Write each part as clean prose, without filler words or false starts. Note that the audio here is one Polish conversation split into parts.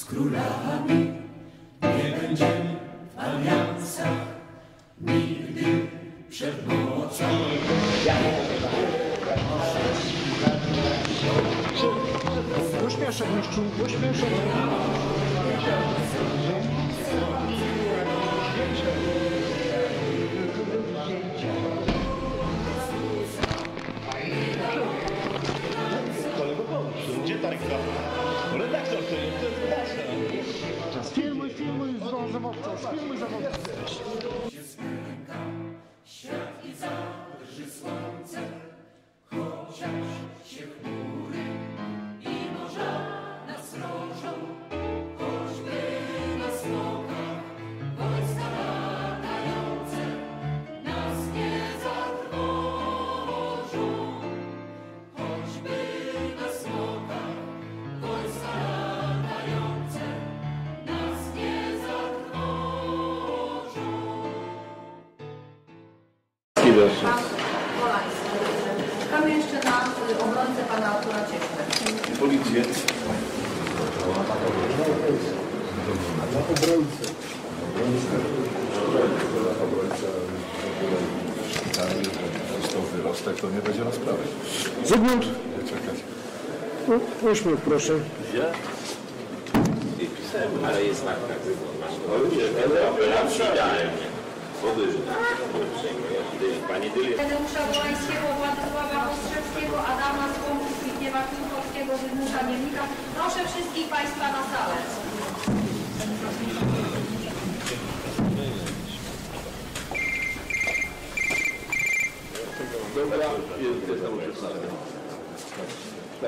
z królami. Nie będziemy w aliansach nigdy przed nocą. Uśmieszek, mistrzu, uśmieszek. Gdzie ta reklama? Redaktor to jest Filmuj, zawodca, filmuj zawodca. Się zmyka świat i zależy słońce, chociaż się chmury i morza nas mrożą, choćby na smokach wojska latające nas nie zatrwożą, choćby na smokach wojska latające nas nie zatrwożą. Czekamy jeszcze na obrońcę pana Artura Cieśle. Policję. Został wyrostek, to nie będzie rozprawy. Zygmunt, Czekać. uśmiech proszę. Ale jest znak tak idealnie. Pani Dylia. Tadeusza Wołańskiego, Władysława Ostrzewskiego, Adama Słomki, Zbigniewa Piłkowskiego, Zygmunta Niemnika. Proszę wszystkich państwa na salę. Dobra, jest tam przedstawiony. Tak.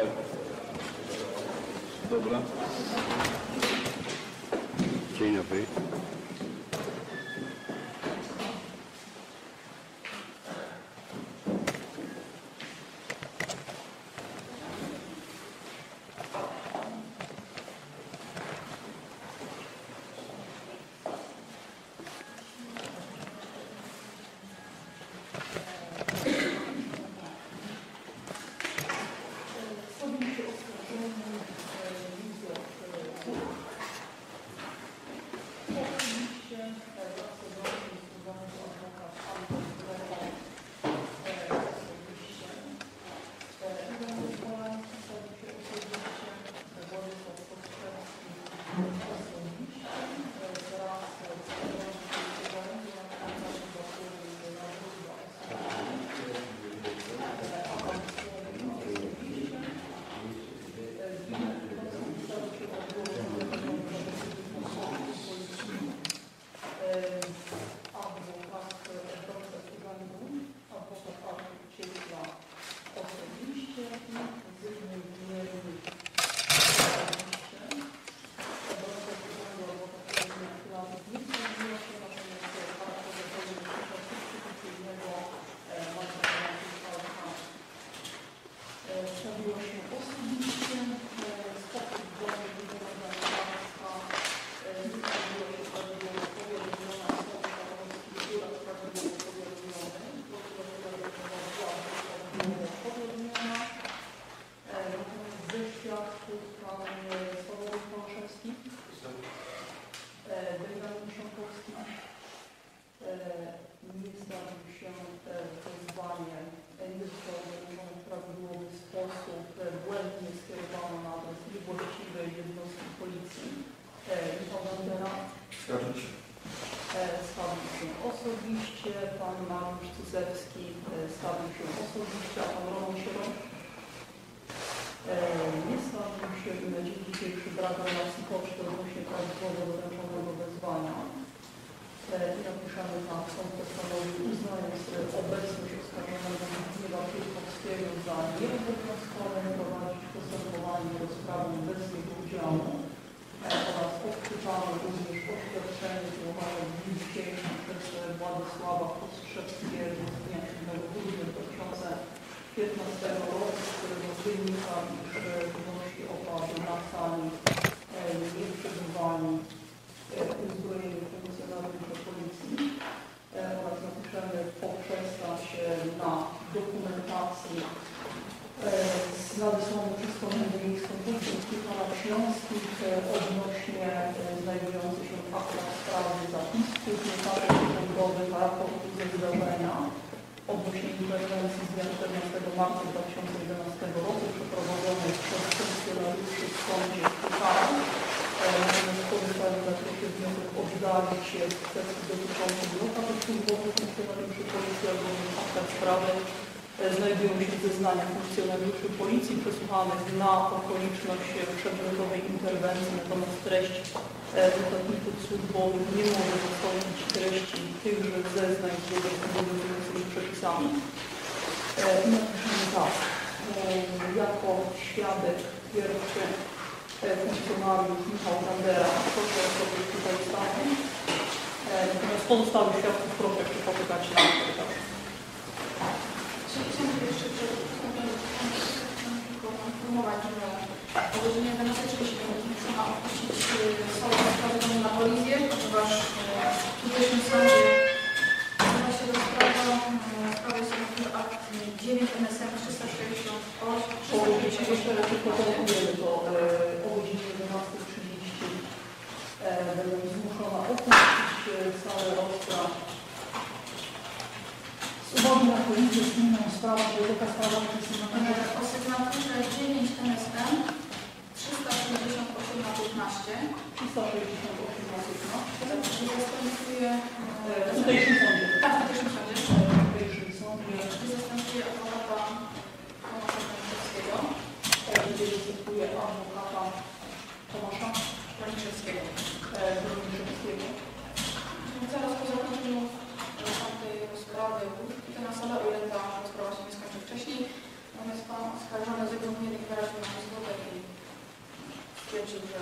Dobra. Dzień dobry. Nie zdarzył się wezwanie, nie zostało złożone w prawidłowy sposób, błędnie skierowano na adres niewłaściwej jednostki policji. Michał Bandera stawił się osobiście, pan Mariusz Cysewski stawił się osobiście, a pan Roman Sierot nie stawił się i na dzień dzisiejszy brak relacji poczty odnośnie prawidłowo doręczonego wezwania. I napiszemy tam, sąd postanowił, uznając obecność oskarżonego Zbigniewa Piłkowskiego za nieobowiązkową, prowadzić postępowanie rozprawą bez jego udziału oraz odczytamy również oświadczenie złożone w dniu dzisiejszym przez Władysława Ostrzewskiego z dnia 7 grudnia 2015 roku, z którego wynika, iż wnosi o to, aby na sali nie przebywali uzbrojeni funkcjonariusze policji oraz napiszemy poprzestać na dokumentacji nadesłaną przez Komendę Miejską Policji Pana Śląskich odnośnie Instytut Notarzy Urzędowych raportu ze zdarzenia odnośnie interwencji z dnia 14 marca 2011 roku przeprowadzonej przez funkcjonariuszy w sądzie w Pucharach. Natomiast pozostali w zakresie wniosek oddalić się z kwestii dotyczących lokalu służbowych funkcjonariuszy policji albo w aktach sprawy znajdują się zeznania funkcjonariuszy policji przesłuchanych na okoliczność przedmiotowej interwencji, natomiast treść notatników służbowych nie może zastąpić treści tychże zeznań zgodnie z obowiązującymi przepisami. I napiszemy tak, jako świadek pierwszy funkcjonariusz Michał Gandera, proszę o sobie tutaj stanąć. Natomiast pozostałych świadków proszę się popytać na korytarz. Chciałam jeszcze przed wystąpieniem informować, że o godzinie 11:30 trzeba opuścić salę sprawową na kolizję, ponieważ w tutejszym sądzie zgadza się rozprawa jest akt 9 NSM 368. Jeszcze raz tylko powiemy, to o godzinie 11:30 będę zmuszona opuścić salę rozpraw. Z uwagi na kolizję z inną sprawą, że taka sprawa jest O sygnaturze 9 NSM 368 na 15. 368 na 15. Zastępuje W tutejszym sądzie. tak, w tutejszym sądzie. W tutejszym sądzie. Zastępuje adwokata Tomasza Braniszewskiego. Gdzie zastępuje adwokata Tomasza Braniszewskiego. Braniszewskiego. Zaraz po zakończeniu tamtej rozprawy pójdę na salę, o ile ta rozprawa się nie skończy wcześniej. Natomiast pan oskarżony Zygmunt Mielik wyraził na zgodę i stwierdził, że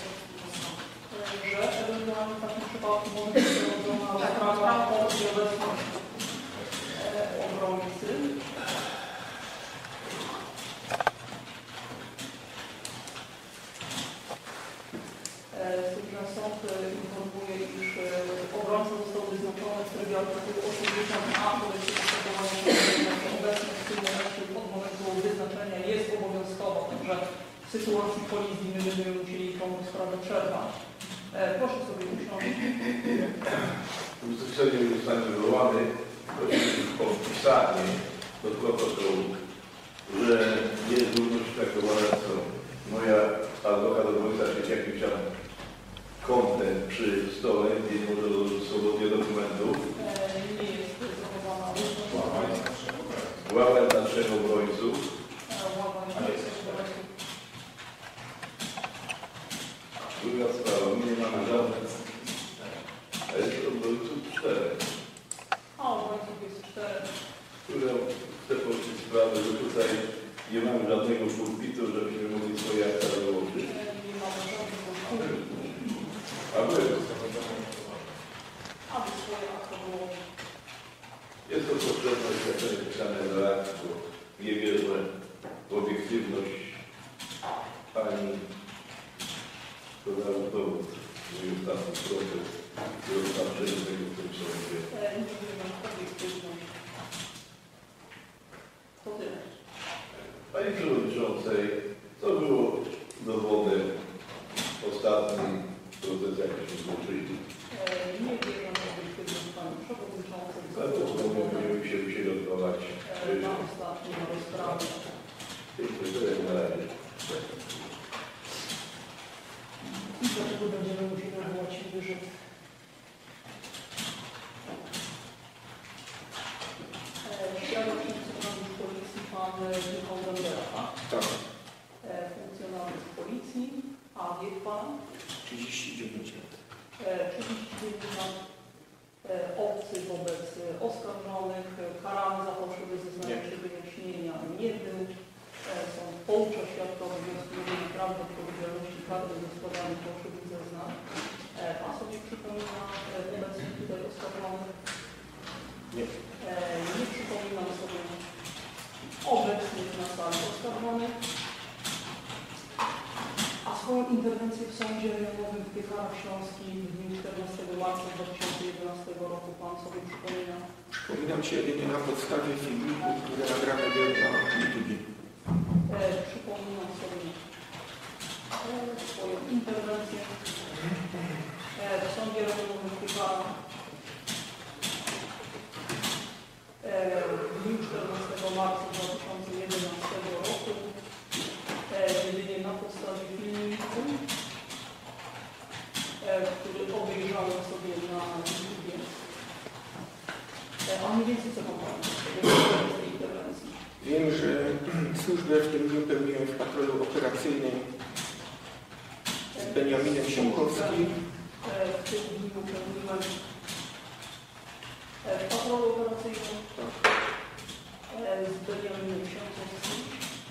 ewentualnie w takim przypadku może być prowadzona sprawa o nieobecność obrońcy. Sąd informuje, iż obrońca został wyznaczony w trybie artykułu 80a, kodeksu postępowania obecność w momentu wyznaczenia jest obowiązkowa, także w sytuacji kolizji my będziemy musieli tą sprawę przerwać. Proszę sobie usiąść. Wysokości zostanie wywołany, prosimy o wpisanie do protokołu, że jest równość traktowana co moja adwokat odwoływa się jakimś tam kątem przy stole, gdzie nie może dołożyć swobodnie dokumentów. Nie jest zachowana wyznaczona. Łamę na 3 obrońców. Druga sprawa, my nie mamy żadnych. A jest obrońców 4. A obrońców jest 4. Które chcę poruszyć sprawę, że tutaj nie mamy żadnego pulpitu, żebyśmy mogli swoje akta dołożyć. Nie mamy żadnych pulpitu. Aby swoje akta dołożyć. jest to potrzebne świadczenie pisane do akt, bo nie wierzę w obiektywność pani, to dał dowód, mój ostatni proces, i rozpatrzenie tego w tym sądzie. Nie wiem, obiektywność. To tyle. Pani Przewodniczącej, to było dowodem ostatni proces jakiś złoczyńcy. Nie wiem, obiektywność Pani Przewodniczącej. Ale to będziemy się wyśrodkować. Na ostatnim rozprawie. Dziękuję na razie. I dlaczego będziemy musieli odwołać się wyżej? Świadek funkcjonariusz policji pan Michał Gandera, tak? Tak. Funkcjonariusz policji, a wiek pana? 39 lat. 39 lat. Obcy wobec oskarżonych, karany za fałszywe zeznanie czy wyjaśnienia nie był. Sąd poucza świadka o obowiązku prawnej odpowiedzialności karnej za składanie fałszywych zeznań. Pan sobie przypomina obecnie tutaj oskarżony? Nie. Nie przypominam sobie obecnych na sali oskarżonych. A swoją interwencję w sądzie rejonowym w Piekarach Śląskich w dniu 14 marca 2011 roku pan sobie przypomina? Przypominam się jedynie na podstawie filmiku, które nagrane były na YouTube. Przypominam sobie swoją interwencję w sądzie rejonowym w kara. W dniu 14 marca 2011 roku jedynie na podstawie filmiku, który obejrzałem sobie na YouTubie. A mniej więcej co pan z tej interwencji? Wiem, że służbę w tym dniu pełniłem w patrolu operacyjnym z Beniaminem Siąkowskim. W tym dniu pełniłem w patrolu operacyjnym z Beniaminem Siąkowskim.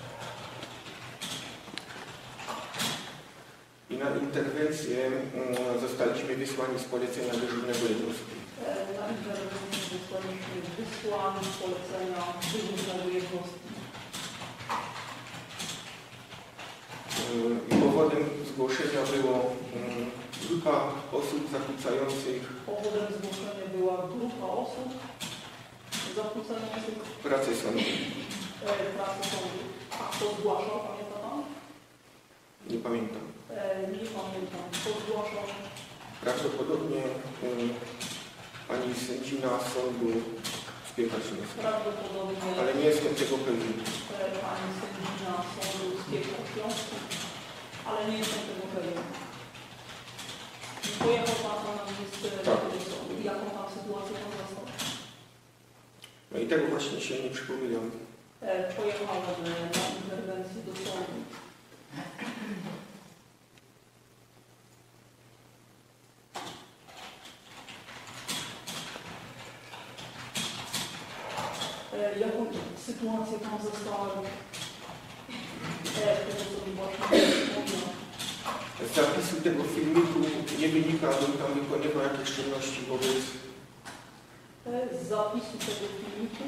I na interwencję zostaliśmy wysłani z polecenia dyżurnego jednostki. Na interwencję zostaliśmy wysłani z polecenia dyżurnego jednostki. I powodem zgłoszenia było grupa osób zakłócających Powodem zgłoszenia była grupa osób zakłócających pracę sądu. pracę sądu. A kto zgłaszał, pamięta pan? Nie pamiętam. Nie pamiętam. Kto zgłaszał? Prawdopodobnie pani sędzina sądu z Piekaszynowska. Prawdopodobnie Ale nie jestem tego pewien. pani sędzina sądu z Piekaszynowska, ale nie jestem tego pewien. Pojechał pan na miejsce sądu. Jaką tam sytuację pan zastał? No i tego właśnie się nie przypominam. Pojechałem na interwencję do sądu. Jaką sytuację tam zastałem? Tego sobie właśnie przypomniał. Z zapisu tego filmiku nie wynika, abym tam wykonywał jakieś czynności wobec... Z zapisu tego filmiku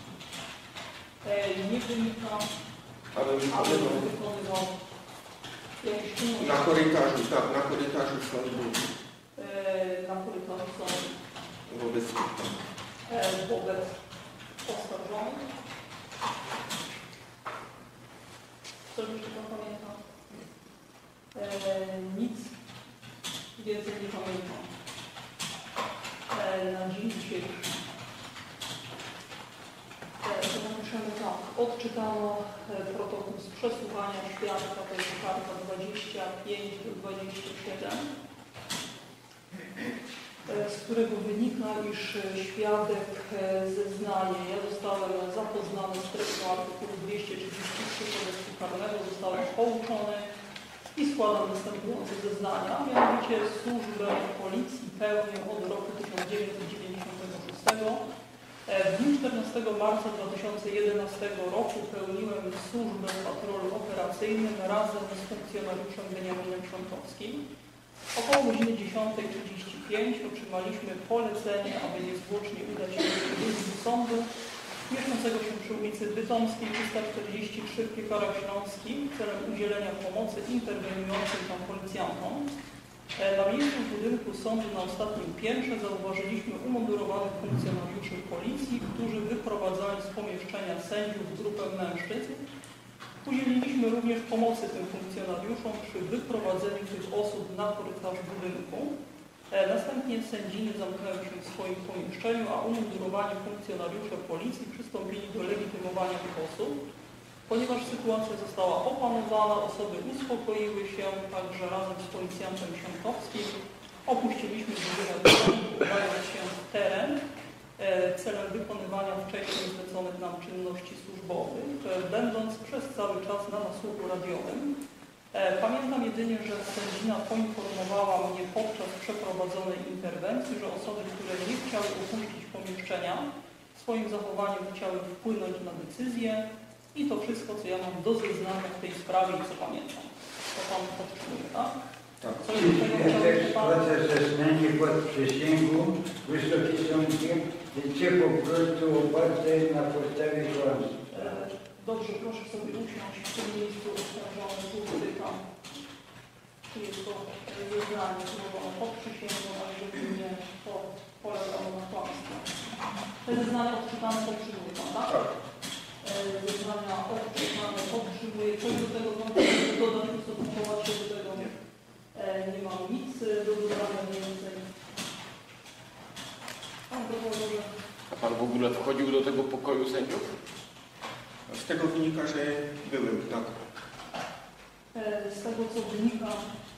nie wynika, abym wykonywał jakieś czynności na korytarzu, tak, na korytarzu sądu na korytarzu sądu wobec wobec oskarżonych. Co jeszcze pan pamięta? Nic więcej nie pamiętam. Na dzień dzisiejszy. To napiszemy tak. Odczytano protokół z przesłuchania świadka, to jest karta 25 do 27, z którego wynika, iż świadek zeznaje. Ja zostałem zapoznany z treścią artykułu 233 Kodeksu Karnego, zostałem pouczony i składam następujące zeznania. Mianowicie służbę policji pełnię od roku 1996. W dniu 14 marca 2011 roku pełniłem służbę w patrolu operacyjnym razem z funkcjonariuszem Beniaminem Siąkowskim. Około godziny 10:35 otrzymaliśmy polecenie, aby niezwłocznie udać się do Izby Sądu mieszczącego się przy ulicy Bytomskiej 343 w Piekarach Śląskich celem udzielenia pomocy interweniującym tam policjantom. Na miejscu w budynku sądu na ostatnim piętrze zauważyliśmy umundurowanych funkcjonariuszy policji, którzy wyprowadzali z pomieszczenia sędziów grupę mężczyzn. Udzieliliśmy również pomocy tym funkcjonariuszom przy wyprowadzeniu tych osób na korytarz budynku. Następnie sędziny zamknęły się w swoim pomieszczeniu, a umundurowani funkcjonariusze policji przystąpili do legitymowania tych osób. Ponieważ sytuacja została opanowana, osoby uspokoiły się, także razem z policjantem Siąkowskim opuściliśmy budynek, udając się w teren celem wykonywania wcześniej zleconych nam czynności służbowych, będąc przez cały czas na nasłuchu radiowym. Pamiętam jedynie, że sędzina poinformowała mnie podczas przeprowadzonej interwencji, że osoby, które nie chciały opuścić pomieszczenia, swoim zachowaniem chciały wpłynąć na decyzję. I to wszystko, co ja mam do zeznania w tej sprawie i co pamiętam. To pan podtrzymuje, tak? Tak. Co jeszcze Rozeznanie pod przysięgą Wysoki Sądzie, czy po prostu oparte na podstawie kłamstwa. Dobrze, proszę sobie usiąść w tym miejscu oskarżony, tu dotykam. Tu jest to zeznanie złożone pod przysięgą, ale żeby nie polegało na kłamstwie. Te zeznania odczytane podtrzymuje pan, tak? Tak. Zeznania odczytane podtrzymuje. Coś do tego dodać, ustosunkować się do tego nie mam nic do dodania więcej. ogóle wchodził do tego pokoju sędziów? Z tego wynika, że byłem, tak. Z tego, co wynika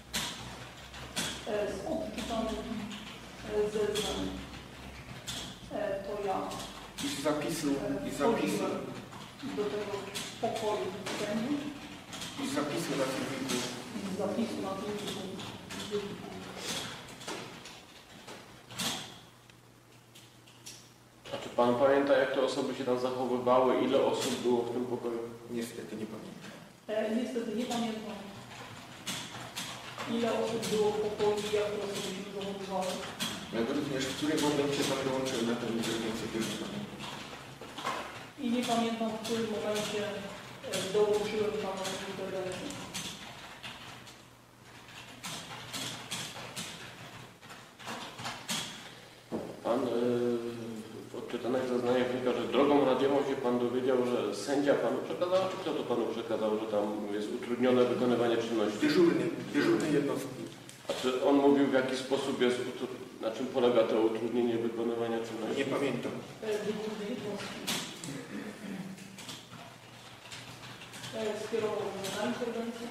z odczytanych zeznań, to ja I z zapisu, wchodziłem do tego pokoju sędziów i z zapisu na filmiku. i z zapisu na filmiku. A czy pan pamięta, jak te osoby się tam zachowywały? Ile osób było w tym pokoju? Niestety nie pamiętam. Niestety nie pamiętam, ile osób było w pokoju i jak te osoby się zachowywały. Jak również w którym momencie pan dołączył na tę interwencję pierwszą. I nie pamiętam, w którym momencie dołączyłem tam na tę interwencję. Pan w odczytanych zeznaniach wynika, że drogą radiową się pan dowiedział, że sędzia panu przekazał, czy kto to panu przekazał, że tam jest utrudnione wykonywanie czynności? Dyżurny jednostki. A czy on mówił, w jaki sposób jest, na czym polega to utrudnienie wykonywania czynności? Nie pamiętam. Dyżurny jednostki. Skierował mnie na interwencję.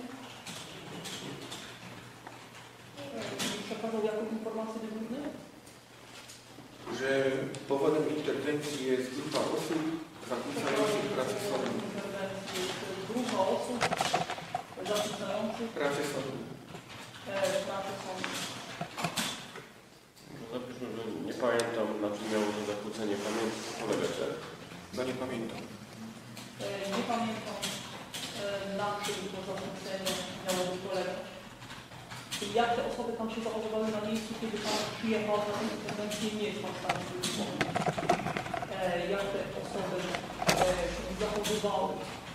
Przekazał jakąś informację dyżurny? Że powodem interwencji jest grupa osób zakłócających pracę sądu. Grupa osób zakłócających Pracę sądu. pracę sądu. Zapiszmy, że nie pamiętam, na czym miało to zakłócenie pamięci polegać, tak? No nie pamiętam. Nie pamiętam, na czym to zakłócenie miało polegać. Jak te osoby tam się zachowywały na miejscu, kiedy pan przyjechał na tę interwencję, nie jest pan w stanie sobie przypomnieć. Jak te osoby się zachowywały,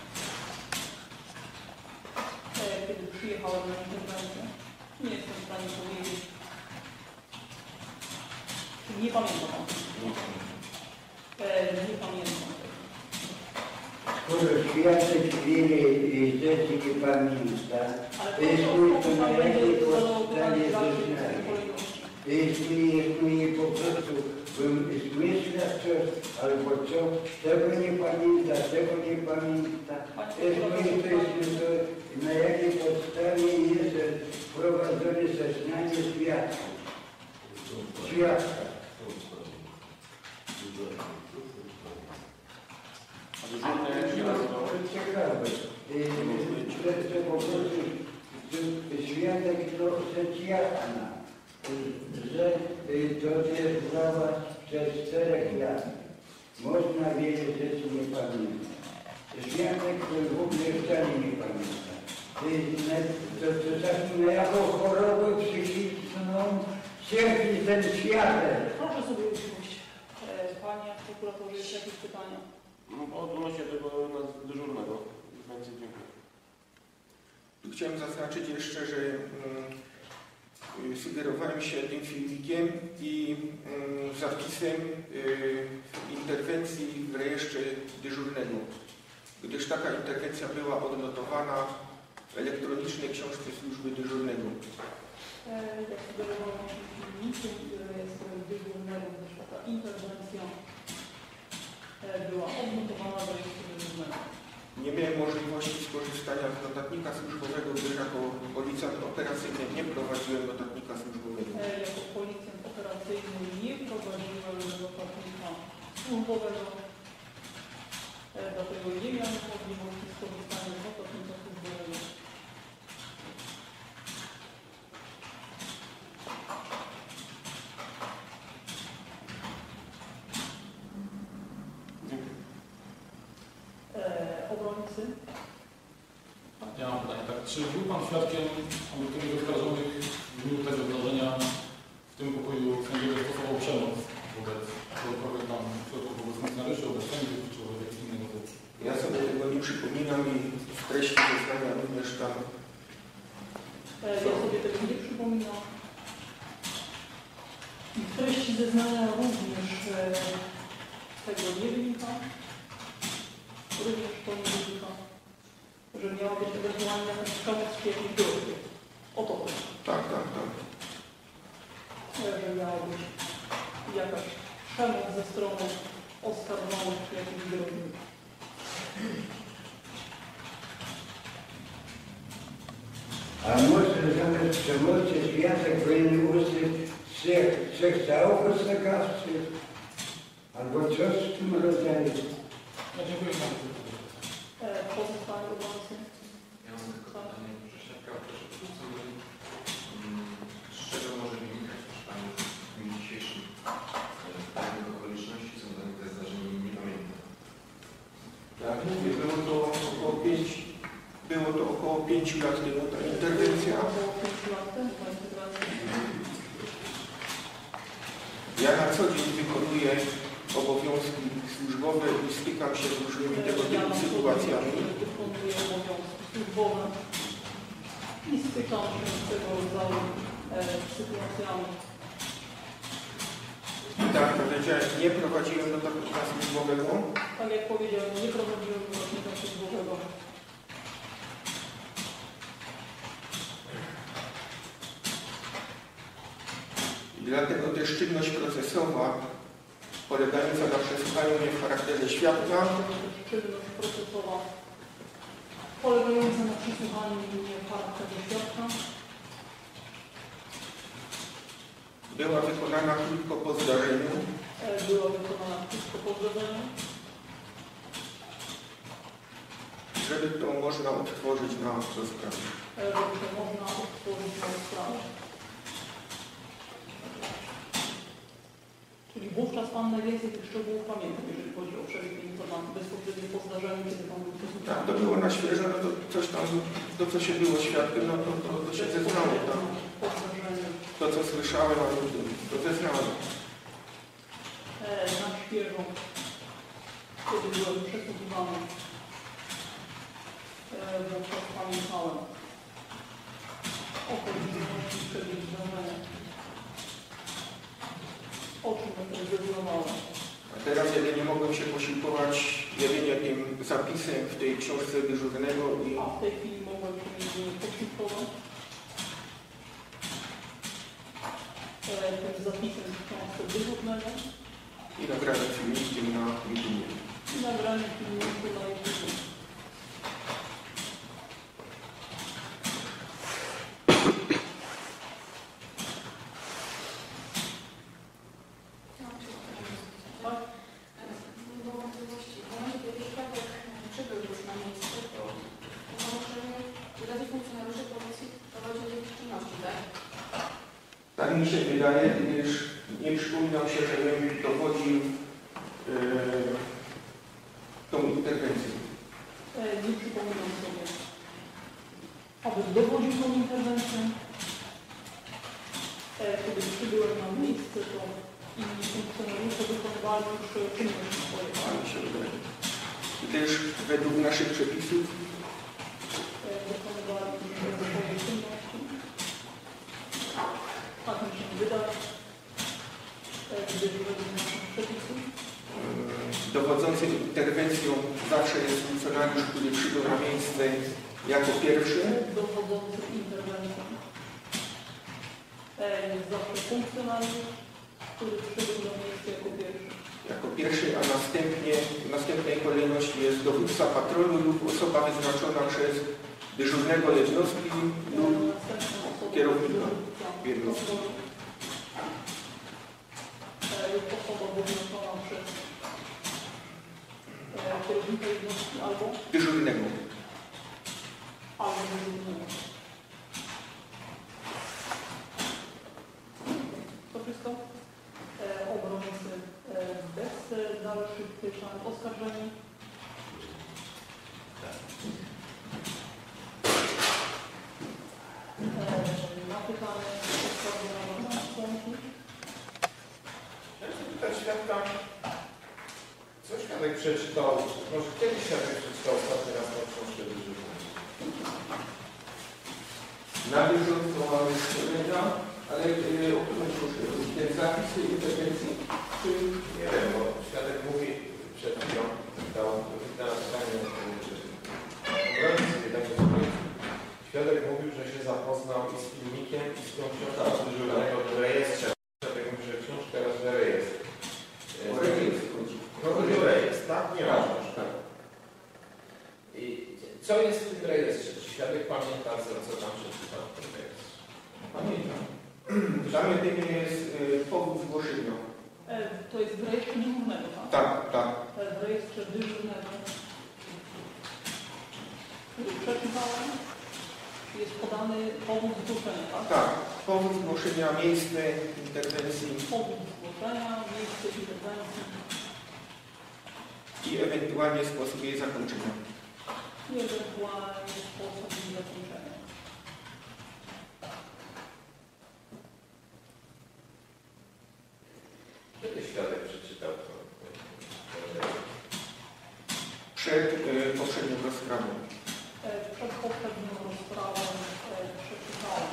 kiedy przyjechałem na interwencję, nie jestem w stanie powiedzieć. Nie pamiętam pan. Nie pamiętam. Skoro świadek chwili rzeczy nie pamięta, jeśli to na jakiej podstawie zeznaje, jeśli po prostu zły świadczeń albo co, tego nie pamięta, jeśli to jest na jakiej podstawie jest prowadzone zeznanie świadków. Ciekawe, że po prostu świadek to rzecz jasna, że to jest prawa przez 4 lat. Można wiele rzeczy nie pamiętać. Świadek w ogóle wcale nie pamięta. To czasem na jaką chorobę psychiczną cierpi ten świadek. Proszę sobie usiąść. Panie prokuratorze, jest jakieś pytania? No, odnośnie tego dyżurnego. Więcej dziękuję. Tu chciałem zaznaczyć jeszcze, że sugerowałem się tym filmikiem i zapisem interwencji w rejestrze dyżurnego, gdyż taka interwencja była odnotowana w elektronicznej książce służby dyżurnego. Jak sugerowałem się filmikiem w rejestrze dyżurnego, gdyż taka interwencja była odnotowana w rejestrze dyżurnego. Nie miałem możliwości skorzystania z notatnika służbowego, gdyż jako policjant operacyjny nie prowadziłem notatnika służbowego. Jako policjant operacyjny nie prowadziłem notatnika służbowego, dlatego nie miałem możliwości skorzystania z notatnika służbowego. Obrońcy. Ja mam pytanie, tak, czy był Pan świadkiem obiektywnych oskarżonych w dniu tego zdarzenia w tym pokoju sędziego stosował przemoc wobec kogokolwiek tam wobec funkcjonariuszy, wobec sędziów, czy wobec jakiegoś innego typu? Ja sobie tego nie przypominam i w treści zeznania również tam. Ja sobie tego nie przypominam. I w treści zeznania również tego nie wynika. Również to nie wynika, że miała być ewentualnie jakaś przemoc w jakiejś grupie. O to chodzi. Tak. Że miała być jakaś przemoc ze strony oskarżonych czy jakichś drobnych. A może zamiast przemocy świadek powinien usłyszeć trzech całów oskarżonych? Albo coś w tym rodzaju? Ja dziękuję Panu. Pozostałe uwagi? Ja mam tylko pytanie, proszę świadka, proszę przedstawić, z czego może wynikać, proszę Pani, w dniu dzisiejszym pewnych okoliczności, co do te zdarzenia nie pamiętam. Tak, mówię, było to około 5 lat temu ta interwencja. Około 5 lat temu ta interwencja. Ja na co dzień wykonuję obowiązki służbowe i stykam się z różnymi tego typu sytuacjami. Wykonuję obowiązki służbowe i stykam się z tego rodzaju sytuacjami. Tak, powiedziałem, nie prowadziłem notatnika służbowego. Tak jak powiedziałem, nie prowadziłem notatnika służbowego. I dlatego też czynność procesowa polegająca na przesłuchaniu mnie w charakterze świadka Czynność procesowa polegająca na przesłuchaniu mnie w charakterze świadka była wykonana krótko po zdarzeniu. Była wykonana krótko po zdarzeniu. Żeby to można odtworzyć na rozprawie. Że można odtworzyć na sprawę. Czyli wówczas Pan najwięcej tych szczegółów pamięta, jeżeli chodzi o przebieg informacji bezpośrednio po zdarzeniu, kiedy Pan był przesłuchany. Tak, to było na świeżo, no to coś tam, to co się było świadkiem, no to się zeznało, tak? Po zdarzeniu. To co słyszałem, no to zeznałem. Na świeżo, kiedy byłem przesłuchiwany, wówczas pamiętałem okoliczności przebieg zdarzenia. O czym też zeznawałem. A teraz jedynie mogłem się posiłkować jedynie zapisem w tej książce dyżurnego i... A w tej chwili mogłem się jedynie posiłkować tym zapisem w książce dyżurnego i nagranym filmikiem na YouTube. i nagranym filmiku na YouTube. Tak mi się wydaje, gdyż nie przypominam się, żebym dowodził tą interwencję. Nie przypominam sobie, aby dowodził tą interwencję. Kiedy przybyłem na miejsce, to inni funkcjonariusze wykonywali już czynności swoje. Tak mi się wydaje. Gdyż według naszych przepisów Wykonywali już swoje czynności. Tak mi się wydaje, gdyż według naszych przepisów dowodzącym interwencją zawsze jest funkcjonariusz, który przybył na miejsce jako pierwszy. Dowodzącym interwencją jest zawsze funkcjonariusz, który przybył na miejsce jako pierwszy. A w następnej kolejności jest dowódca patrolu lub osoba wyznaczona przez dyżurnego jednostki lub kierownika jednostki. Lub osoba wyznaczona przez kierownika jednostki albo Dyżurnego. dyżurnego. To wszystko. Obrońcy bez dalszych pytań oskarżeni. Na pytanie oskarżonego sądu. Ja chcę pytać świadka, co świadek przeczytał, może kiedyś świadek przeczytał ostatni raz tą książkę dyżurną? Na bieżąco mamy szkolenia, ale o którym proszę? Ten zapis tej interwencji? Czy... Nie wiem, bo świadek mówi przed chwilą, dał na pytanie świadek mówił, że się zapoznał i z filmikiem, i z tą książką dyżurnego w rejestrze. Świadek mówi, że książka raz w rejestr. O rejestr chodzi. No strażarz, tak. I co jest w tym rejestrze? Czy świadek pamięta, co tam przeczytał w tym rejestrze? Pamiętam. Dla mnie tym jest powód zgłoszenia. To jest w rejestrze dyżurnego, tak? Tak, tak. W rejestrze dyżurnego, który przeczytałem, jest podany powód zgłoszenia, tak? Tak, powód zgłoszenia, miejsce interwencji. Powód zgłoszenia, miejsce interwencji. I ewentualnie sposób jej zakończenia. I ewentualnie sposób jej zakończenia. Kiedy świadek przeczytał to? Przed poprzednią rozprawą. Przed poprzednią rozprawą przeczytałem.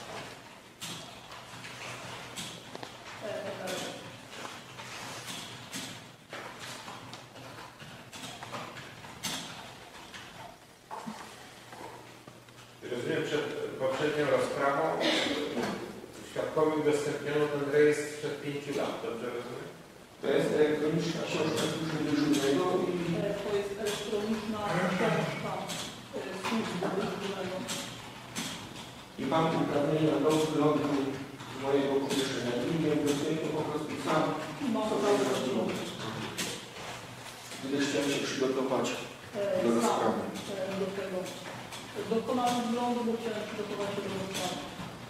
Rozumiem, przed poprzednią rozprawą świadkowi udostępniono ten rejestr sprzed 5 lat, dobrze rozumiem? To jest elektroniczna książka służby dyżurnego i To jest elektroniczna książka służby dyżurnego. i mam uprawnienia do wglądu mojego pomieszczenia. I nie wiem, to po prostu sam Mam prawo do wglądu. będę chciał się przygotować do Sam rozprawy. do tego dokonałem wglądu, bo chciałem przygotować się do rozprawy.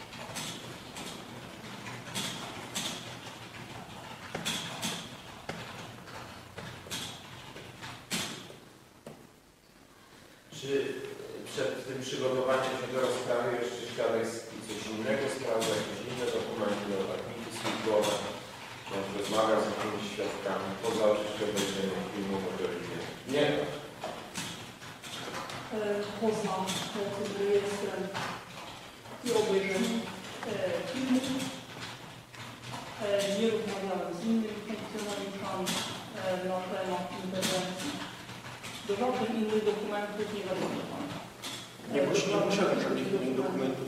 Czy przed tym przygotowaniem się do rozprawy jeszcze świadek coś innego sprawdzał, jakieś inne dokumenty, notniki służbowe, rozmawiał z jakimiś świadkami, poza oczywiście obejrzeniem filmu motorycznie? Nie. Poza tym rejestrem i obejrzeniem filmu nie rozmawiałem z innymi funkcjonariuszami na temat interwencji. Do żadnych innych dokumentów nie zaglądałem. Nie posiadam żadnych innych dokumentów.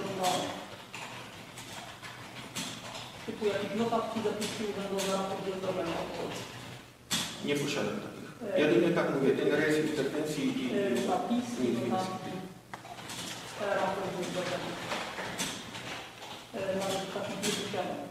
Typu jakieś notatki, zapiski urzędowe, raport wdrożenia. Nie posiadam takich. Jedynie tak mówię, ten rejestr interwencji i zapiski, nic więcej. notatki, raport wdrożenia. Nawet takich nie posiadam.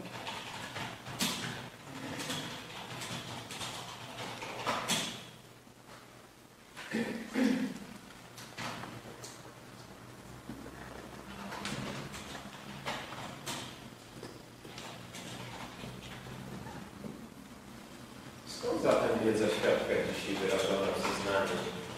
Skąd zatem wiedza świadka dzisiaj wyrażona w zeznaniu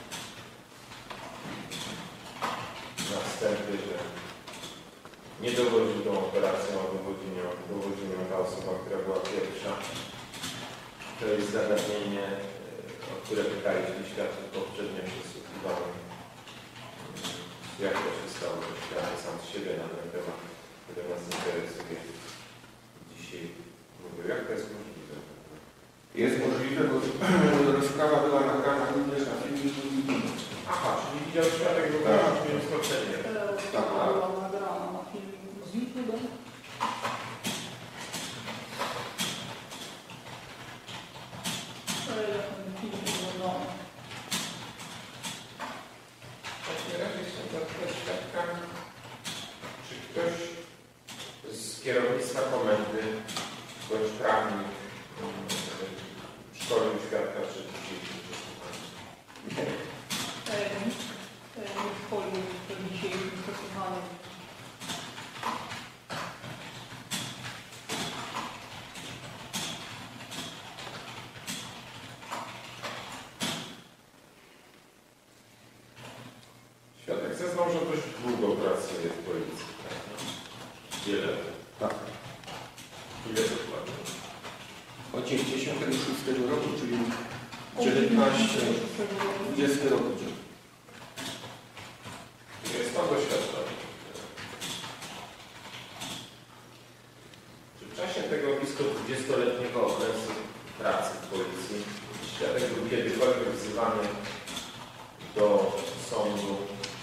na wstępie, że nie dowodził tą operacją, a dowodził nią ta osoba, która była pierwsza? To jest zagadnienie, o które pytaliśmy świadków poprzednio przesłuchiwałem. Jak to się stało, że świadek sam z siebie na ten temat, który nas interesuje, dzisiaj mówił, jak to jest możliwe? Jest możliwe, bo rozprawa była nagrana również na filmiku. Aha, czyli widział świadek w ogóle w filmie skoczenie. Rozprawa była nagrana na filmiku z YouTube. Jak ten film wyglądał? W takim razie chcę zapytać świadka, czy ktoś z kierownictwa komendy bądź prawnik szkolił świadka przed dzisiejszym przesłuchaniem? Nie szkolił przed dzisiejszym przesłuchaniem. Świadek zeznał, że dość długo pracuje w policji. Wiele. Tak. Ile dokładnie? Od 96 roku, czyli 19-20 roku. Jest pan doświadczony. Czy w czasie tego blisko 20-letniego okresu pracy w policji świadek był kiedykolwiek wzywany do sądu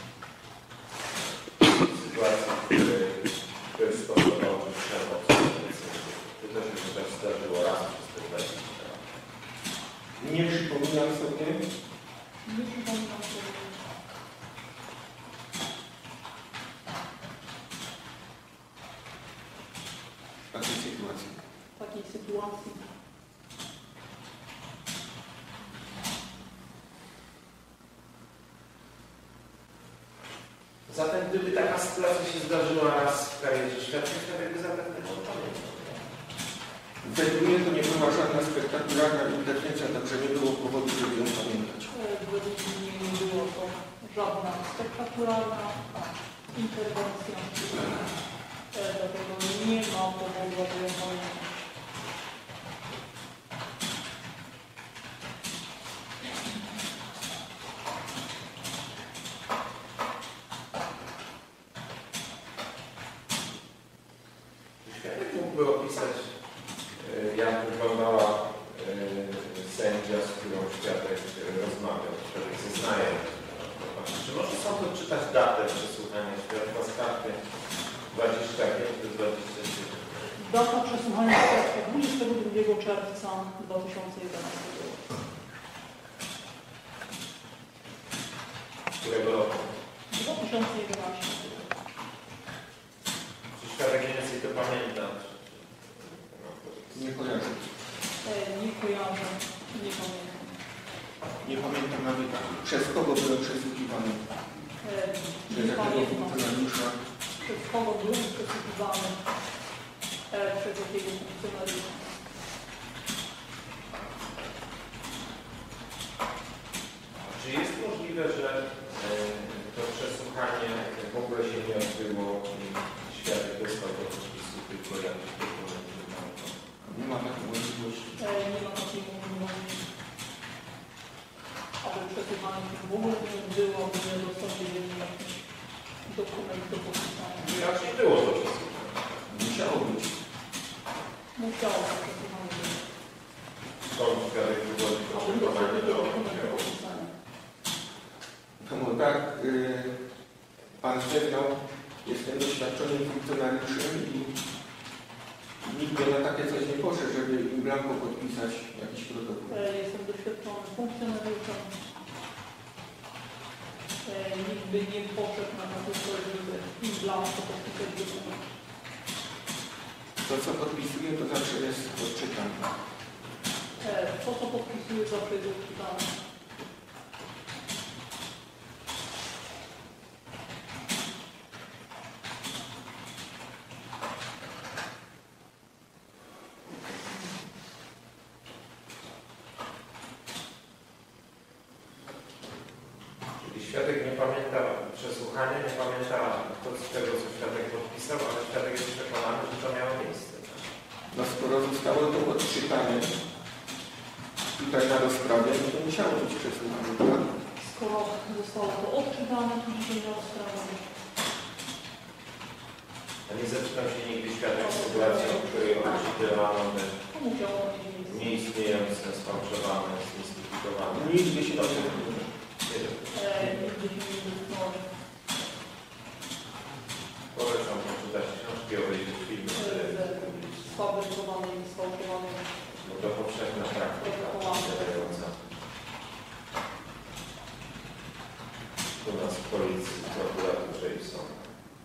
w sytuacji, w której ktoś stosował przemoc? Czy to się też zdarzyło raz przez te 20 lat? Nie przypominam sobie sądzie? Nie przypominam sobie. W takiej sytuacji. Takiej sytuacji. Zatem gdyby taka sytuacja się zdarzyła raz w karierze świadka, by zapewne to pamiętał. Według mnie to nie była żadna spektakularna interwencja, także nie było powodu, żeby ją pamiętać. Według mnie nie było to żadna spektakularna interwencja. Dlatego nie ma powodu, aby ją pamiętać. Świadek mógłby opisać, jak wyglądała sędzia, z którą świadek rozmawiał, świadek zeznaje. Czy może sąd odczytać datę przesłuchania świadka z karty 25 do 27? Data przesłuchania świadka 22 czerwca 2011 roku. Którego roku? 2011. Czy świadek więcej to pamięta? Nie kojarzę. Nie kojarzę, nie pamiętam. Nie pamiętam nawet, przez kogo byłem przesłuchiwany. Przez Nie jakiego pamiętam, funkcjonariusza. przez kogo byłem przesłuchiwany. Przez jakiego funkcjonariusza. Czy jest możliwe, że to przesłuchanie w ogóle się nie odbyło i świadek dostał do podpisu tylko jakiś dokument? Nie ma takiej możliwości. Nie ma takiej możliwości. Aby przesłuchanie się w ogóle nie odbyło, by nie dostąpili jakiś dokument do podpisania. Raczej było to przesłuchanie. Musiało być. Musiało to przesłuchanie być. Skąd świadek wywodzi Aby dostąpili do dokument do podpisania. To tak, pan zeznał, jestem doświadczonym funkcjonariuszem i nigdy na takie coś nie poszedł, żeby in blanco podpisać jakiś protokół. Jestem doświadczonym funkcjonariuszem. Nigdy nie poszedł na takie coś, żeby in blanco podpisać dokument. To, co podpisuję, to zawsze jest odczytane. To, co podpisuję, zawsze jest odczytane. Świadek nie pamięta przesłuchania, nie pamięta tego, co świadek podpisał, ale świadek jest przekonany, że to miało miejsce. No skoro zostało to odczytane tutaj na rozprawie, no to musiało być przesłuchane, tak? Skoro zostało to odczytane, to dzisiaj na rozprawę. A nie zaczynał się nigdy świadek z sytuacją, w której odczytywano te To musiało mieć miejsce. nieistniejące, sfałszowane, zmistyfikowane. Nigdy się nie Nigdy się nie dotknąłem. Polecam poczytać książki, obejrzeć filmy. Sfabrykowanej i sfałszowanej. No to powszechna praktyka działająca. U nas w policji, w prokuraturze i w sądzie.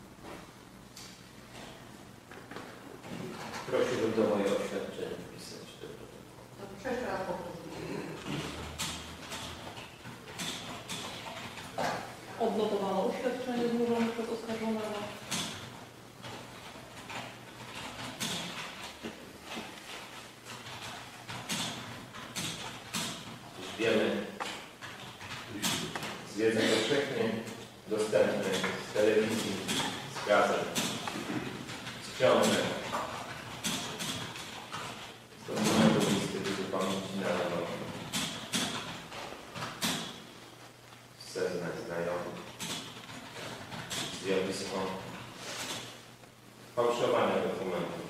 Prosiłbym do moje oświadczenie wpisać. Jeszcze raz powtórzę. Odnotowano oświadczenie złożone przez oskarżonego. Wiemy z wiedzy powszechnie dostępnej z telewizji, z gazet, z książek, z dokumentów Instytutu Pamięci Narodowej, z zeznań znajomych, zjawisko fałszowania dokumentów,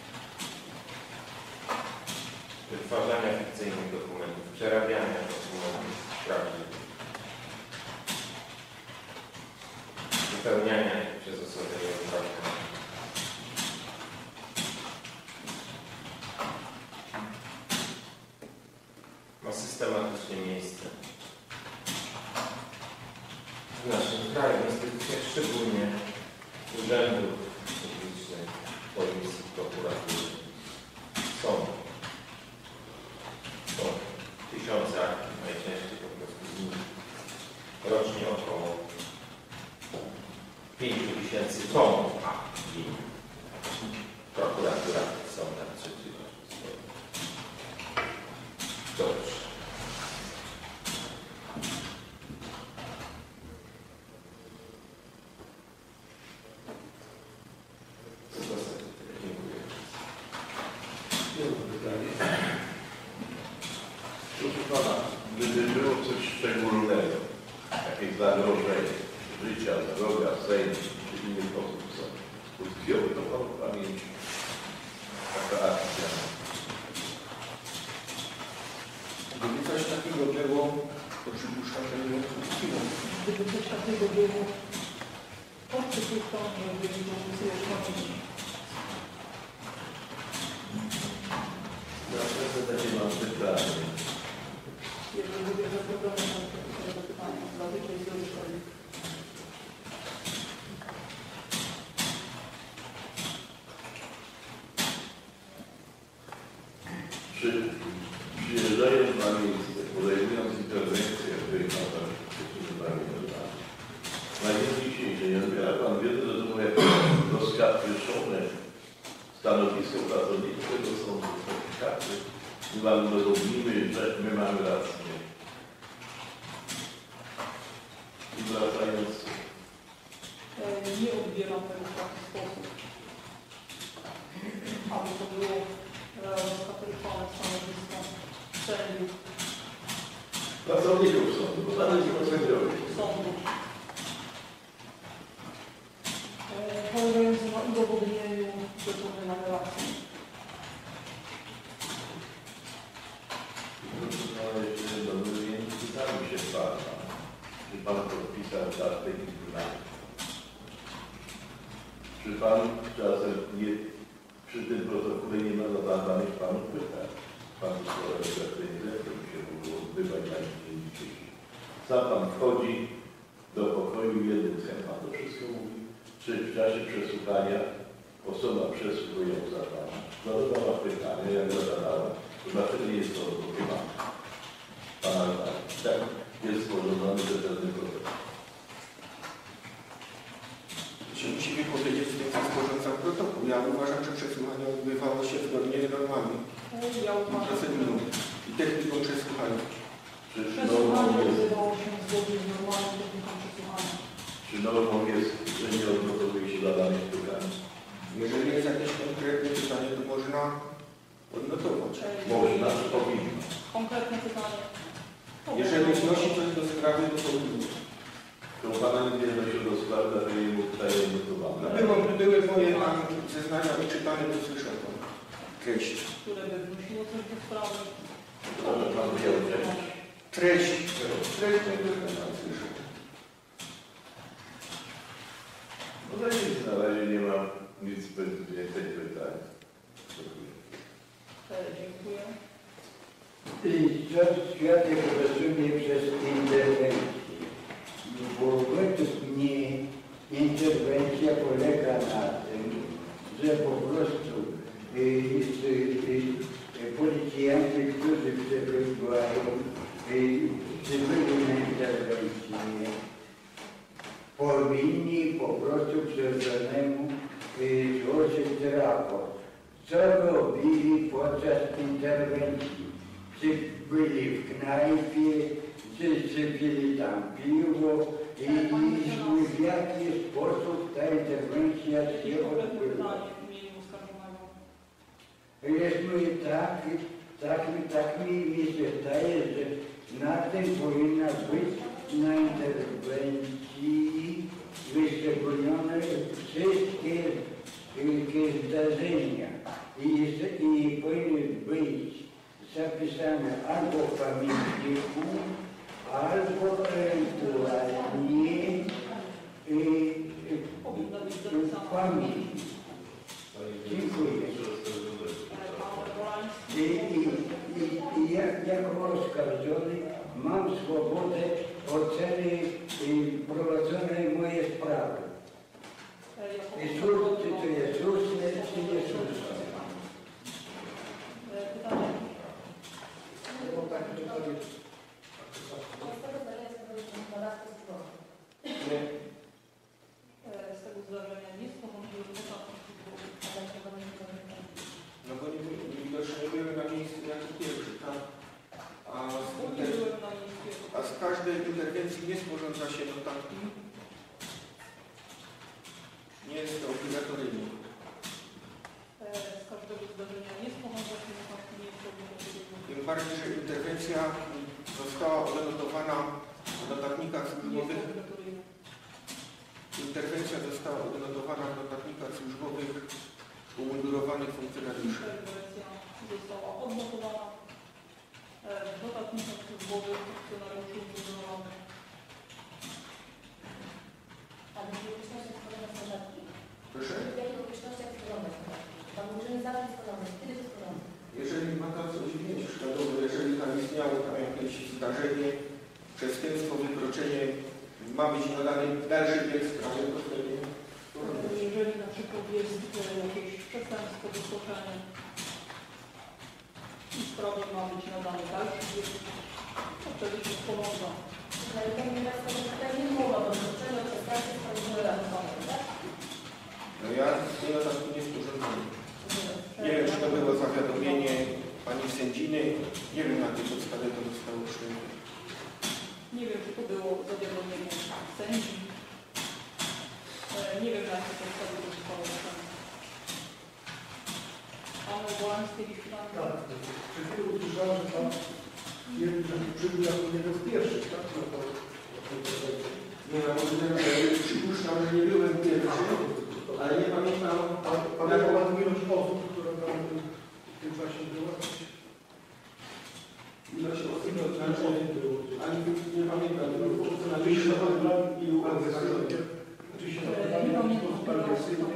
wytwarzania fikcyjnych dokumentów, przerabiania dokumentów prawdziwych, wypełniania ich przez osoby nieuprawnione. Ma systematycznie miejsce szczególnie urzędów publicznych, policji, prokuratury, sądów. To tysiące aktów, najczęściej po prostu z nich rocznie około 5000 tomów akt i prokuratura w sądach trzeciego. Dobrze. Dziękuję. Jedno pytanie. Proszę Pana, gdyby było coś szczególnego, jakieś zagrożenie życia, zdrowia, sejmu, czy innych osób są, utkwiłoby to Panu w pamięci taka akcja. Gdyby coś takiego było, to przypuszczam, że nie utkwiło. Gdyby coś takiego było, to przypuszczam, że byli policja pamięci. Ja takie mam pytanie. Jeżeli mówię, że problemy są tego pytania, zazwyczaj z szkoły. Czy przyjeżdżając na miejsce, podejmując interwencję, w której ma Pan na dzień dzisiejszy, nie odbiera Pan wiedzy, że to było jakieś rozkatwieszone stanowisko pracownicze tego sądu, karty, i Wam udowodnimy, że my mamy rację. I wracając, Nie odbieram tego w taki sposób, aby to było rozkatrywane stanowisko sędziów pracowników sądu, bo tam jest sędziowie. sądu. Polegając na udowodnieniu, że to my mamy rację. Nie pisali się Pana. Czy Pan podpisał kartę i czy Pan czasem nie, przy tym protokole nie ma zadanych Panu pytań? Pan kolega dyrektor się było odbywać na dzień dzisiejszy. Sam Pan wchodzi do pokoju jednym Pan to wszystko mówi. Czy w czasie przesłuchania osoba przesłuchująca Pana zadawała pytanie, jak zadawała, to dlaczego nie jest to odbywane? Pana tak jest sporządzony rzetelny protokół. Się musi wypowiedzieć z tym, co sporządzał protokół. Ja uważam, że przesłuchanie odbywało się zgodnie z normami, Ja uważam, procedurą i techniką przesłuchania. Czy przesłuchanie odbywało się zgodnie z normalną techniką przesłuchania. Czy normą jest, że nie odnotowuje się zadanych pytań? Jeżeli jest jakieś konkretne pytanie, to można odnotować. Można, czy powinno? Konkretne pytanie. Jeżeli wnosi coś do sprawy, to powinno. To Pana nie wnosi do sprawy, dlatego nie mógł tutaj odnotowane. Były moje tam zeznania wyczytane, to słyszał Pan treść. Które by wnosiło coś do sprawy. Może Pan wziął treść. Treść tego Pan słyszał. No to nic, na razie nie ma nic więcej pytań. Dziękuję. Co świadek rozumie przez interwencję? Bo według mnie interwencja polega na tym, że po prostu policjanty, którzy przebywają cywilne interwencje, powinni po prostu przeznanemu złożyć raport. Co robili podczas interwencji? Czy byli w knajpie, czy pili tam piwo i w jaki sposób ta interwencja się odbyła. Jest mój tak mi się zdaje, że na tym powinna być na interwencji wyszczególnione wszystkie zdarzenia i powinny być zapisane albo w pamiętniku, albo ewentualnie w pamięci. Dziękuję. I jako oskarżony mam swoją swobodę oceny prowadzonej mojej sprawy. I czy to jest słuszne, czy niesłuszne. Pytanie? Z tego zdarzenia nie sporządziły podatków. No bo widocznie nie były na miejscu jako pierwszy, tak? A z każdej interwencji nie sporządza się notatki? Nie jest to obligatoryjnie. Z każdego zdarzenia nie sporządza się notatki, nie jest to obligatoryjnie. Tym bardziej, że interwencja została odnotowana w notatnikach służbowych. Interwencja została odnotowana w notatnikach służbowych umundurowanych funkcjonariuszy. Interwencja została odnotowana w notatnikach służbowych funkcjonariuszy umundurowanych. A w jakiej okolicznościach sporządzać notatki? Proszę? W jakich okolicznościach sporządzać notatki? Pan możemy zacząć sporządzać. Kiedy to sporządzać? Jeżeli ma tam coś mieć przykładowo, jeżeli tam istniało tam jakieś zdarzenie, przestępstwo, wykroczenie, ma być nadany dalszy bieg sprawy, to wtedy jeżeli na przykład jest jakieś przestępstwo, wykroczenie i sprawie ma być nadany dalszy bieg, to wtedy się sporządza. Ale to nie raz pewnie mowa o wykroczeniu, przestępstwie, sprawy radosone, tak? no ja tej notatki nie sporządzałem. Nie wiem, czy to było zawiadomienie pani sędziny, nie wiem, na tej podstawie to zostało przyjęte. Nie wiem, czy to było zawiadomienie sędzi. Nie wiem, na jakiej podstawie to zostało przyjęte. Pan Wolański i Pan... Tak, przed chwilą usłyszałem, że Pan twierdzi, że przybył jako jeden z pierwszych, tak? Nie mam możliwości, przypuszczam, że nie byłem pierwszy, ale nie pamiętam. Pamiętam Pan ilość osób, które tam w tym czasie była? Ilość osób, znaczy, ani nie pamiętam. Czy się zapewniali ilu agresywnie? Czy się zapewniali w sposób agresywnie?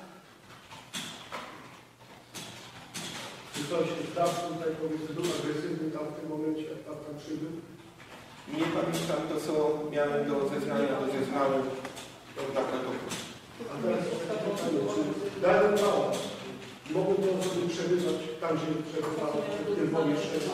Czy ktoś stał tutaj, powiedzmy, był agresywny tam w tym momencie, jak Pan tam przybył? Nie pamiętam to, co miałem do zeznania, do zeznania na protokół. A teraz pytanie, czy dany pałac mogą te osoby przebywać tam, gdzie przebywały w tym pomieszczeniu?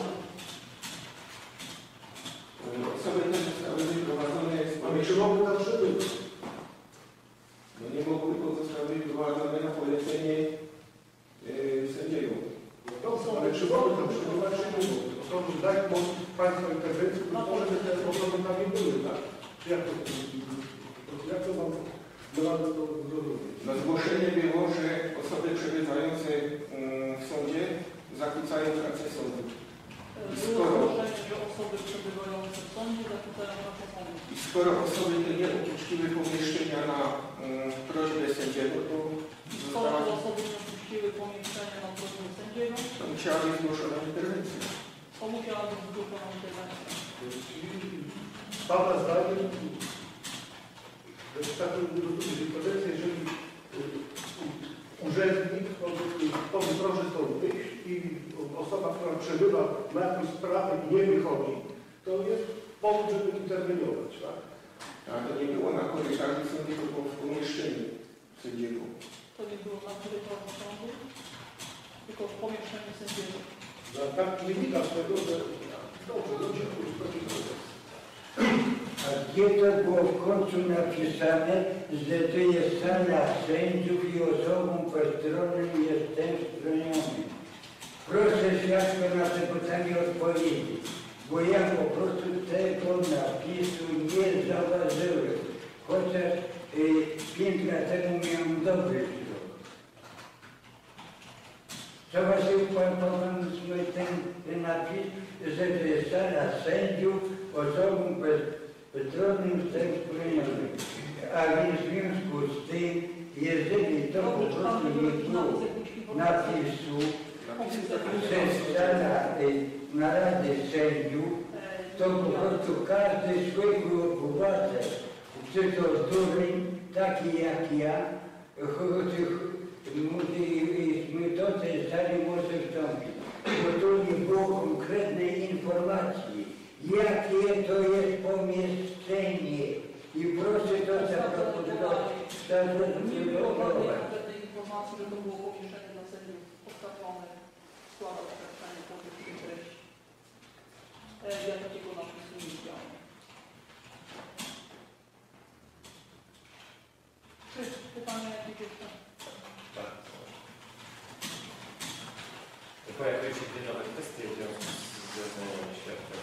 Osoby te zostały wyprowadzone z Czy pomieszczenia. mogą tam przebywać? No nie mogły, bo zostały wyprowadzone na polecenie sędziego. Ale czy mogą tam przebywać, czy nie mogą? Osoby, tak, Państwa interwencji, może by te osoby tam nie były, tak? Czy jak to mam to zrozumieć? No zgłoszenie było, że osoby przebywające w sądzie zakłócają pracę sądu. Było zgłoszenie, że osoby przebywające w sądzie zakłócają pracę sądu. I skoro osoby te nie opuściły pomieszczenia na prośbę sędziego, to Skoro osoby nie opuściły pomieszczenia na prośbę sędziego, to musiała być zgłoszona interwencja. to musiała być zgłoszona interwencja. Pana zdaniem, taką jurisprudencję, jeżeli urzędnik powie, proszę stąd wyjść i osoba, która przebywa na jakąś sprawę i nie wychodzi, to jest powód, żeby interweniować, tak? Ale to nie było na korytarzu sądu, tylko było w pomieszczeniu sędziego. To nie było na korytarzu sądu, tylko w pomieszczeniu sędziego. No, tak wynika z tego, że dobrze, A gdzie to było w końcu napisane, że to jest sala sędziów i osobą postronną jestem stroniony? Proszę świadka na to pytanie odpowiedzieć, bo ja po prostu tego napisu nie zauważyłem, chociaż 5 lat temu miałem dobry wzrok. Co właśnie pan ten napis, że to jest sala sędziów osobą bezstronnym stroniony. A więc w związku z tym, jeżeli to po prostu nie było napisu przez sala narady sędziów, to po prostu każdy swojego obywatel, czy to dureń, taki jak ja, my do tej sali może wstąpić, bo tu nie było konkretnej informacji, jakie to jest pomieszczenie i proszę to zaproponować. Nie było żadnej konkretnej informacji, że to było pomieszczenie dla sędziów oskarżonych, składał oświadczenie po tej treści. Ja takiego napisu nie widziałem. Czy pytania jakieś jeszcze? Tak. Pojawiły się dwie nowe kwestie w związku z zeznaniami świadków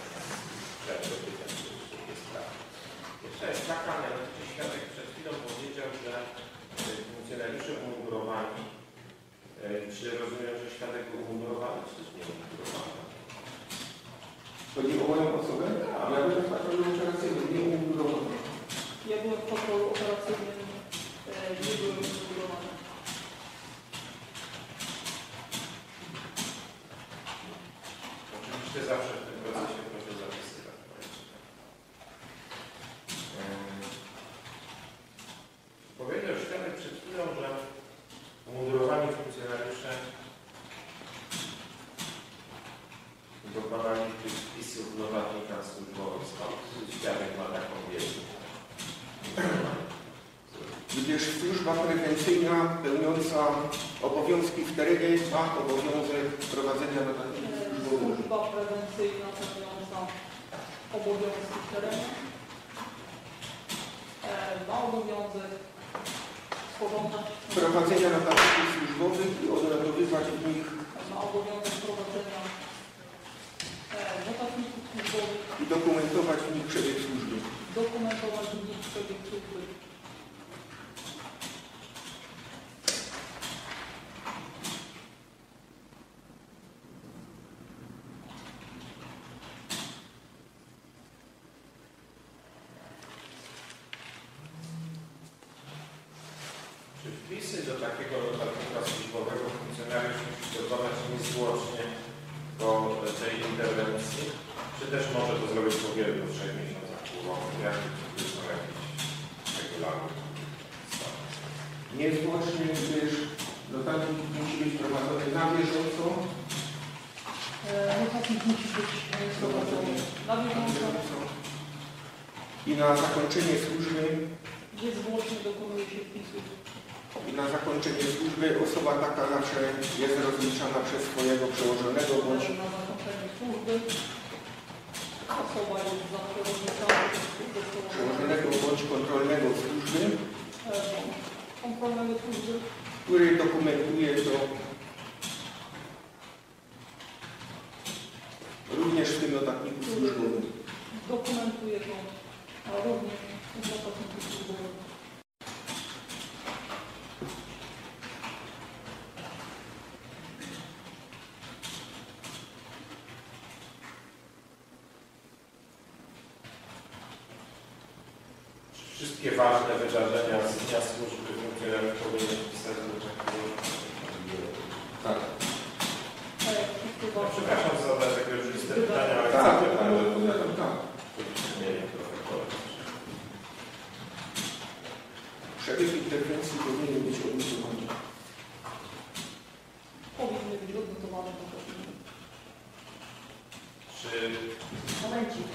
w tej sprawie. Pierwsza jest taka, mianowicie świadek przed chwilą powiedział, że funkcjonariusze umundurowani, czy rozumiem, że świadek był umundurowany, czy też nie umundurowany? Chodzi o moją osobę? Ja byłem w patrolu operacyjnym, nie umundurowany. Ja byłem w patrolu operacyjnym, nie byłem umundurowany. Oczywiście zawsze w tym procesie proszę zapisywać. Powiedział świadek przed chwilą, że umundurowani funkcjonariusze dokonali tych wpisów w notatnikach służbowych. Skąd świadek ma taką wiedzę? Gdyż służba prewencyjna pełniąca obowiązki w terenie ma obowiązek prowadzenia notatników służbowych. Służba prewencyjna pełniąca obowiązki w terenie ma obowiązek sporządzać Prowadzenia notatników służbowych i odnotowywać w nich ma obowiązek prowadzenia notatników służbowych, i dokumentować w nich przebieg służby. dokumentować w nich przebieg służby. Czy wpisy do takiego notatnika służbowego funkcjonariusz musi dokonać niezwłocznie po tej interwencji, czy też może to zrobić po wielu 3 miesiącach półroku? Jakie są jakieś regularne? Niezwłocznie, gdyż notatnik musi być prowadzony na bieżąco Notatnik musi być prowadzony na bieżąco. I na zakończenie służby Niezwłocznie dokonuje się wpisu. i na zakończenie służby osoba taka zawsze jest rozliczana przez swojego przełożonego bądź Na zakończenie służby osoba jest zawsze rozliczana przez służbę przełożonego bądź kontrolnego służby, kontrolnego służby, który dokumentuje to również w tym notatniku służbowym. dokumentuje to również w notatniku służbowym. Wszystkie ważne wydarzenia z dnia służby funkcjonariusz powinien wpisać do takiego. Tak. Przepraszam za zadać jakiegoś listę pytania, ale Tak, chcę pytać, tak. nie wiem, trochę koleś. Przebieg interwencji powinien być odnotowany. Powinny być odnotowane na pewno. Czy Momencik.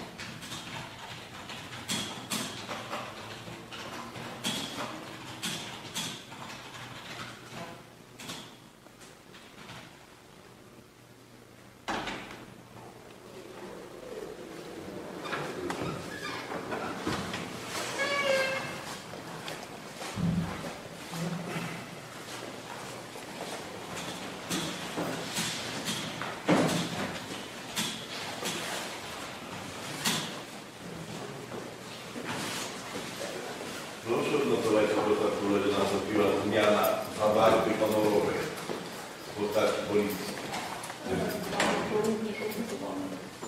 Proszę odnotować w protokole, że nastąpiła zmiana zawartych honorowych w postaci policji. To również odnotowane.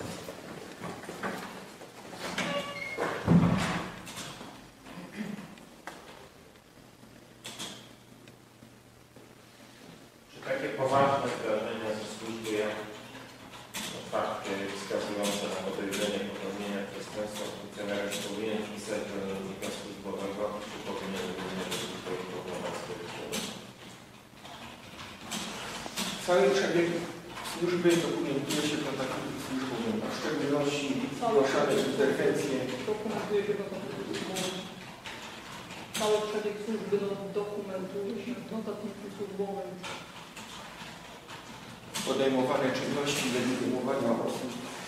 Czy takie poważne zdarzenia ze służby jak fakty wskazujące na podejrzenie popełnienia przestępstwa funkcjonariusz powinien wpisać do notatnika służbowego, czy powinien również informować swoje członków? Cały przebieg służby dokumentuje się w notatniku służbowym. w szczególności zgłaszane interwencje. Dokumentuje się do kontaktu służbowym. Cały przebieg służby dokumentuje się w notatniku służbowym. Podejmowane czynności legitymowania osób.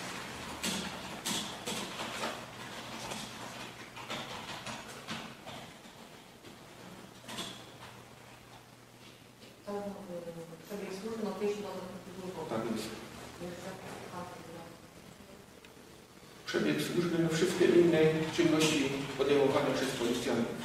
Przebieg służby, notuje się do notatniku służbowym. Tak jest. Przebieg służby, no wszystkie inne czynności podejmowane przez policjantów.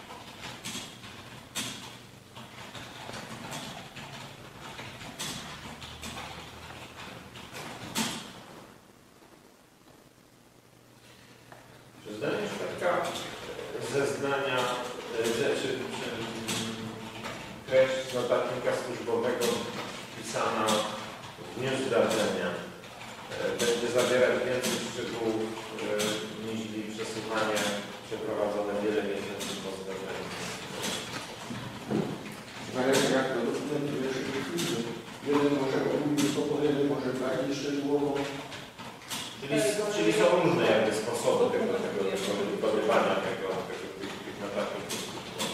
Zdanie świadka zeznania treść notatnika służbowego wpisana w dniu zdarzenia będzie zawierać więcej szczegółów niż przesłuchanie przeprowadzone wiele miesięcy po zdarzeniu. Zależy jak to dokumentuje służby. Jeden może ogólnie jeden może bardziej szczegółowo. Czyli są różne jakby sposoby tego wykonywania tych notatników.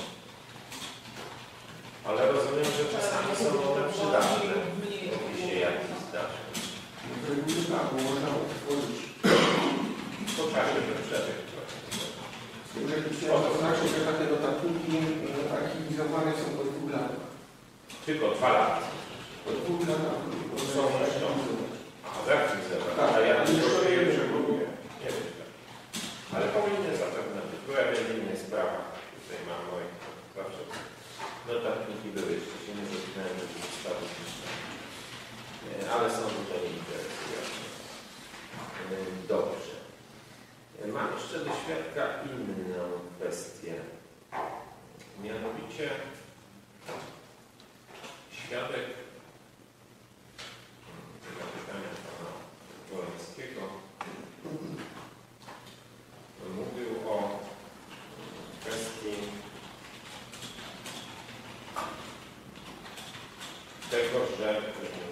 Ale rozumiem, że czasami są one przydatne w opisie jakichś zdarzeń. Tak, bo można otworzyć. Po czasie ten przebieg. Z tym, że chciałem zaznaczyć, że takie notatniki archiwizowane są po 2 latach. Tylko 2 lata. Po 2 latach. Są archiwizowane. A zarchiwizowane. Tak, ale ja nie tylko je wiem, przebuduję. Nie wiem. Ale powinny zapewne być. Była w innych sprawach. Tutaj mam moje zawsze. Notatniki były, jeszcze się nie dotknąłem, że zostały zniszczone. Ale są tutaj interesujące. Dobrze. Mam jeszcze do świadka inną kwestię. Mianowicie świadek zapytania pana Woleckiego mówił o kwestii tego, że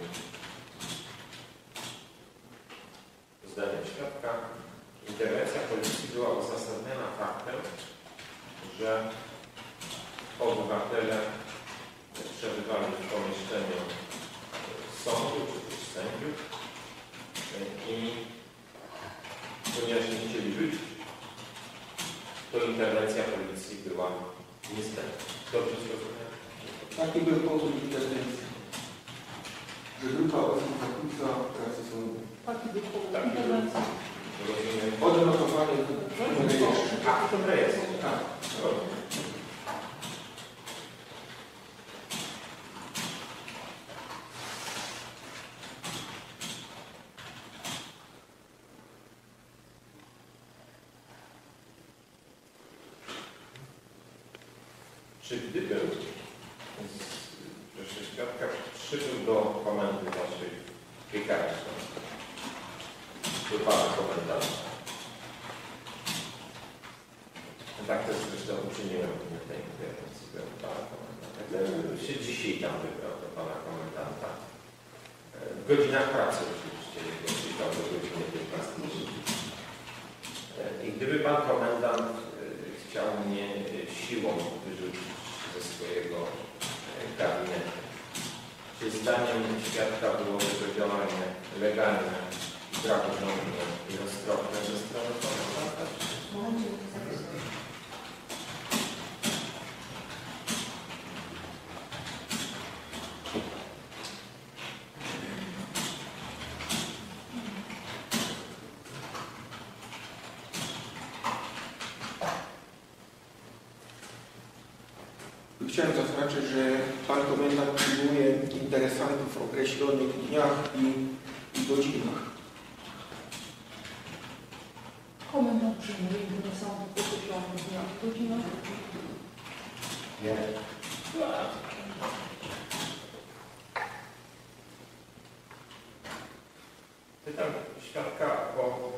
zdaniem świadka interwencja policji była uzasadniona faktem, że obywatele przebywali w pomieszczeniu sądu czy też sędziów i ponieważ nie chcieli wyjść, to interwencja policji była niezbędna. Dobrze zrozumiałem? Taki był powód interwencji. Że grupa osób zakłóca pracę sądu. Taki był powód Taki był. interwencji. Rozumiem. Odnotowany w rejestrze. A, w tym rejestrze. Tak. Dobrze. Czy gdybym, proszę świadka, przybył do komendy naszej piekarstwa, do pana komendanta. Tak też zresztą uczyniłem w tej interwencji do pana komendanta. Gdybym się dzisiaj tam wybrał do pana komendanta, w godzinach pracy oczywiście, jego przyjechał do godziny 15. I gdyby pan komendant chciał mnie siłą wyrzucić ze swojego gabinetu, czy zdaniem świadka byłoby to działanie legalne, praworządne i roztropne ze strony komendanta? Chciałem zaznaczyć, że pan komendant przyjmuje interesantów w określonych dniach i godzinach. Komendant przyjmuje interesantów w określonych dniach i godzinach. Nie. Pytam świadka o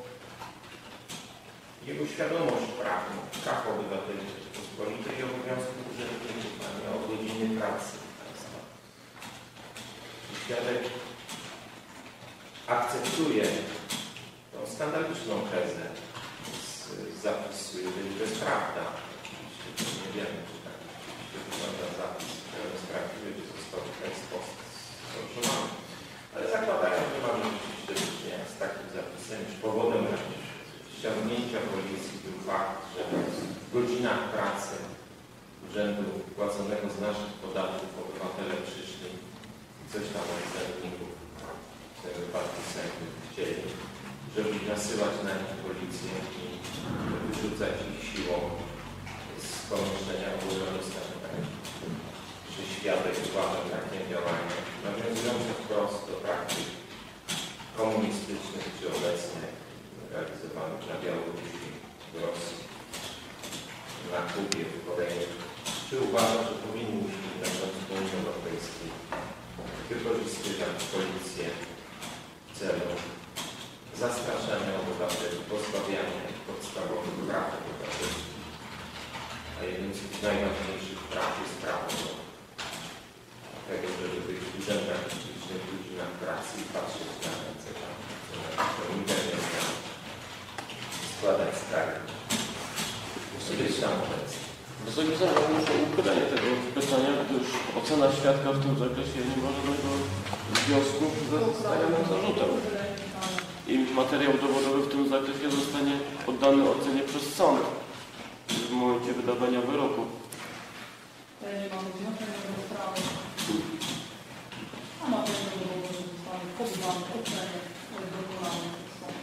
jego świadomość prawną, praw obywateli Rzeczypospolitej i obowiązków urzędników, a nie o godzinie pracy państwa. Czy świadek akceptuje to, skandaliczną tezę z zapisu, jeżeli to jest prawda. Oczywiście nie wiemy, czy tak wygląda zapis, że sprawdziły, że został w ten sposób sfałszowany. Ale zakładają, że mamy rzeczywiście do czynienia z takim zapisem, iż powodem ściągnięcia policji był fakt, że w godzinach pracy urzędu płaconego z naszych podatków obywatele przyszli i coś tam od urzędników, w tym wypadku sędziów, chcieli, żeby nasyłać na nich policję i wyrzucać ich siłą z pomieszczenia obowiązku sanitarnego. Czy świadek uważa takie działania, nawiązujące wprost do praktyk komunistycznych czy obecnych realizowanych na Białorusi, w Rosji, na Kubie, w Korei. Czy uważa, że powinniśmy, będąc w Unii Europejskiej, wykorzystywać policję w celu zastraszania obywateli, pozbawiania podstawowych praw obywatelskich, a jednym z tych najważniejszych praw jest prawo do tego, żeby być w urzędach publicznych w godzinach pracy i patrzeć na ręce do internetu, składać skargi. Musi być tam obecny. Wysoki Sądzie, muszę uchylenie tego pytania, gdyż ocena świadka w tym zakresie nie ma żadnego związku ze stawianym zarzutem. I materiał dowodowy w tym zakresie zostanie poddany ocenie przez sąd w momencie wydawania wyroku. Nie mamy znaczenia do sprawy. A materiał dowodowy zostanie poddany ocenie dokonanej przez sąd.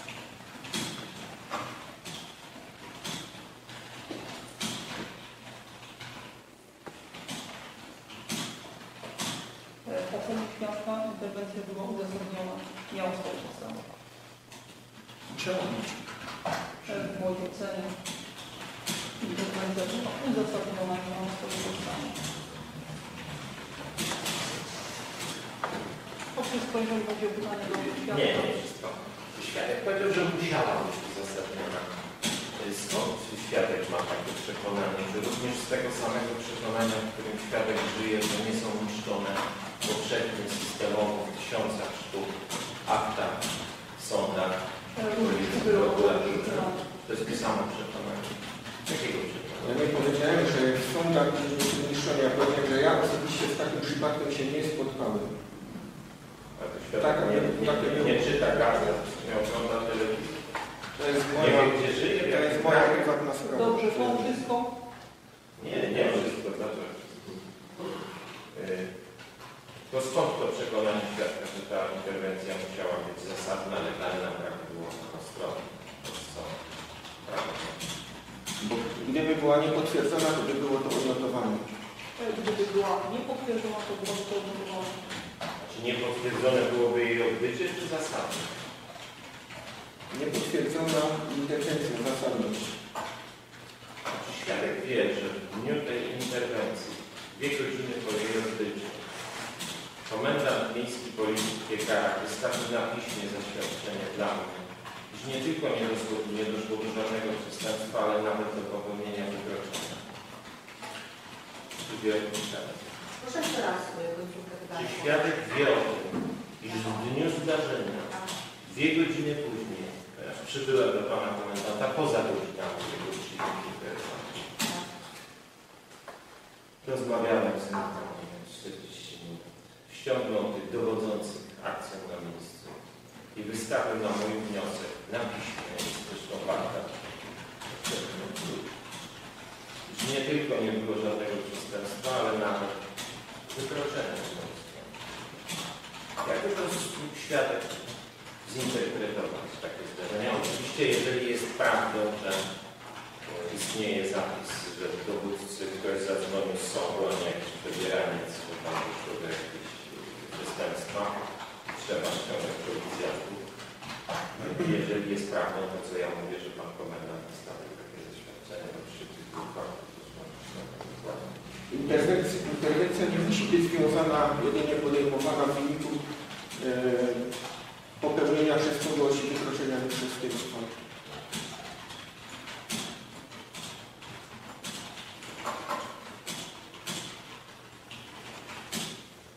W ocenie świadka interwencja była uzasadniona, miała swoją podstawę. Musiała być. W mojej ocenie interwencja była uzasadniona, miała swoją podstawę. To wszystko, jeżeli chodzi o pytanie do świadka. Nie, nie wszystko. Świadek powiedział, że musiała być uzasadniona. Skąd świadek ma takie przekonanie, że również z tego samego przekonania, w którym świadek żyje, że nie są niszczone powszechnie, systemowo w tysiącach sztuk akta w sądach, policji, prokuraturze. To jest to samo przekonanie. Jakiego przekonania? Ja nie powiedziałem, że w sądach nie są niszczone. Ja powiedziałem, że ja osobiście z takim przypadkiem się nie spotkałem. A to świadek nie czyta gazet, nie ogląda telewizji. To jest Nie wiem, gdzie żyje. To jest moja prywatna sprawa. Dobrze, to wszystko. Nie wszystko, dlaczego? To skąd to przekonanie świadka, że ta interwencja musiała być zasadna, legalna, prawidłowa na stronie? Bo gdyby była niepotwierdzona, to by było to odnotowane. Gdyby była niepotwierdzona, to byłoby to odnotowane. Czy niepotwierdzone byłoby jej odbycie, czy zasadne? Niepotwierdzona interwencja, zasadność. Czy świadek wie, że w dniu tej interwencji, 2 godziny po jej odbyciu, komendant miejski policji w Piekarach wystawił na piśmie zaświadczenie dla mnie, iż nie tylko nie doszło do żadnego przestępstwa, ale nawet do popełnienia wykroczenia. Czy wie o tym świadek? Proszę jeszcze raz końcówkę Czy pytania. świadek wie o tym, iż w dniu zdarzenia, 2 godziny później, przybyłem do pana komendanta poza godzinami jego dzisiejszej interwencji. Rozmawiałem z nim 40 minut. Ściągnął tych dowodzących akcją na miejscu i wystawił na mój wniosek na piśmie, jest zresztą warta. Nie tylko nie było żadnego przestępstwa, ale nawet wykroczenia. Jak to świadek zinterpretować takie zdarzenia? Oczywiście, jeżeli jest prawdą, że istnieje zapis, że w dowódcy ktoś zadzwonił z sądu, a nie jakiś wybieraniec, że tam doszło do jakiegoś przestępstwa, trzeba ściągnąć policjantów. Jeżeli jest prawdą, to co ja mówię, że pan komendant wystawił takie zaświadczenie, to przy tych dwóch Interwencja nie musi być związana, jedynie podejmowana w wyniku popełnienia przez kogoś wykroczenia przez kierowcę.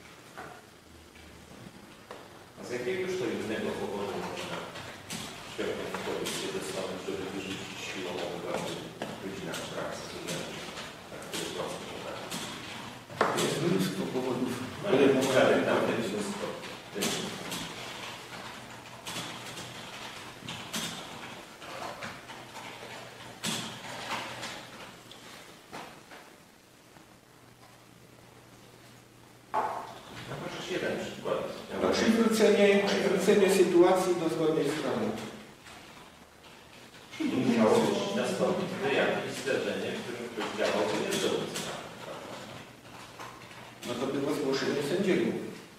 A z jakiegoś to innego powodu można ściągnąć przywrócenie sytuacji do zgodnej z prawem. Musiało być nastąpić jakieś zdarzenie, w którym ktoś działał niezgodnie z prawem. No to było zgłoszenie sędziego.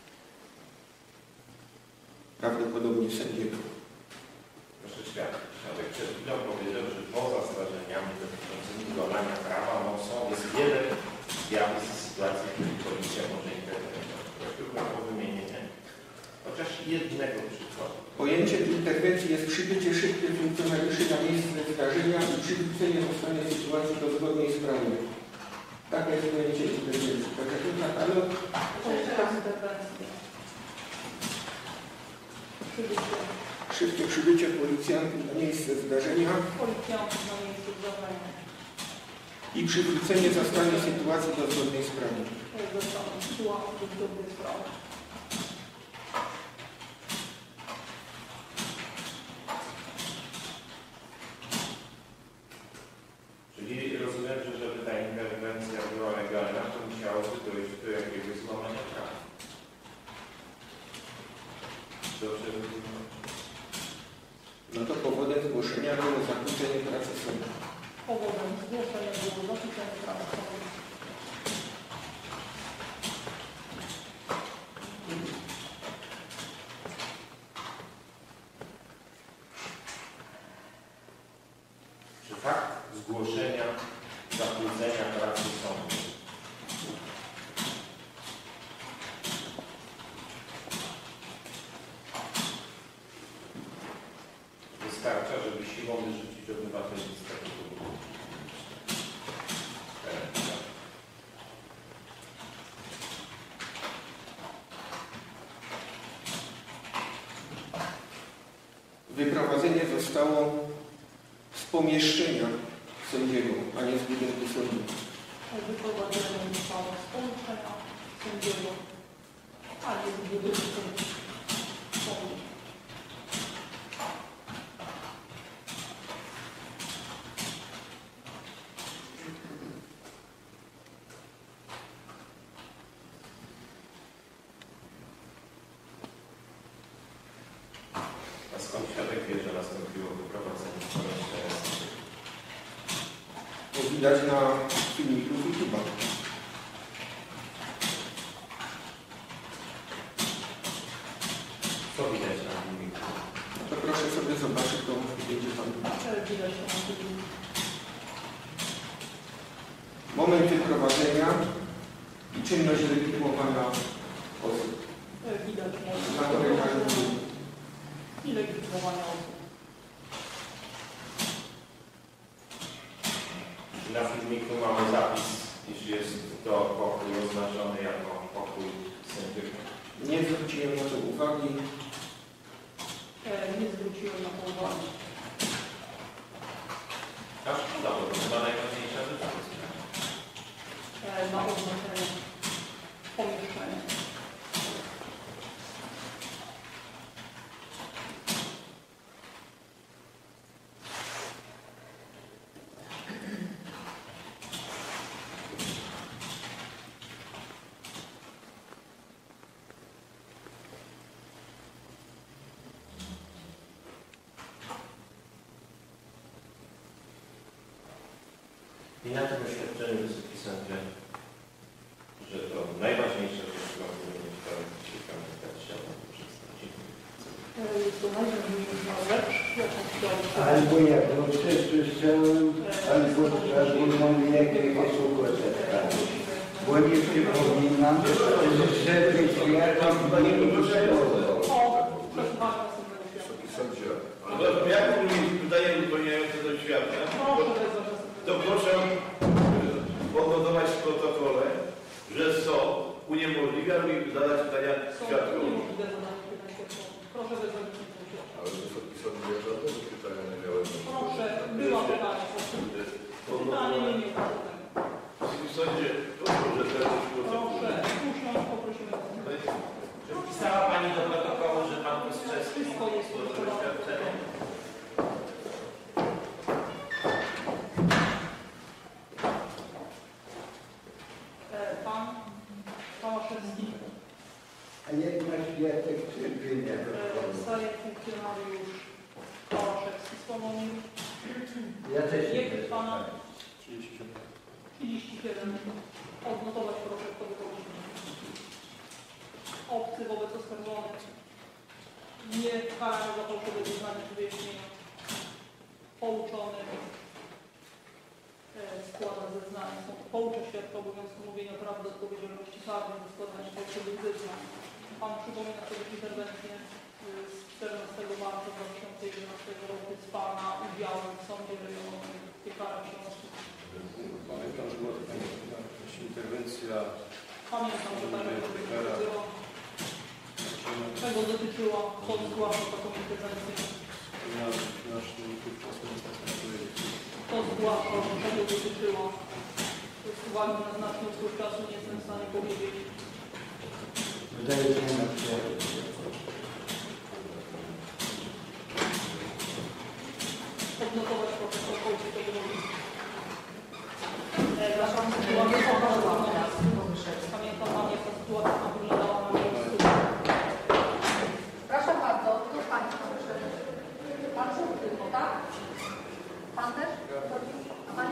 Prawdopodobnie sędziego. Proszę świadek przed chwilą powiedział, że poza zdarzeniami dotyczącymi złamania prawa jest wiele zjawisk, sytuacji, w których policja może interweniować. Prosiłbym o wymienienie chociaż jednego przykładu. Pojęciem interwencji jest przybycie szybkie funkcjonariuszy na miejsce zdarzenia i przywrócenie zostania sytuacji do zgodnej z prawem. Takie jest pojęcie interwencji. Tak jak ten katalog. Szybkie przybycie policjantów na miejsce zdarzenia i przywrócenie zastania sytuacji do zgodnej z prawem. Czyli rozumiem, że żeby ta interwencja była legalna, to musiałoby dojść do jakiegoś złamania prawa. Dobrze rozumiem? No to powodem zgłoszenia było zakłócenie pracy sądu. Powodem zgłoszenia było zakłócenie pracy sądu. Czy fakt zgłoszenia zakłócenia pracy sądu wystarcza, żeby siłą wyrzucić obywateli z tego powodu? Wyprowadzenie zostało z pomieszczenia sędziego, a nie z budynku sądu. Wyprowadzenie zostało z pomieszczenia sędziego, a nie z budynku sądu. A skąd świadek wie, że nastąpiło wyprowadzenie z pomieszczenia sędziego? To widać na filmiku z YouTube'a. Co widać na filmiku? To proszę sobie zobaczyć, to będzie pan. Widać to na filmiku. Moment wyprowadzenia i czynność legitymowania osób. Widać Na korytarzu. i legitymowania osób. Na filmiku mamy zapis, iż jest to pokój oznaczony jako pokój sędziego. Nie zwróciłem na to uwagi. Nie zwróciłem na to uwagi. A szkoda, bo to chyba najważniejsza rzecz. Na oznaczenie pomieszczenia. I na tym oświadczeniu Wysoki Sądzie, że to najważniejsza rzecz, którą powinien sprawozdać chciałbym przedstawić. Jest to najważniejsza rzecz, jaką chciałbym. Albo jak dobrze słyszałem, albo mam jakiegoś układu. Bo nie przypominam, że żeby świadom nie uszkodził. Ale jak mówi pytanie uzupełniające do świadka, to proszę odnotować w protokole, że sąd uniemożliwia mi zadać pytania świadkowi. Proszę wezwać. Ale Wysoki Sąd nie żadnego pytania nie miałem. Proszę, była pytanie. Pytanie nie miało. Wysoki Sądzie, proszę teraz w Proszę, usiąść, poprosimy. Czy wpisała Pani do protokołu, że Pan Kostrzeski Wszystko jest złożył oświadczenie? Pan Tomaszewski. A jednak świadek Pana? 37. 37. Odnotować proszę, kto wychodzi. Obcy wobec oskarżonych. Nie karany za fałszywe zeznanie czy wyjaśnienia. Pouczony. Składa zeznanie. Poucza świadka obowiązku mówienia prawdy, odpowiedzialności karnej za składanie fałszywych zeznań. Pan przypomina sobie interwencję z 14 marca 2011 roku z Pana udziałem w sądzie rejonowym w Piekarach Śląskich. Pamiętam, że była taka interwencja. Pamiętam, że taka dotyczyła. Czego dotyczyła? Kto zgłaszał taką interwencję? Kto zgłaszał? Czego dotyczyła? Z uwagi na znaczny upływ czasu nie jestem w stanie powiedzieć. Wydaje się, że nie ma przyjaciół. Odnotować proszę, co chodzi tego mówić. Naszą sytuację pamiętam Pani, jak ta sytuacja wyglądała na miejscu. Proszę bardzo, tu Pani proszę. Pan Żółk tylko, tak? Pan też? A Pani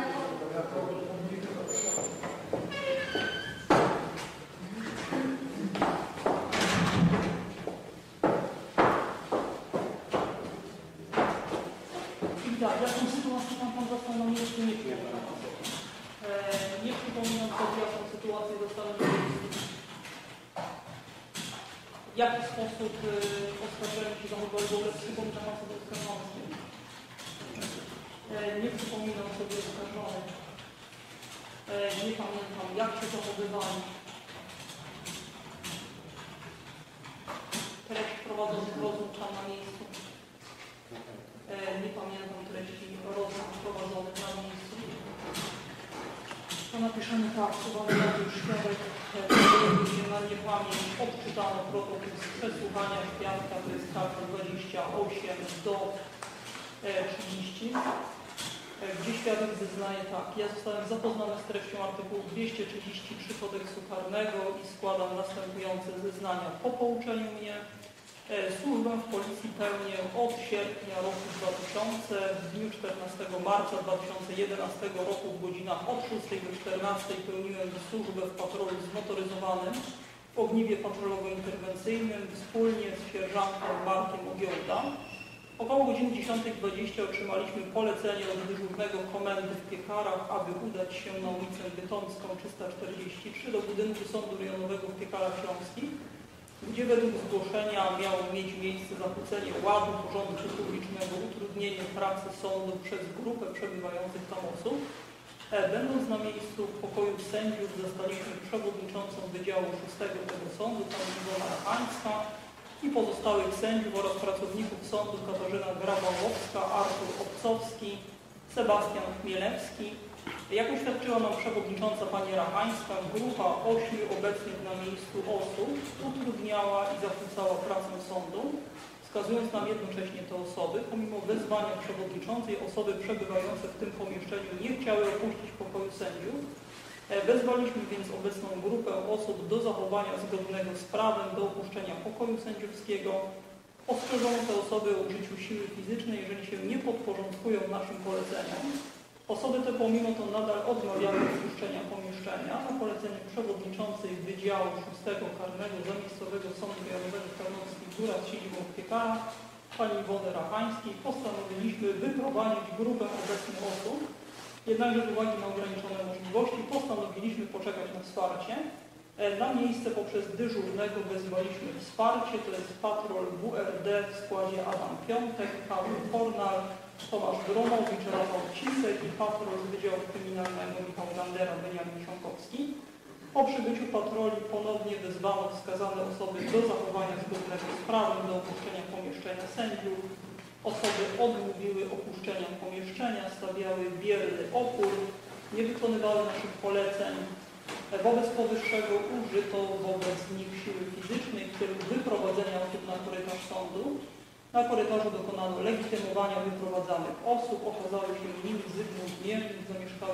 Tak, jaką sytuację Pan został na miejscu, nie przypominam. Nie przypominam sobie, jaką sytuację zostałem na miejscu. W jaki sposób oskarżeni się zachowali, w ogóle przypominam sobie oskarżonych. Nie przypominam sobie oskarżonych. Nie pamiętam, jak się zachowywali. Treść prowadzonych rozmów tam na miejscu. Nie pamiętam treści rozmów prowadzonych na miejscu. To napiszemy tak, słowa już świadek, na niepamięć odczytano protokół z przesłuchania świadka, to jest karta 28 do 30, gdzie świadek zeznaje tak: ja zostałem zapoznany z treścią artykułu 233 kodeksu karnego i składam następujące zeznania. Po pouczeniu mnie służbę w policji pełnię od sierpnia roku 2000. W dniu 14 marca 2011 roku w godzinach od 6 do 14 pełniłem służbę w patrolu zmotoryzowanym w ogniwie patrolowo-interwencyjnym wspólnie z sierżantem Markiem Ogiołda. Około godziny 10:20 otrzymaliśmy polecenie od dyżurnego komendy w Piekarach, aby udać się na ulicę Bytomską 343 do budynku Sądu Rejonowego w Piekarach Śląskich, gdzie według zgłoszenia miało mieć miejsce zakłócenie ładu, porządku publicznego, utrudnienie pracy sądu przez grupę przebywających tam osób. Będąc na miejscu w pokoju sędziów, zastaliśmy przewodniczącą Wydziału 6 tego sądu, pani Iwona Rachańska, i pozostałych sędziów oraz pracowników sądu Katarzyna Grabałowska, Artur Obcowski, Sebastian Chmielewski. Jak oświadczyła nam przewodnicząca pani Rachańska, grupa 8 obecnych na miejscu osób utrudniała i zakłócała pracę sądu, wskazując nam jednocześnie te osoby. Pomimo wezwania przewodniczącej, osoby przebywające w tym pomieszczeniu nie chciały opuścić pokoju sędziów. Wezwaliśmy więc obecną grupę osób do zachowania zgodnego z prawem do opuszczenia pokoju sędziowskiego. Ostrzeżono te osoby o użyciu siły fizycznej, jeżeli się nie podporządkują naszym poleceniom. Osoby te pomimo to nadal odmawiały opuszczenia pomieszczenia. Na polecenie przewodniczącej Wydziału 6 Karnego Zamiejscowego Sądu Rejonowego w Tarnowskich Górach z siedzibą w Piekarach, pani Iwony Rachańskiej, postanowiliśmy wyprowadzić grupę obecnych osób. Jednakże z uwagi na ograniczone możliwości postanowiliśmy poczekać na wsparcie. Na miejsce poprzez dyżurnego wezwaliśmy wsparcie, to jest patrol WRD w składzie Adam Piątek, Kamil Fornal, Tomasz Gromowicz, Rafał Cisek i patrol z Wydziału Kryminalnego Michał Gandera, Beniamin Siąkowski. Po przybyciu patroli ponownie wezwano wskazane osoby do zachowania zgodnego z prawem do opuszczenia pomieszczenia sędziów. Osoby odmówiły opuszczenia pomieszczenia, stawiały bierny opór, nie wykonywały naszych poleceń. Wobec powyższego użyto wobec nich siły fizycznej w celu wyprowadzenia osób na korytarz sądu. Na korytarzu dokonano legitymowania wyprowadzanych osób. Okazały się nimi Zygmunt Miernik, zamieszkały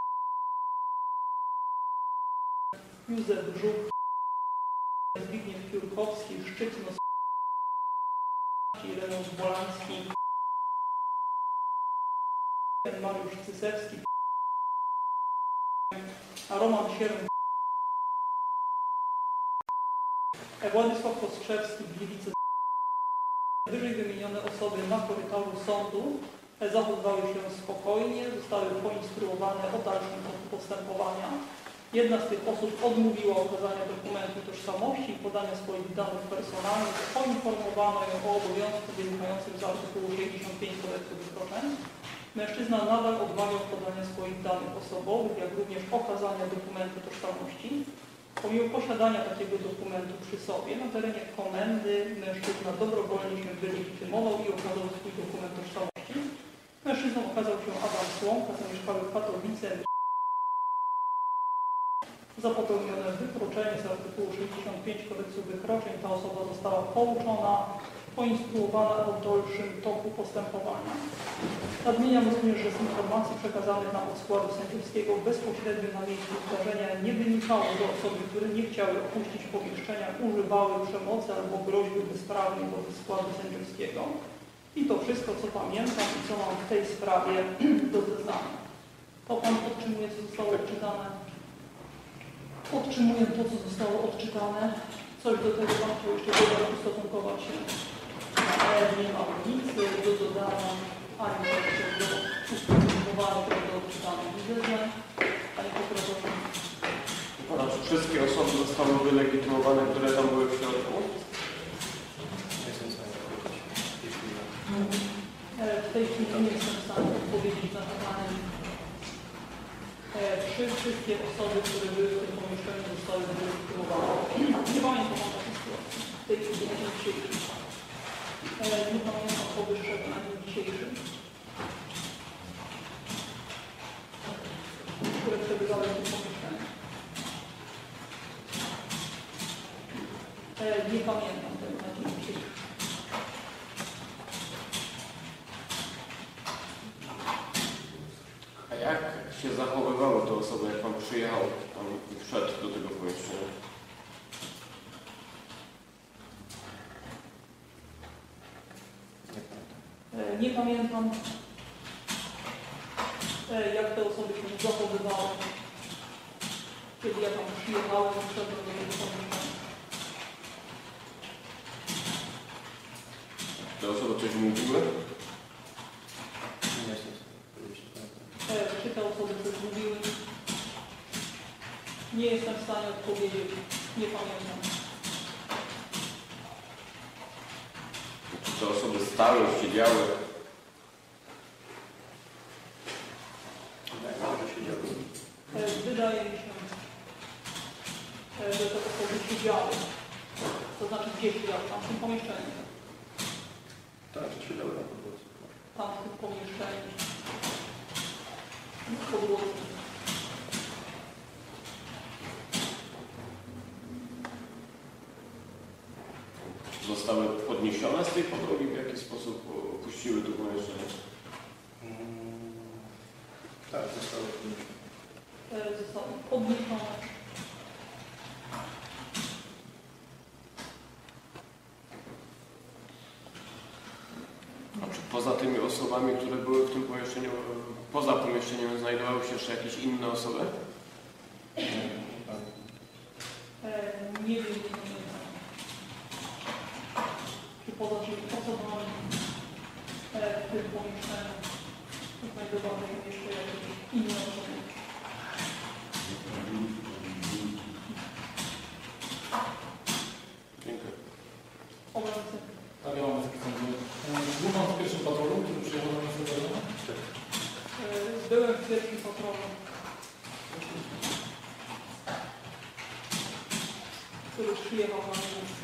Józef Żuk, Zbigniew Piórkowski, Szczytno, Renald Bolański, Mariusz Cysewski, a Roman Sierny, Władysław Kostrzewski, Gliwice. Wyżej wymienione osoby na korytarzu sądu zachowywały się spokojnie, zostały poinstruowane o dalszym toku postępowania. Jedna z tych osób odmówiła okazania dokumentu tożsamości i podania swoich danych personalnych. Poinformowano ją o obowiązku wynikającym z artykułu 65 Kodeksu wykroczeń. Mężczyzna nadal odmawiał podania swoich danych osobowych, jak również okazania dokumentu tożsamości. Pomimo posiadania takiego dokumentu przy sobie, na terenie komendy mężczyzna dobrowolnie się wylegitymował i okazał swój dokument tożsamości. Mężczyzną okazał się Adam Słomka, zamieszkały w Katowice. Za popełnione wykroczenie z artykułu 65 Kodeksu wykroczeń ta osoba została pouczona, poinstruowana o dalszym toku postępowania. Nadmieniam również, że z informacji przekazanych nam od składu sędziowskiego bezpośrednio na miejscu zdarzenia nie wynikało, że osoby, które nie chciały opuścić pomieszczenia, używały przemocy albo groźby bezprawnej wobec składu sędziowskiego. I to wszystko, co pamiętam i co mam w tej sprawie do zeznania. To Pan podtrzymuje, co zostało odczytane? Podtrzymuję to, co zostało odczytane. Coś do tego Pan chciał jeszcze dodać, ustosunkować się. Nie ma nic do dodania, ani do ustosunkowania tego do odczytanych zeznań. Panie Prokuratorze. Pana, czy wszystkie osoby zostały wylegitymowane, które tam były w środku? W tej chwili nie jestem w stanie odpowiedzieć na pytanie. Czy wszystkie osoby, które były w tym pomieszczeniu, zostały wylegitymowane? Nie pamiętam takiej sytuacji. W tej chwili nie dzisiejszym. Nie pamiętam powyższego na dzień dzisiejszy. Które przebywały w tym pomieszczeniu. Nie pamiętam tego na dzień dzisiejszy. A jak się zachowywały te osoby, jak Pan przyjechał, Pan wszedł do tego pomieszczenia? Nie pamiętam, jak te osoby się zachowywały, kiedy ja tam przyjechałem i wszedłem do tego pomieszczenia. Te osoby coś mówiły? Czy te osoby coś mówiły? Nie jestem w stanie odpowiedzieć. Nie pamiętam. Czy te osoby stały, siedziały? Wydaje mi się, że te osoby siedziały. To znaczy gdzie siedziały? Tam w tym pomieszczeniu. Tak, siedziały na podłodze. Tam w tym pomieszczeniu. W podłodze. Zostały podniesione z tej podłogi? W jaki sposób opuściły to pomieszczenie? Tak, zostały podniesione. Zostały podniesione. A czy poza tymi osobami, które były w tym pomieszczeniu, poza pomieszczeniem znajdowały się jeszcze jakieś inne osoby? Nie wiem, czy poza tymi osobami w tym pomieszczeniu znajdowały się jeszcze jakieś inne osoby. Dziękuję. Obecny. Tak, ja mam takie sądzenie. Był Pan w pierwszym patrolu, który przyjechał na miejsce zdarzenia? Byłem w pierwszym patrolu, który przyjechał na miejsce.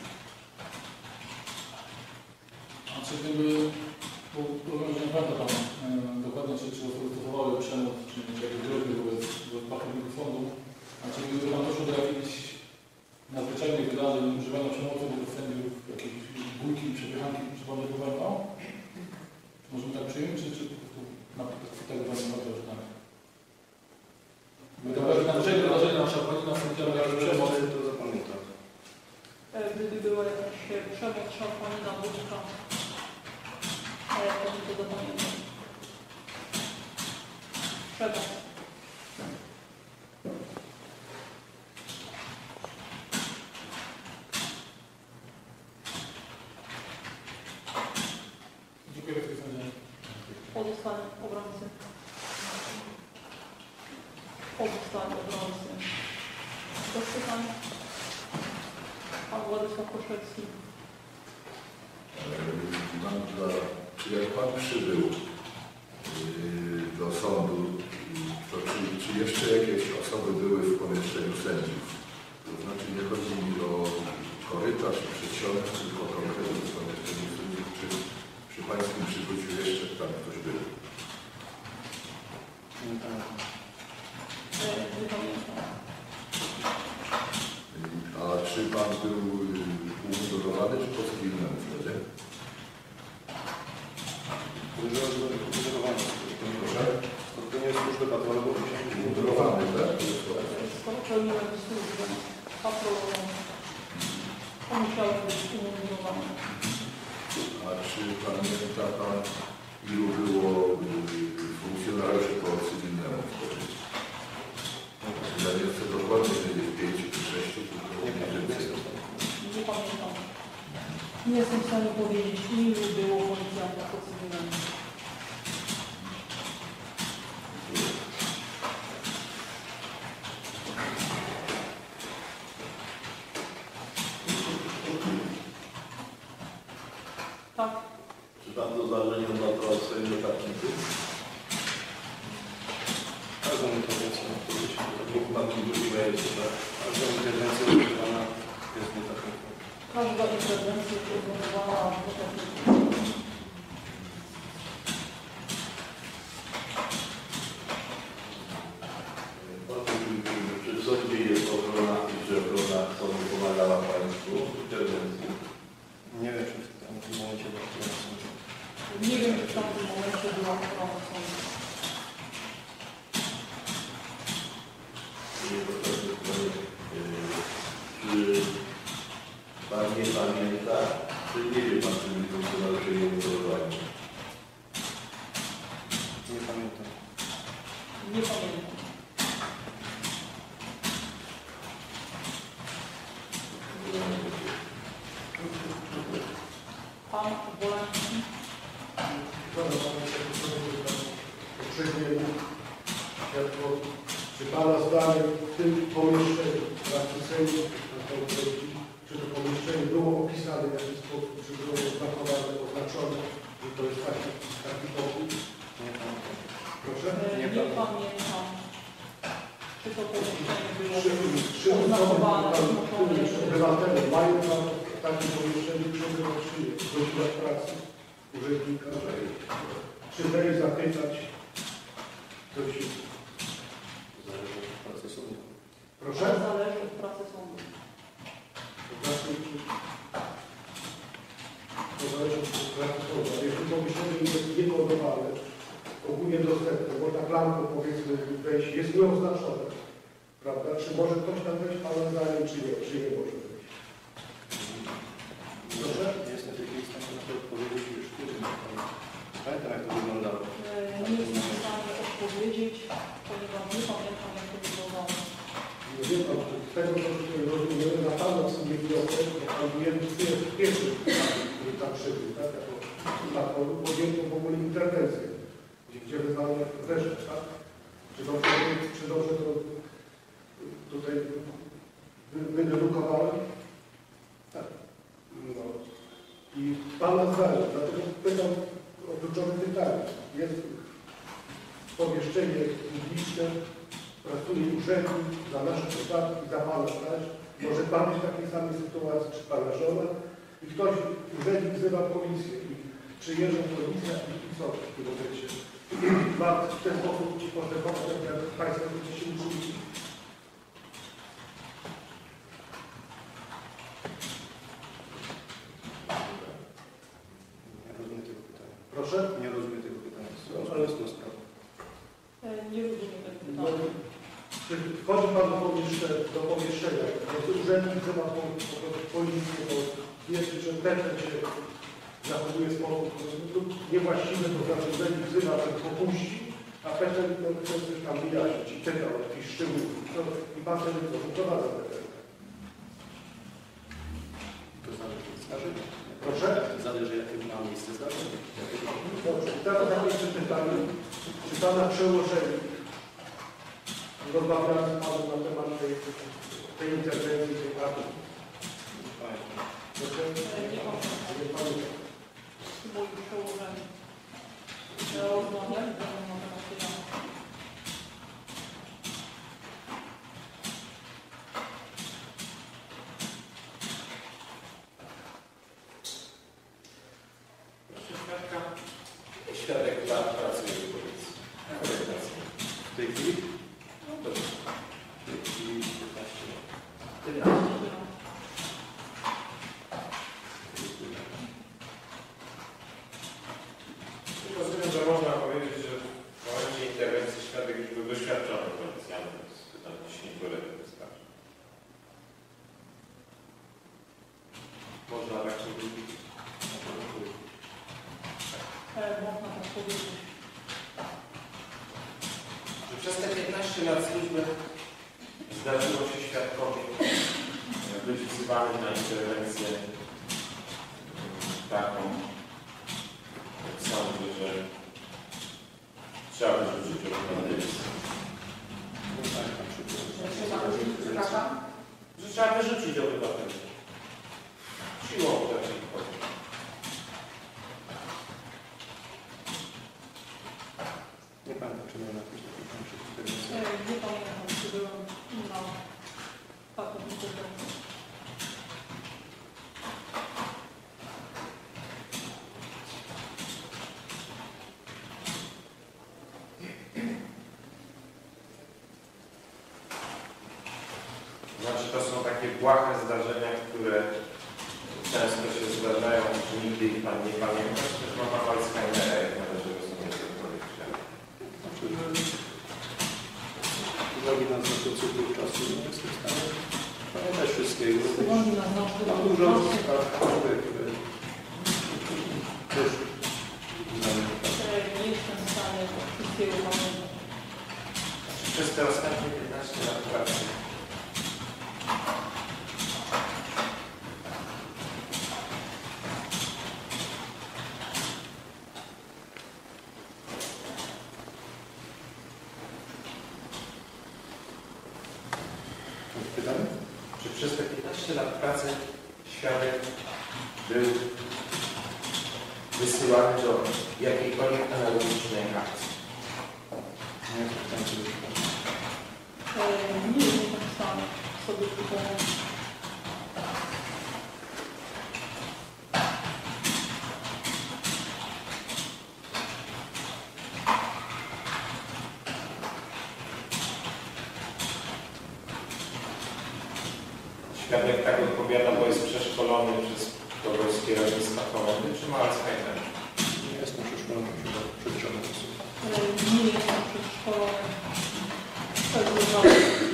A czy gdyby, bo rozumiem, że nie pamięta Pan dokładnie, czy osoby stosowały przemoc, czy jakieś groźby wobec pracowników sądu, a czy gdyby Pan doszło do jakichś nadzwyczajnych wydarzeń, używania przemocy wobec sędziów, jakieś bójki, przepychanki, czy Pan nie pamiętał? Możemy tak przyjąć, czy po prostu na tego Pan nie ma to, że tak? Gdyby nadzwyczajne wydarzenia, na przykład na sędziach, jak przemoc, To zapamiętam. Gdyby była jakaś przemoc, szarpanina, wódka, to bym to zapamiętał. obu stanie obrońcy. Obu stanie obrońcy. Bez pytań. Pan Władysław Koszewski. Czy jak Pan przybył do sądu, to czy jeszcze jakieś osoby były w pomieszczeniu sędziów? To znaczy nie chodzi mi o korytarz i przedsionek, tylko konkretnie w pomieszczeniu sędziów. Czy przy Pańskim przybyciu jeszcze tam ktoś był? Nie pamiętam. A czy Pan był umundurowany, czy po cywilnemu wtedy? Umundurowany. To nie jest służby patrolowej. Umundurowany, tak? Skoro pełniłem służbę patrolową, to musiałem być umundurowany. A czy pamięta Pan, ilu było funkcjonariuszy po cywilnemu wtedy? Ja nie chcę dokładnie wiedzieć, 5 czy 6, tylko mniej więcej. Nie pamiętam. Nie jestem w stanie powiedzieć, ilu było policjantów po cywilnemu. Tak. Czy Pan to zdarzenie odnotował swoim notatniku? Każdą interwencję na którejś Mógł Pan mi wypowiedzieć, tak? każdą interwencję odbywana jest notatnikiem. Każda interwencja jest wykonywana w notatniku. Czy w sądzie jest ochrona i czy ochrona sądu pomagała Państwu w interwencji? Nie wiem, czy w tym momencie do którego sądu. Nie wiem, czy w tamtym momencie była ochrona sądu. Czy Pan nie pamięta, czy nie wie Pan, czy byli funkcjonariusze nie mundurowani? Nie pamiętam. Nie pamiętam. Pan Wolański. Czy Pana zdaniem w tym pomieszczeniu, pracy sędziów, czy to pomieszczenie było opisane w jakiś sposób, czy było oznakowane, oznaczone, że to jest taki pokój? Nie pamiętam. Proszę? Nie pamiętam. Czy to pomieszczenie było Czy oznakowane, obywatele mają tam takie pomieszczenie przebywać, czy nie? Godzina pracy urzędnika, czy wejść zapytać, coś Zależy od pracy sądu. proszę? Zależy od pracy sądu. To zależy od pracy sądu. Ale jeśli pomieszczenie jest niekodowane, ogólnie dostępne, bo ta klamka, powiedzmy, wejść jest nieoznaczona, prawda? Czy może ktoś tam wejść Pana zdaniem, czy nie może wejść? Proszę? Nie jestem w tej chwili w stanie na to odpowiedzieć już kiedy. Pamiętam, jak to wyglądało. Nie jestem w stanie odpowiedzieć, ponieważ nie pamiętam, jak to wyglądało. No wie Pan, z tego co rozumiemy, na Pana sobie wniosek, bo Pan był jednym z pierwszych, który tam przybył, tak? Jako podjęto w ogóle interwencję, gdzie wyznano weszło, tak? Czy dobrze to tutaj wydedukowałem? Tak. No. I Pana zdanie, dlatego pytam o kluczowe pytanie. Jest pomieszczenie publiczne, pracuje urzędnik za nasze podatki, za Pana stać. Może Pan być w takiej samej sytuacji, czy Pana żona i ktoś, urzędnik wzywa policję i przyjeżdża policja i co w tym momencie? Ma w ten sposób postępować, jak Państwo będziecie się uczyli. Nie rozumiem tego pytania. Proszę? Nie rozumiem tego pytania. Ale jest to sprawa. Nie rozumiem tego No, pytania. czy wchodzi Pan do pomieszczenia, jest urzędnik wzywa policję, bo jest, że ten się zachowuje w sposób niewłaściwy, to znaczy urzędnik wzywa, że popuści, a Peter chce coś tam wyjaśnić i czeka o jakiś szczegół. I Pan wtedy to wyprowadza. To znaczy, zdarzenie. Proszę? Zależy, jakie ma miejsce zdarzenie. Dobrze, teraz mam jeszcze pytanie. Czy Pana przełożeni rozmawiali z Panem na temat tej interwencji, tej akcji? Proszę? Nie pamiętam. Moi przełożeni. Rozmawiali na temat tej akcji. Świadek pracuje w policji. W tej chwili? No dobrze. W tej chwili 15 lat. Tyle. Rozumiem, że można powiedzieć, że w momencie interwencji świadek już był doświadczony policjantem, więc pytam, jeśli niektóre to wystarczy. Można tak powiedzieć. Można tak powiedzieć. Że przez te 15 lat służby zdarzyło się świadkowi być wzywany na interwencję taką, jak sądzę, że trzeba wyrzucić obywatelstwo. Że trzeba wyrzucić obywatelstwo. Siłą w takiej kwestii. Nie pamiętam, czy miał jakieś takie Nie pamiętam, czy byłem na taką interwencję. Znaczy to są takie błahe zdarzenia, które często się zdarzają, że nigdy ich Pan nie pamięta, też ma Pan Alzheimera, jak należy rozumieć cokolwiek świata. Znaczy, że z uwagi na znaczący wpływ czasu nie jestem w stanie pamiętać wszystkiego. Mam dużo spraw, które też znamy. Nie jestem w stanie wszystkiego pamiętać. Przez te ostatnie 15 lat pracy Pytanie? czy przez te 15 lat pracy świadek był wysyłany do jakiejkolwiek analogicznej akcji? Nie jestem w stanie sobie przypomnieć. Nie jestem w stanie sobie przypomnieć. Świadek tak odpowiada, bo jest przeszkolony przez kogoś z kierownictwa komendy, czy ma Alzheimer? Nie jestem przeszkolony przez żadne osób. Nie jestem przeszkolony przez żadne osoby.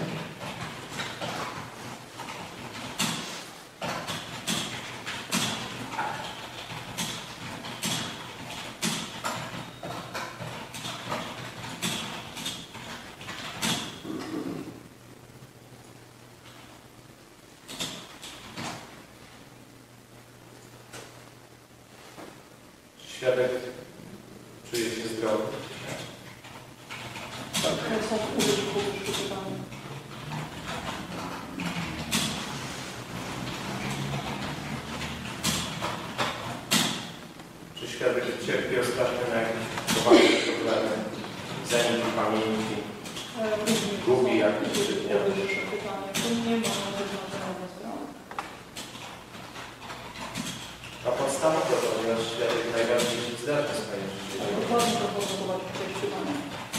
Świadek czuje się zdrowy. Tak. Są powyższe pytanie. Czy świadek cierpi ostatnio na jakieś poważne problemy, zaniki pamięci, gubi jakieś dnia? Powyższe pytanie. To nie ma żadnego sprawy. A podstawa to, ponieważ świadek najbardziej się zdarzy w swoim życiu. Dokładnie to powodować pytanie.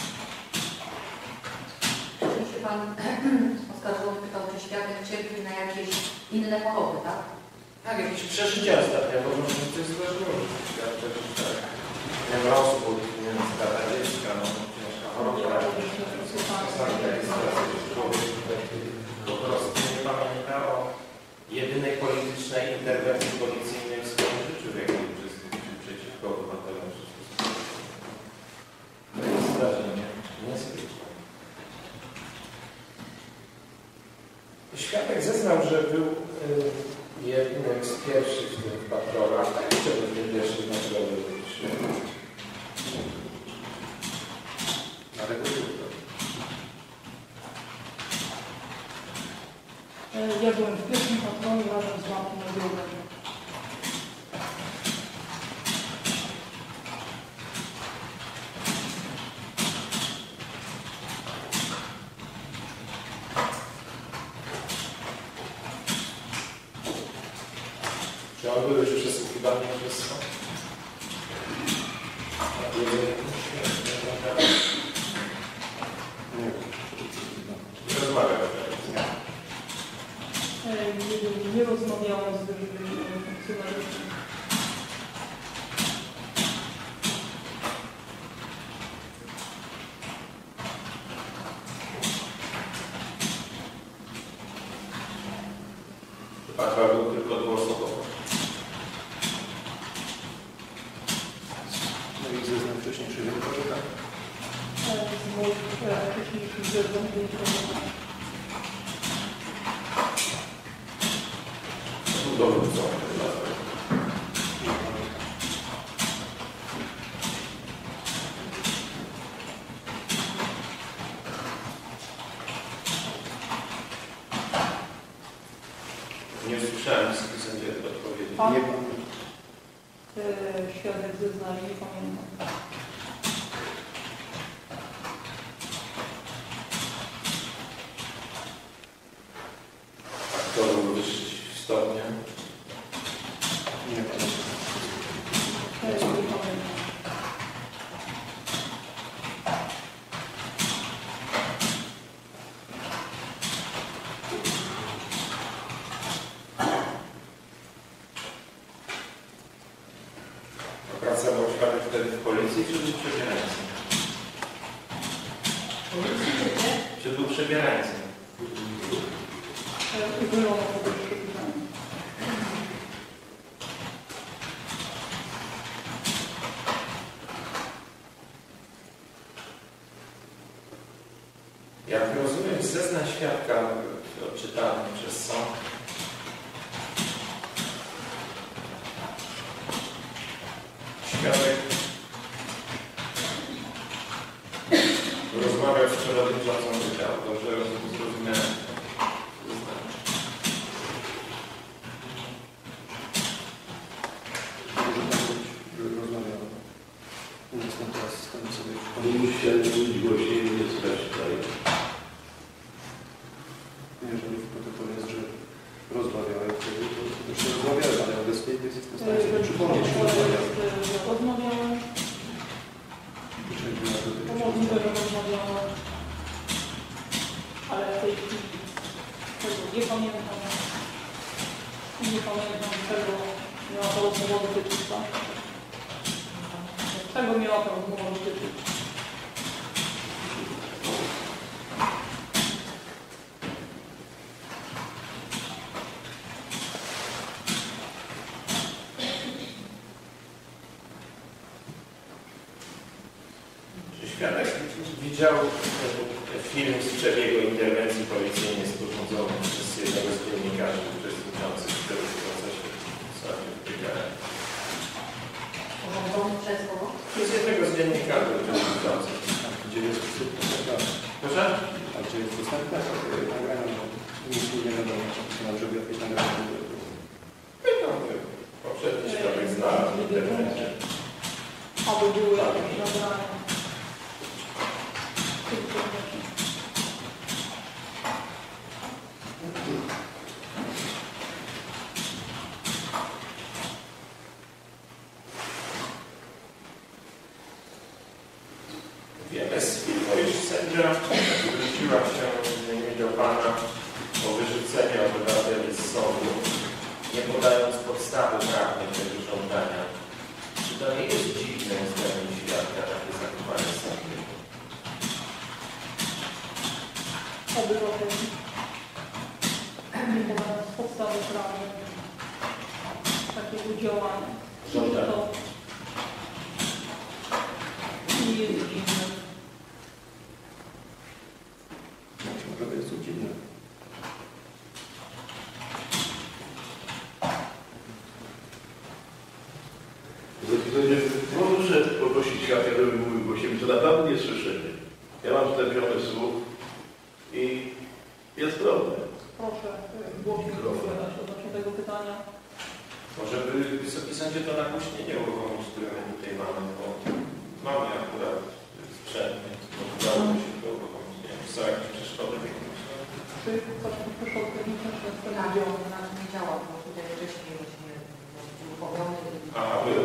Czy Pan oskarżony pytał, czy świadek cierpi na jakieś inne choroby, tak? Tak, jakieś przeżycia ostatnio, bo może się coś zdarzyło, że świadek tak. Nie wiem, rozwód, nie wiem, strata dziecka, no, ciężka choroba. Czasami takie sytuacje, że człowiek po prostu nie pamięta o jedynej politycznej interwencji policyjnej w swoim życiu, w jakiej uczestniczył przeciwko obywatelom. To jest zdarzenie niezwykłe. Świadek zeznał, że był jednym z pierwszych w tych patrolach, czy będzie pierwszy na drogę. Ja byłem w pierwszym patrolu razem z Markiem Nagrodem. Czy on był już przesłuchiwany przez co? Nie rozmawiał. Nie rozmawiałem z wyższymi funkcjonariuszami. Patrol był tylko dwuosobowy. No i zeznań wcześniejszych wypowiedzi. Z moich wcześniejszych zeznań wynikło. Dowódcą. Nie usłyszałem z sędzia odpowiedzi. Pan? Nie pan. Świadek zeznali, nie pamiętam. A kto był wyższy stopnia? Nie pamiętam. Nie pamiętam. Pracował świadek wtedy w policji, czy był przebierańcem? Czy był przebierańcem? Uchylono powyższe pytanie. Jak rozumiem z zeznań świadka odczytanych przez sąd, świadek rozmawiał z przewodniczącą wydziału. Dobrze zrozumiałem. Rozmawiam. Nie jestem teraz w stanie sobie Nie musi się mówić głośniej, nie słychać tutaj. Jeżeli w protokole jest, że rozmawiałem wtedy, to też nie rozmawiałem, ale obecnie jest w stanie sobie przypomnieć, że rozmawiałem. Rozmawiałem. To możliwe, że rozmawiałem. Ale w tej chwili tego nie pamiętam. Nie pamiętam, czego miała ta rozmowa dotyczyć. Czego miała ta rozmowa dotyczyć? Świadek widział film z przebiegu interwencji policyjnej sporządzonej przez jednego z dziennikarzy uczestniczących w tego procesie w sądzie w Wydziale. Urządzony przez kogo? Przez jednego z dziennikarzy uczestniczących. Gdzie jest wstępne? Proszę? A gdzie jest wstępne? Nagrania, nic nie wiadomo, czy na brzegu jakieś nagrania. Poprzedni świadek znalazł w internecie. Aby były jakieś nagrania. Wiemy z filmu, iż sędzia zwróciła się do pana o wyrzucenie obywateli z sądu, nie podając podstawy prawnej tego żądania. Czy to nie jest dziwne zdaniem świadka takie zachowanie sądu? Obywateli. Nie podając podstawy prawnej takiego działania. Żądania. To nie jest dziwne. Naprawdę jest to dziwne. naprawdę nie słyszymy. Ja mam stępiony słuch i jest problem. Proszę głośniej odpowiadać odnośnie tego pytania. Może by Wysoki Sądzie to nagłośnienie uruchomić, które my tutaj mamy, bo mamy akurat sprzęt, więc udało się to uruchomić. Nie wiem, są jakieś przeszkody? Czy coś przeszkody techniczne, czy Tak, nie działa? nie działa, bo tutaj wcześniej właśnie uruchomiony. Aha, były.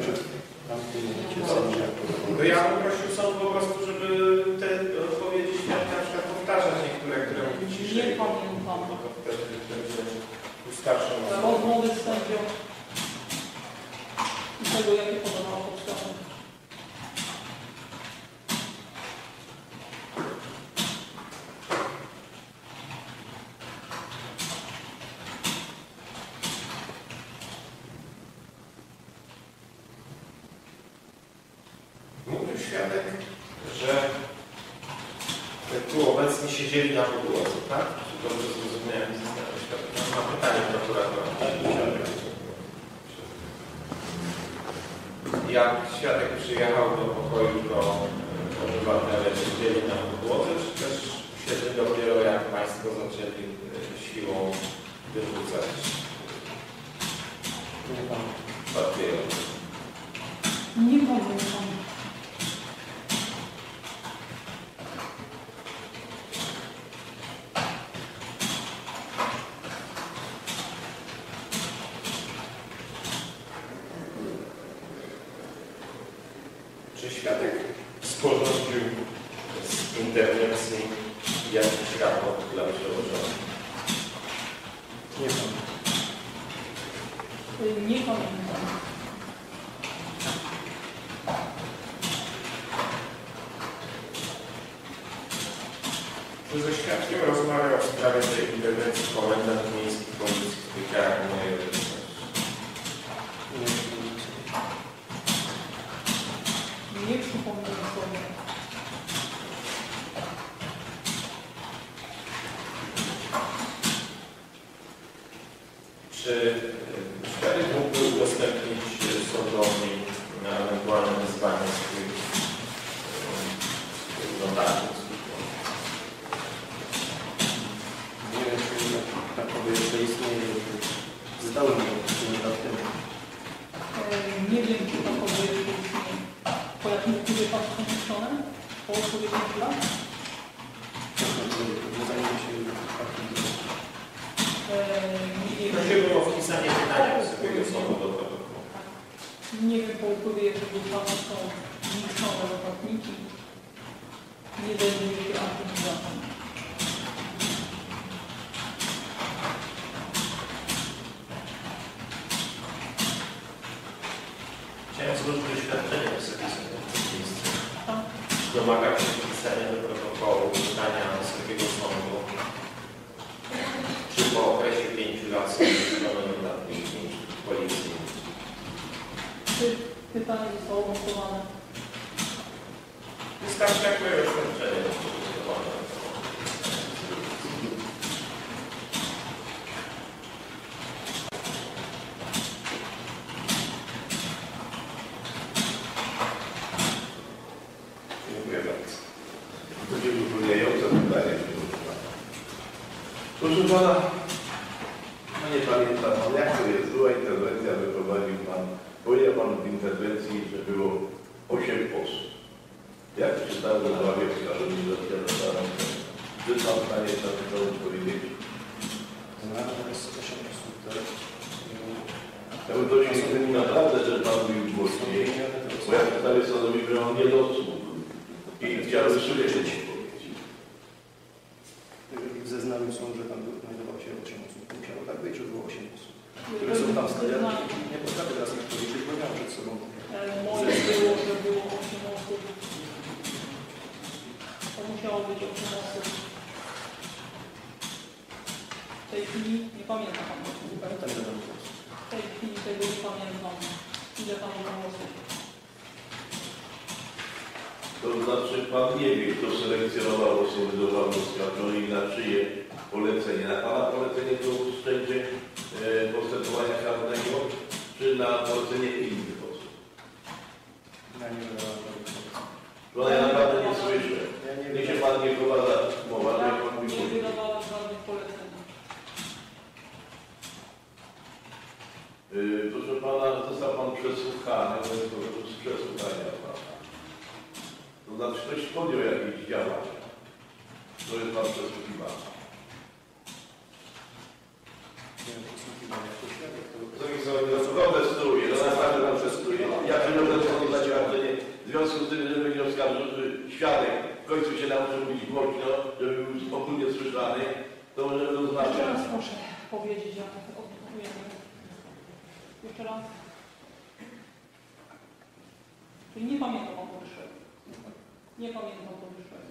No ja bym prosił sąd po prostu, żeby te odpowiedzi świadka na przykład powtarzać niektóre, które mówię ciszej. Nie pamiętam. Wtedy będzie starszą osobą. Rozmowy z sędzią i tego, jakie podawała podstawę. Mówił świadek, że tu obecni siedzieli na podłodze, tak? Czy dobrze zrozumiałem? Mam pytanie prokuratora. Jak świadek przyjechał do pokoju, to obywatele siedzieli na podłodze, czy też siedzą dopiero jak Państwo zaczęli siłą wyrzucać papiery? Nie pamiętam. Czy świadek sporządził z interwencji jakiś raport dla przełożonych? Nie wiem. Nie pamiętam. Czy ze świadkiem rozmawiał w sprawie tej interwencji komendant miejski policji w Tykiarach mojej obecności? Nie przypomnę sobie. Czy świadek mógłby udostępnić sądowi na ewentualne wyzwanie swoich notatek? Nie wiem, czy takowy jeszcze istnieje. Zdałem go 3 lata temu. Nie wiem, czy to powiedzieć istnieje. Po jakim wpływie Pan skończone? Po upływie 5 lat? Nie zajmuję się takim Prosiłbym o wpisanie pytania Wysokiego Sądu do protokołu. Nie wiem, po upływie jakiego Pana są zniszczone notatniki. Nie zajmuję się archiwizacją. Chciałem złożyć oświadczenie Wysokiej Sądu w tym miejscu. Domagam się wpisania do protokołu pytania Wysokiego Sądu, czy po okresie 5 lat są zniszczone notatniki policji. Czy pytanie zostało głosowane? Wystarczy jak moje oświadczenie. Dziękuję bardzo. Będzie utrudniające pytanie. Proszę Pana, no nie pamiętam, jak to jest, była interwencja, wyprowadził Pan, powiedział Pan w interwencji, że było 8 osób. Jak czytałem w ławie oskarżeni, że odpowiadałem, czy Pan w stanie to powiedzieć? Znalazłem jest 8 osób, tak? Ja bym prosił naprawdę, że Pan mówił głośniej, bo ja przedstawię sądowi, że on nie dosłuchł i chciałem słyszeć. W zeznaniu są, że tam znajdowało się 8 osób. Musiało tak być, że było 8 osób, które są tam stawiane. Nie potrafię teraz ich policzyć, bo miałem przed sobą. Moje było, że było 8 osób. To musiało być 8 osób. W tej chwili nie pamiętam Pan osób. Pamiętam, ile tam było. W tej chwili tego nie pamiętam. Ile tam było osób. To znaczy Pan nie wie, kto selekcjonował osoby do ławy oskarżonej i na czyje polecenie. Na Pana polecenie to wszczęcie postępowania karnego, czy na polecenie innych osób? Ja nie wiem, Pana, ja pan przesłuchiwany. Protestuję, to naprawdę pan przesłuchuje. Ja przyniosłem to zaświadczenie w związku z tym, że będzie oskarżony świadek w końcu się nauczył mówić głośno, żeby był ogólnie słyszany, to możemy to znaczyć. Jeszcze raz proszę powiedzieć, jak odpowiemy. Jeszcze raz. Czyli nie pamiętam o powyższego. Nie pamiętam o powyższego.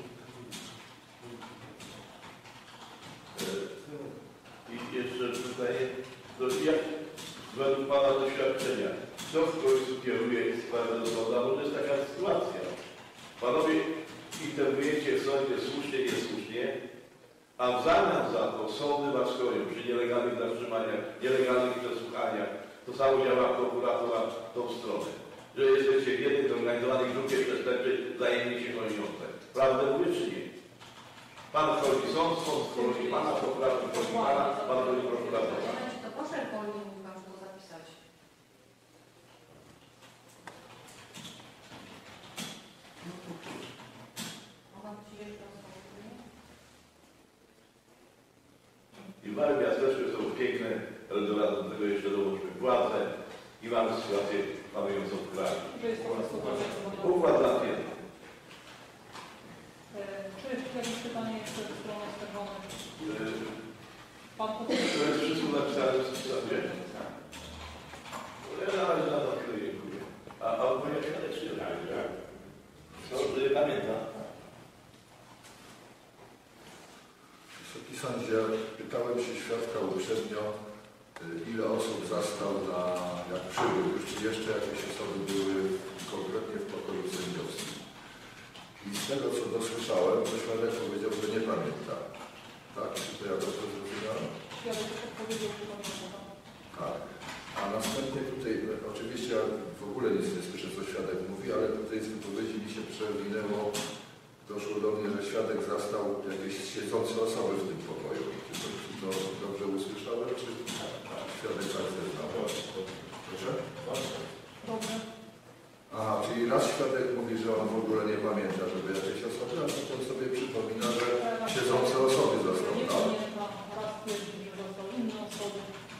I jeszcze pytanie, to jak według pana doświadczenia, kto w końcu kieruje sprawę do sądu? Bo to jest taka sytuacja. Panowie interweniujecie w sądzie słusznie, niesłusznie, a w zamian za to sądy was szkoją przy nielegalnych zatrzymaniach, nielegalnych przesłuchaniach. To samo działa prokuratura w tą stronę. Że jesteście w jednej zorganizowanej grupie przestępczej wzajemnie się chroniące. Prawdę mówię czy nie? Pan wchodzi sąd wchodzi pana, prokurator wchodzi pana, pan wchodzi prokuratora. To poszerpolnie mógł pan to zapisać. Mogłam ci jeszcze I w małym miasteczku są piękne, ale do tego jeszcze dołączmy władzę i mamy sytuację panującą w kraju. Układ zamknięty. Czy jakieś pytanie jeszcze ze strony oskarżonej? Pan To jest wszystko napisane w systemie. Ja na razie na to dziękuję. A odpowiedź czy nie? Pamiętam. Wysoki sądzie, pytałem się świadka uprzednio, ile osób zastał jak przybył już, czy jeszcze jakieś osoby były konkretnie w pokoju sędziowskim. I z tego, co dosłyszałem, to świadek powiedział, że nie pamięta. Tak? Czy to ja dobrze zrozumiałem? Świadek odpowiedział, że pamięta. Tak. A następnie tutaj, oczywiście ja w ogóle nic nie słyszę, co świadek mówi, ale tutaj z wypowiedzi mi się przewinęło, doszło do mnie, że świadek zastał jakieś siedzące osoby w tym pokoju. Czy to dobrze usłyszałem, czy świadek tak zeznał? Proszę? Dobrze. Aha, czyli raz świadek mówi, że on w ogóle nie pamięta, żeby jakieś osoby, a potem sobie przypomina, że siedzące osoby zastał. Nie pamiętam, raz twierdzi, że zastał inne osoby.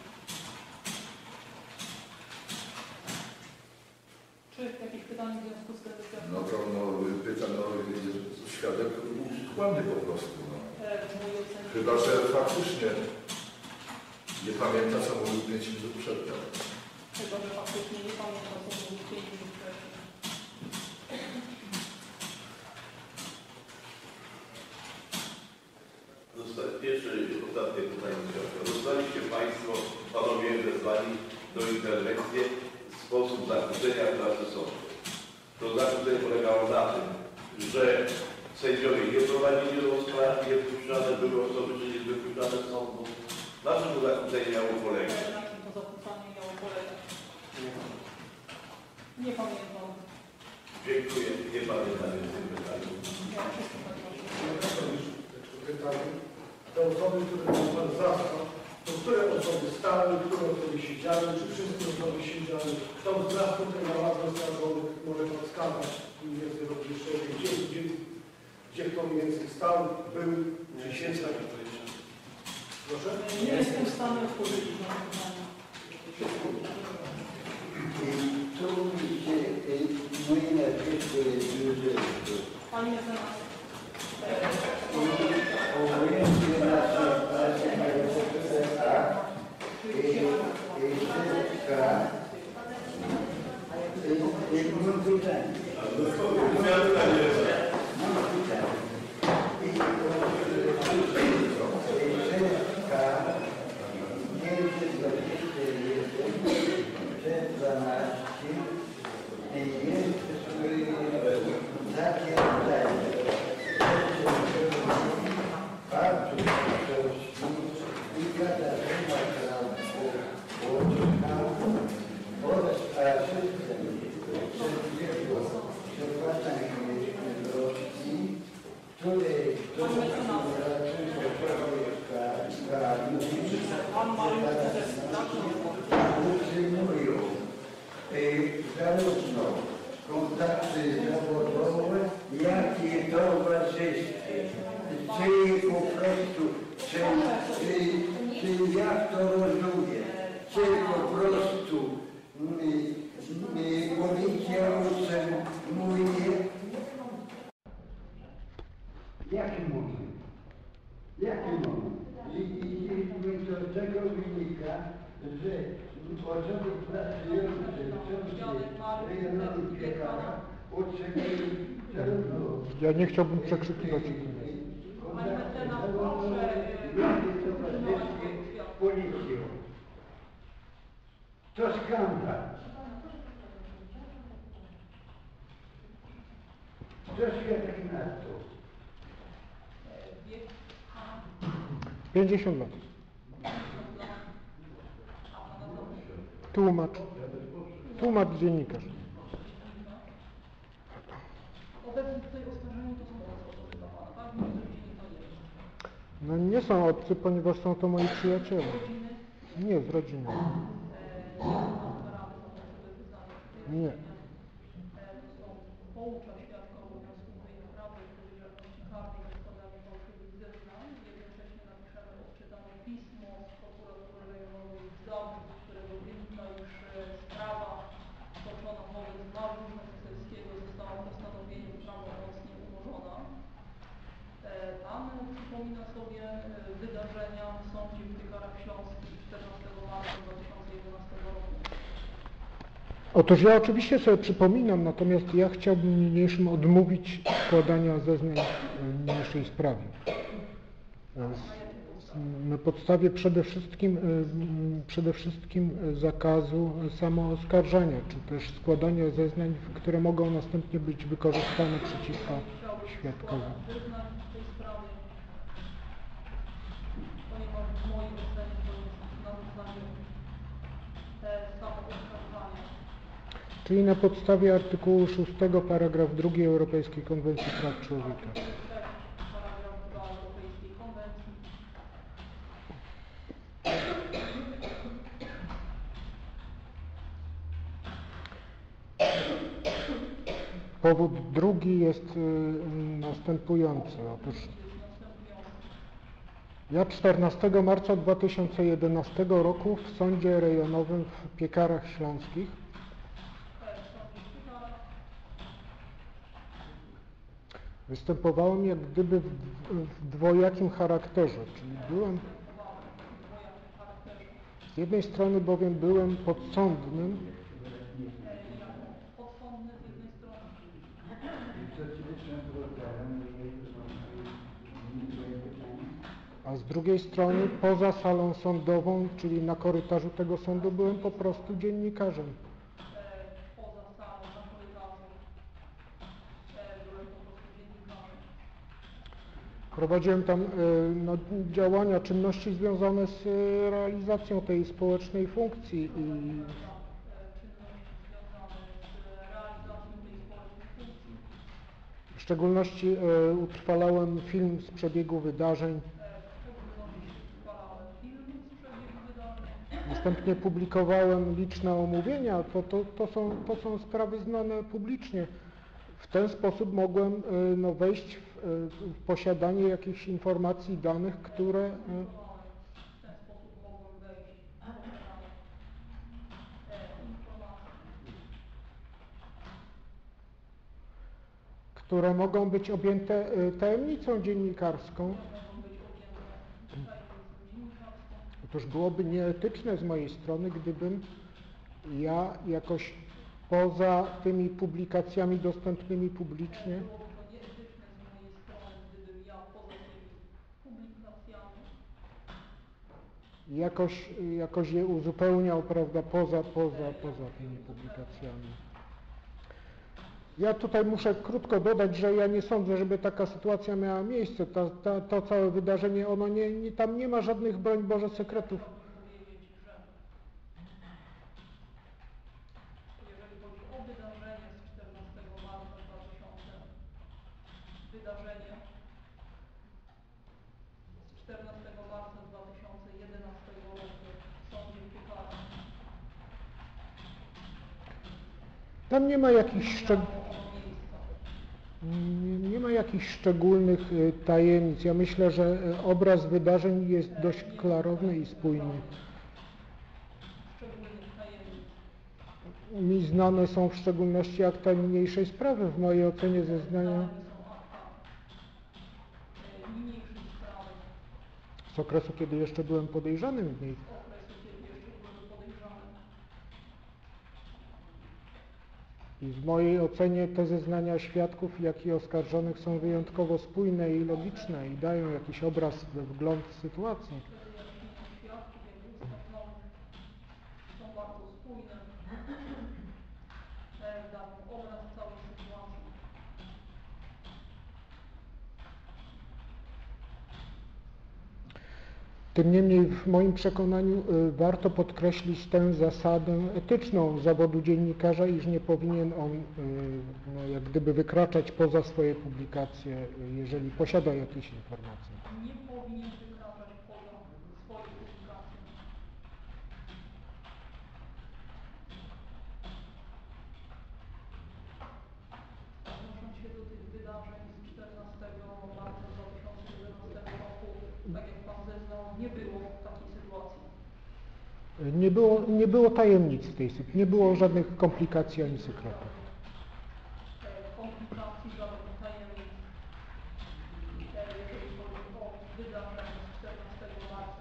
Czy jakieś pytanie w związku z tym wywiadem? No to pytam, świadek kłamie po prostu. No. Chyba, że faktycznie nie pamięta, co mówił 5 minut przedtem. Chyba, że faktycznie nie pamięta, co mówił 5 minut wcześniej. Pierwsze i ostatnie pytanie. Zostaliście Państwo, panowie, wezwani do interwencji w sposób zakłócenia pracy sądu. To zakłócenie polegało na tym, że sędziowie nie prowadzili rozpraw, nie wpuszczane były osoby, czy nie wypuszczane z sądu. Na czym to zakłócenie miało polegać? Na czym to zakłócanie miało polegać? Nie pamiętam. Dziękuję. Nie pamiętam tych pytań. Pytanie. Te osoby, które pan zastał, to które osoby stały, które osoby siedziały, czy wszystkie osoby siedziały? Kto z nas tutaj na ławie oskarżonych może podskazać mniej więcej rozliczenie, gdzie kto mniej więcej stał, był, czy siedział? Proszę? Nie jestem w stanie odpowiedzieć na to pytanie. Tu widzicie, moje nazwisko jest Józef. Pani mecenas. Obojętnie nasze mam pytanie. Zarówno kontakty zawodowe, jak i towarzyskie. czy po prostu, czy jak to rozumiem, czy po prostu policja utrzymuje, jaki moment? Jaki moment? I z tego wynika, że osoby pracujące w sądzie rejonowym piekarza otrzymują zarówno... Ja nie chciałbym przekrzykiwać. Policją. To skandal. Co świadczy na to? 50 lat. Tłumacz dziennikarz. Obecnie tutaj oskarżeni to są osoby dla Pana, tak? No nie są obcy, ponieważ są to moi przyjaciele. Nie, z rodziny. Nie. Poucza świadka obowiązku mówienia prawdy w odpowiedzialności karnej za składanie fałszywych zeznań. Jednocześnie napiszemy odczytane pismo z prokuratury rejonowej w Zabrzu, z którego wynika, iż sprawa toczona wobec Mariusza Ceselskiego została postanowieniem prawomocnie umorzona. Pan przypomina sobie wydarzenia w sądzie w Piekarach Śląskich 14 marca 2011 roku. Otóż ja oczywiście sobie przypominam, natomiast ja chciałbym niniejszym odmówić składania zeznań w niniejszej sprawie. Na podstawie przede wszystkim zakazu samooskarżenia, czy też składania zeznań, które mogą następnie być wykorzystane przeciwko świadkowi. Ponieważ w mojej ocenie to jest naruszanie samooskarżania. Czyli na podstawie artykułu 6 paragraf 2 Europejskiej Konwencji Praw Człowieka. Paragraf 2 Europejskiej Konwencji. Powód drugi jest następujący. Otóż ja 14 marca 2011 roku w Sądzie Rejonowym w Piekarach Śląskich występowałem jak gdyby w dwojakim charakterze, czyli byłem z jednej strony bowiem byłem podsądnym, a z drugiej strony poza salą sądową, czyli na korytarzu tego sądu byłem po prostu dziennikarzem. Prowadziłem tam działania, czynności związane z realizacją tej społecznej funkcji i w szczególności utrwalałem film z przebiegu wydarzeń. Następnie publikowałem liczne omówienia, to są sprawy znane publicznie. W ten sposób mogłem wejść w posiadanie jakichś informacji, danych, które mogą być objęte tajemnicą dziennikarską. Otóż byłoby nieetyczne z mojej strony, gdybym ja jakoś poza tymi publikacjami dostępnymi publicznie jakoś je uzupełniał, prawda, poza tymi publikacjami. Ja tutaj muszę krótko dodać, że ja nie sądzę, żeby taka sytuacja miała miejsce. To całe wydarzenie, ono tam nie ma żadnych, broń Boże, sekretów. Jeżeli chodzi o wydarzenie z 14 marca 2000, wydarzenie z 14 marca 2011 roku w sądzie w Piekarach. Tam nie ma jakichś jakichś szczególnych tajemnic. Ja myślę, że obraz wydarzeń jest dość klarowny i spójny. Mi znane są w szczególności akta niniejszej sprawy. W mojej ocenie zeznania z okresu, kiedy jeszcze byłem podejrzanym w niej. I w mojej ocenie te zeznania świadków, jak i oskarżonych są wyjątkowo spójne i logiczne i dają jakiś obraz, wgląd sytuacji. Są bardzo spójne, dają obraz całej sytuacji. Tym niemniej w moim przekonaniu warto podkreślić tę zasadę etyczną zawodu dziennikarza, iż nie powinien on no, jak gdyby wykraczać poza swoje publikacje, jeżeli posiada jakieś informacje. Nie powinien wykraczać poza swoje publikacje. Odnosząc się do tych wydarzeń z 14 marca 2011 roku, tak jak Pan zeznał, nie było takiej sytuacji. Nie było tajemnic w tej sytuacji, nie było żadnych komplikacji ani sekretów. Komplikacji, żadnych tajemnic, jeżeli chodzi o wydarzenia z 14 marca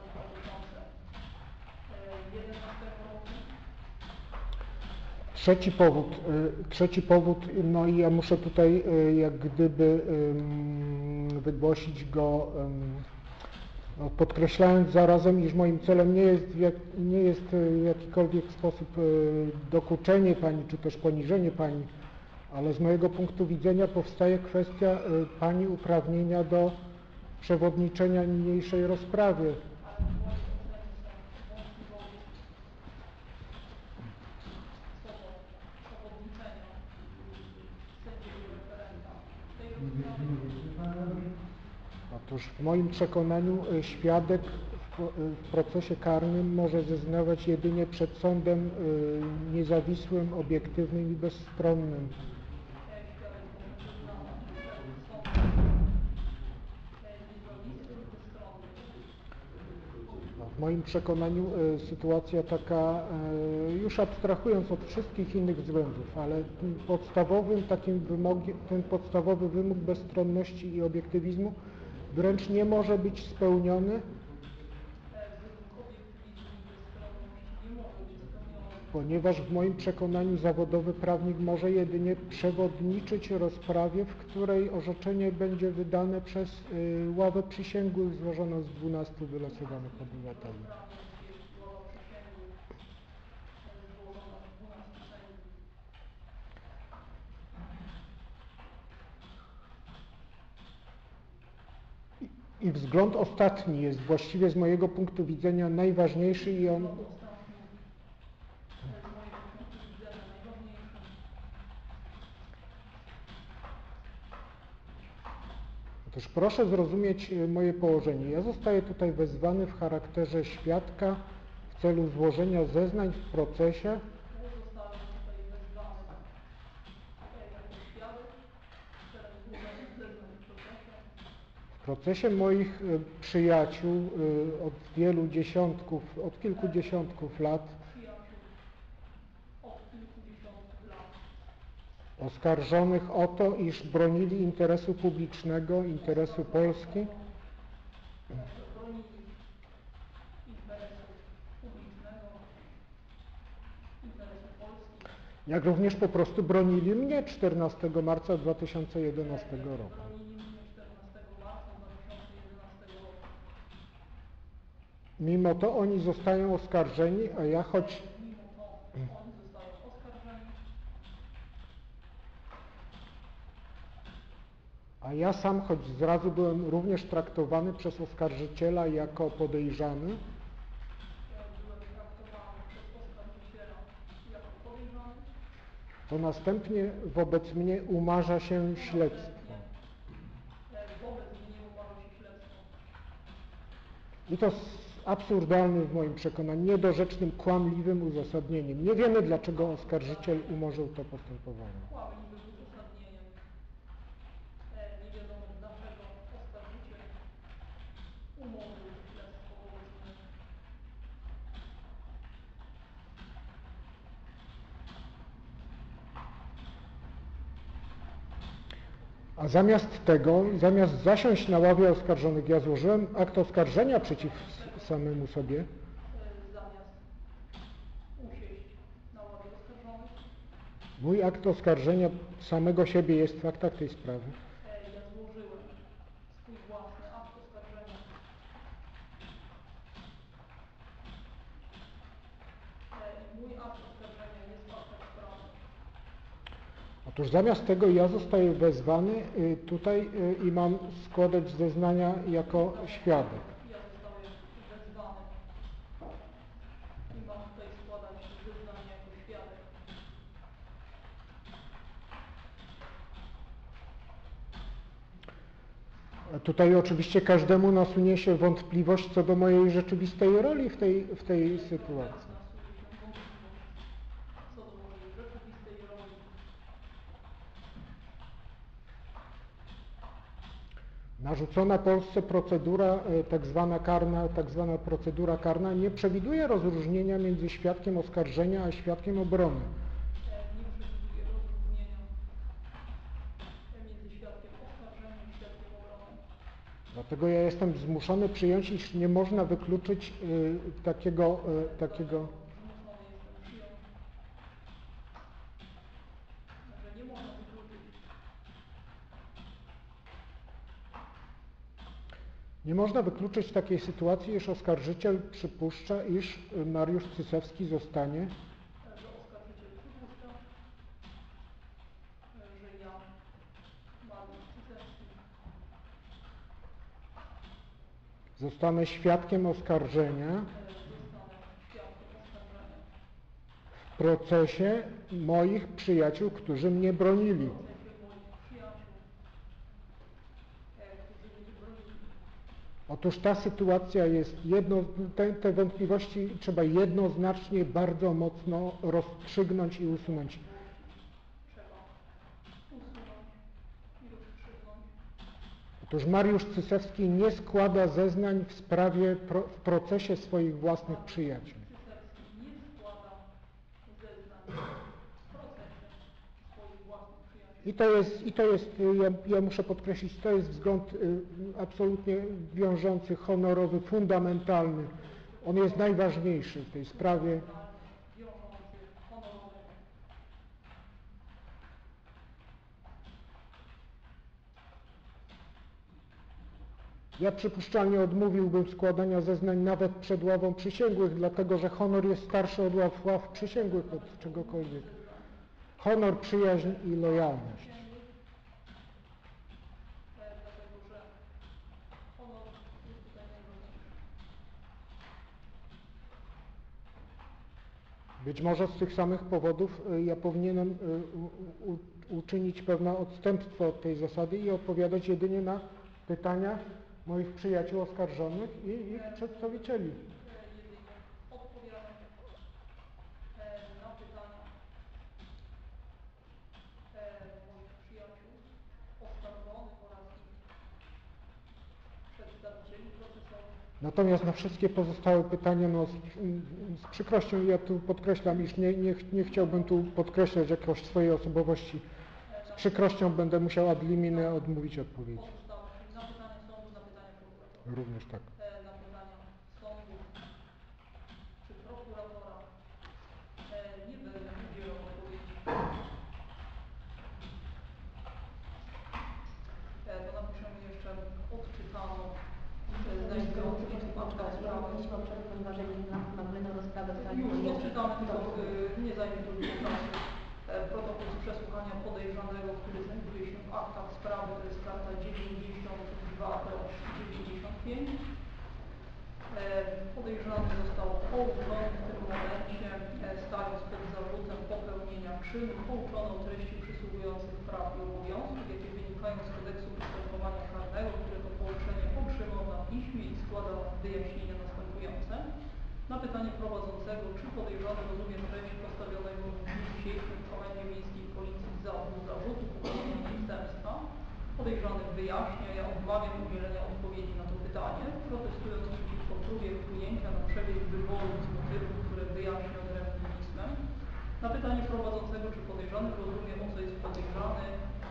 2011 roku. Trzeci powód, no i ja muszę tutaj jak gdyby wygłosić go, no, podkreślając zarazem, iż moim celem nie jest w jakikolwiek sposób dokuczenie Pani, czy też poniżenie Pani, ale z mojego punktu widzenia powstaje kwestia Pani uprawnienia do przewodniczenia niniejszej rozprawy. Otóż w moim przekonaniu świadek w procesie karnym może zeznawać jedynie przed sądem niezawisłym, obiektywnym i bezstronnym. W moim przekonaniu sytuacja taka, już abstrahując od wszystkich innych względów, ale ten podstawowy wymóg bezstronności i obiektywizmu wręcz nie może być spełniony, ponieważ w moim przekonaniu zawodowy prawnik może jedynie przewodniczyć rozprawie, w której orzeczenie będzie wydane przez ławę przysięgłych złożoną z 12 wylosowanych obywateli. I wzgląd ostatni jest właściwie z mojego punktu widzenia najważniejszy i on... Otóż proszę zrozumieć moje położenie. Ja zostaję tutaj wezwany w charakterze świadka w celu złożenia zeznań w procesie, moich przyjaciół od kilku dziesiątków lat, oskarżonych o to, iż bronili interesu publicznego, interesu Polski, jak również po prostu bronili mnie 14 marca 2011 roku. Mimo to oni zostają oskarżeni, a ja sam, choć zrazu byłem również traktowany przez oskarżyciela jako podejrzany, to następnie wobec mnie umarza się śledztwo. I to z absurdalnym w moim przekonaniu, niedorzecznym, kłamliwym uzasadnieniem. Nie wiemy, dlaczego oskarżyciel umorzył to postępowanie. Kłamliwym uzasadnieniem. Nie wiadomo A zamiast tego, zamiast zasiąść na ławie oskarżonych, ja złożyłem akt oskarżenia przeciw samemu sobie. Zamiast usiąść na ławie oskarżonych. Mój akt oskarżenia samego siebie jest w aktach tej sprawy. Ja złożyłem swój własny akt oskarżenia. I mój akt oskarżenia jest w aktach sprawy. Otóż zamiast tego ja zostaję wezwany tutaj i mam składać zeznania jako świadek. Ja zostałem wezwany i mam tutaj składać zeznania jako świadek. Tutaj oczywiście każdemu nasunie się wątpliwość co do mojej rzeczywistej roli w tej sytuacji. Narzucona Polsce procedura tak zwana procedura karna nie przewiduje rozróżnienia między świadkiem oskarżenia a świadkiem obrony. Nie przewiduje rozróżnienia między świadkiem oskarżenia i świadkiem obrony. Dlatego ja jestem zmuszony przyjąć, iż nie można wykluczyć takiego nie można wykluczyć takiej sytuacji, iż oskarżyciel przypuszcza, iż Mariusz Cysewski zostanie zostanę świadkiem oskarżenia w procesie moich przyjaciół, którzy mnie bronili. Otóż ta sytuacja jest, te wątpliwości trzeba jednoznacznie, bardzo mocno rozstrzygnąć i usunąć. Otóż Mariusz Cysewski nie składa zeznań w sprawie, w procesie swoich własnych przyjaciół. Ja muszę podkreślić, to jest wzgląd absolutnie wiążący, honorowy, fundamentalny. On jest najważniejszy w tej sprawie. Ja przypuszczalnie odmówiłbym składania zeznań nawet przed ławą przysięgłych, dlatego że honor jest starszy od ław przysięgłych, od czegokolwiek. Honor, przyjaźń i lojalność. Być może z tych samych powodów ja powinienem uczynić pewne odstępstwo od tej zasady i odpowiadać jedynie na pytania moich przyjaciół oskarżonych i ich przedstawicieli. Natomiast na wszystkie pozostałe pytania, z przykrością, ja tu podkreślam, iż nie chciałbym tu podkreślać jakoś swojej osobowości. Z przykrością będę musiał ad limine odmówić odpowiedzi. Na pytanie sądu, na pytanie prokuratora. Również tak. Na pytania sądu czy prokuratora nie będę udzielał odpowiedzi. To napiszemy jeszcze odczytano znajdujący się w aktach sprawy. Już odczytamy, tylko nie zajmie to dużo czasu. Protokół z przesłuchania podejrzanego, który znajduje się w aktach sprawy, to jest karta 92/95. Podejrzany został pouczony w tym momencie, stając pod zarzutem popełnienia czynu, pouczony o treści przysługujących praw i obowiązków, jakie wynikają z kodeksu postępowania karnego, które to pouczenie otrzymał na piśmie i składa wyjaśnienia następujące. Na pytanie prowadzącego, czy podejrzany rozumie treść postawionego w dniu dzisiejszym w Komendzie Miejskiej Policji zarzutu popełnienia przestępstwa, podejrzany wyjaśnia, ja odmawiam udzielenia odpowiedzi na to pytanie, protestując przeciwko próbie wpłynięcia na przebieg wyboru z motywów, które wyjaśnia odrębnym pismem. Na pytanie prowadzącego, czy podejrzany rozumie, o co jest podejrzany,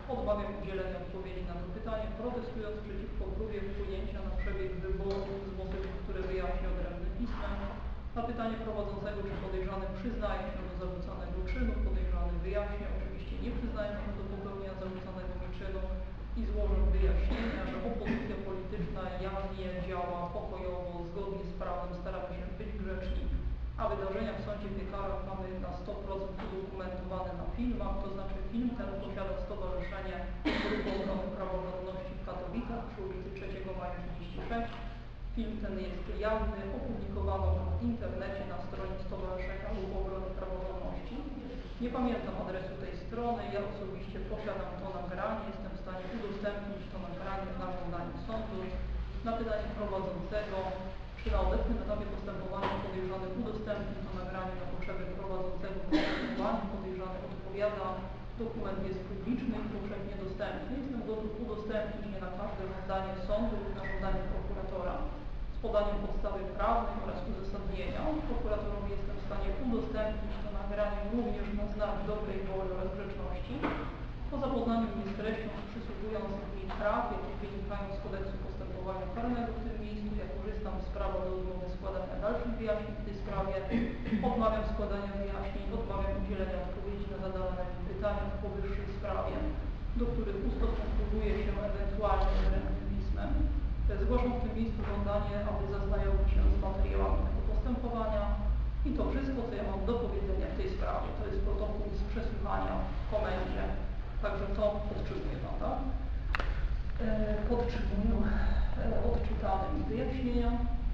Odmawiam udzielenia odpowiedzi na to pytanie, protestując przeciwko próbie wpłynięcia na przebieg wyborów z motywów, które wyjaśnię odrębnym pismem. Na pytanie prowadzącego, czy podejrzany przyznaje się do zarzucanego czynu, podejrzany wyjaśnia, oczywiście nie przyznaje się do popełnienia zarzucanego mi czynu i złożę wyjaśnienia, że opozycja polityczna jawnie działa pokojowo, zgodnie z prawem, staramy się być grzeczni, a wydarzenia w sądzie Piekarach mamy na 100% udokumentowane na filmach, to znaczy film ten posiada stowarzyszenie Grupy Obrony Praworządności w Katowicach przy ulicy 3 Maja 36. Film ten jest jawny, opublikowano w internecie na stronie Stowarzyszenia Grupy Obrony Praworządności. Nie pamiętam adresu tej strony, ja osobiście posiadam to nagranie, jestem w stanie udostępnić to nagranie na żądanie sądu. Na pytanie prowadzącego, czy na obecnym etapie postępowania podejrzany udostępni to nagranie na potrzeby prowadzącego postępowania, podejrzany odpowiada, dokument jest publiczny i powszechnie dostępny. Jestem gotów udostępnić je na każde żądanie sądu lub na żądanie prokuratora z podaniem podstawy prawnej oraz uzasadnienia. Prokuratorowi jestem w stanie udostępnić to nagranie również na znak dobrej woli oraz grzeczności. Po zapoznaniu mnie z treścią przysługujących mi praw, jakie wynikają z kodeksu postępowania karnego w tym miejscu, ja korzystam z prawa do odmowy składania dalszych wyjaśnień w tej sprawie, odmawiam składania wyjaśnień, odmawiam udzielenia odpowiedzi na zadawane mi pytania w powyższej sprawie, do których ustosunkowuję się ewentualnie odrębnym pismem. Zgłaszam w tym miejscu żądanie, aby zaznajomić się z materiałami tego postępowania i to wszystko, co ja mam do powiedzenia w tej sprawie. To jest protokół z przesłuchania w komendzie. Także to podtrzymuję Pan, tak? Podtrzymuję odczytane mi wyjaśnienia.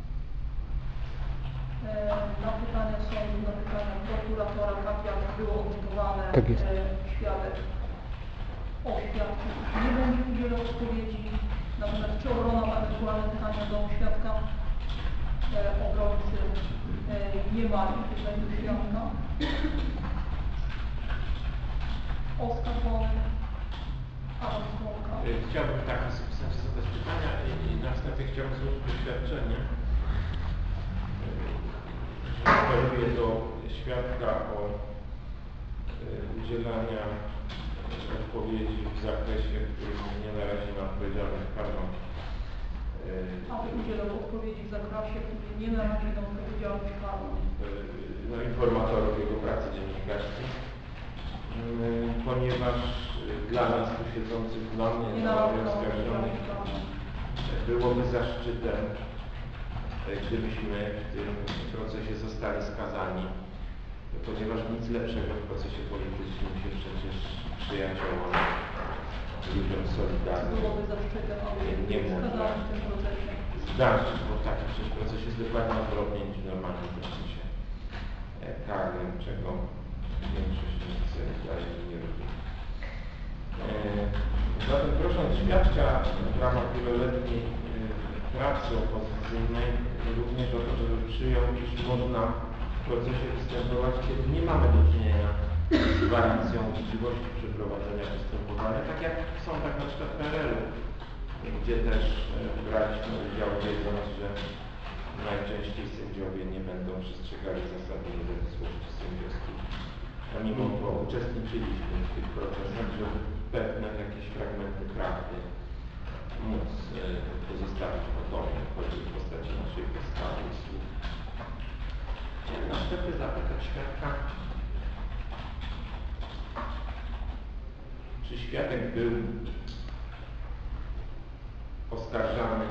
Na pytania sądu, na pytania prokuratora, tak jak było odnotowane, świadek o świadku nie będzie udzielał odpowiedzi. Natomiast czy obrona ma ewentualne pytania do świadka? Obrońcy nie mają pytań do świadka. Oskarżony Adam Słomka. Chciałbym tak zadać pytania i następnie chciałbym złożyć oświadczenie, że apeluję do świadka o udzielania odpowiedzi w zakresie, który nie narazi na odpowiedzialność karną. Aby udzielał odpowiedzi w zakresie, który nie narazi na odpowiedzialność karną. No, informatorów jego pracy dziennikarskiej, ponieważ dla nas tu siedzących, dla mnie, dla oskarżonych, byłoby zaszczytem, gdybyśmy w tym procesie zostali skazani, ponieważ nic lepszego w procesie politycznym się przecież przyjaciołom, ludziom solidarnym nie może zdarzyć, bo w takim przecież procesie jest dokładnie odwrotnie niż w normalnym procesie karnym, czego większość nic daje nie robi. Zatem prosząc świadka w ramach wieloletniej pracy opozycyjnej również o to, żeby przyjął, iż można w procesie występować, kiedy nie mamy do czynienia z gwarancją uczciwości przeprowadzenia postępowania, tak jak w sądach na przykład PRL-u, gdzie też braliśmy udział, wiedząc, że najczęściej sędziowie nie będą przestrzegali zasady niezawisłości sędziowskiej. A mimo to uczestniczyliśmy w tych procesach, żeby pewne jakieś fragmenty prawdy móc pozostawić potomnie, choćby w postaci naszej postawy i słów. Chciałem następnie zapytać świadka, czy świadek był oskarżany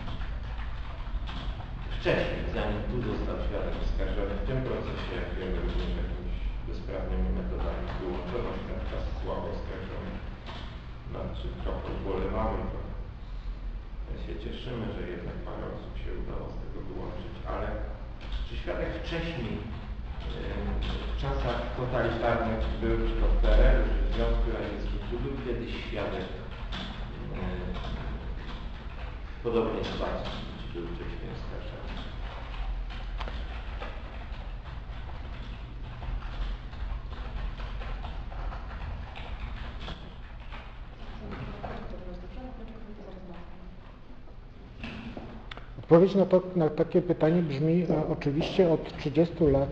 wcześniej, zanim tu został świadek oskarżony w tym procesie, jak wiemy, również jakimiś bezprawnymi metodami wyłączono świadka z słabo oskarżonych, nad czym trochę ubolewamy, trochę się cieszymy, że jednak parę osób się udało z tego wyłączyć, ale czy świadek wcześniej, w czasach totalitarnych był, czy to w PRL-u, czy w Związku Radzieckim, czy był kiedyś świadek w podobnej sytuacji, czy był wcześniej oskarżony? Odpowiedź na takie pytanie brzmi oczywiście od 30 lat.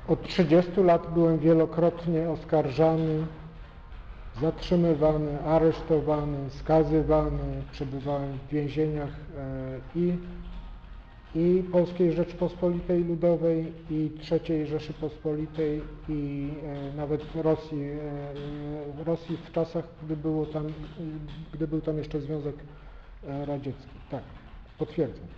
Od 30 lat byłem wielokrotnie oskarżany, zatrzymywany, aresztowany, skazywany, przebywałem w więzieniach i Polskiej Rzeczpospolitej Ludowej, i III Rzeszy Pospolitej, i nawet Rosji w czasach, gdy był tam jeszcze Związek Radziecki. Tak, potwierdzam.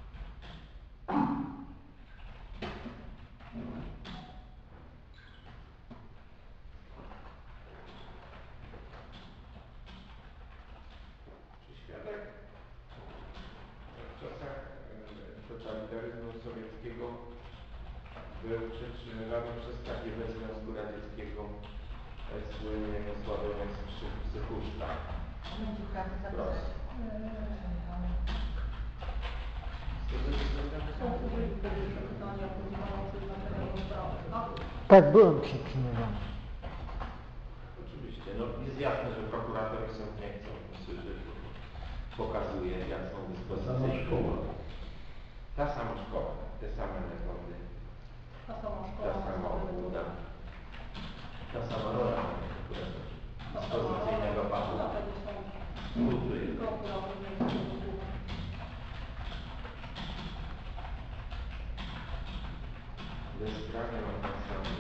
Świadek w czasach totalitaryzmu sowieckiego był przetrzymywany przez KGB Związku Radzieckiego, słynnie osłabiony z Psychuszka. Tak, byłem przetrzymywany. Oczywiście, no jest jasne, że prokurator i sąd nie chcą. Myślę, że pokazuje, jak są dyspozycje szkoły. Ta sama szkoła, te same metody, ta sama obłuda, ta sama rola dyspozycyjnego pasu. Bezprawnie mam tak samo.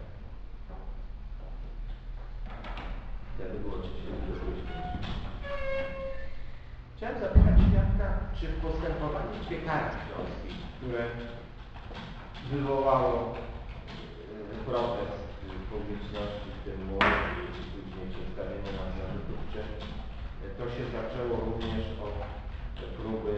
Wtedy było oczywiście Chciałem zapytać świadka, czy w postępowaniu Piekara Śląskich, które wywołało protest publiczności, w tym mój i później przedstawienie na zarzutów, czy to się zaczęło również od próby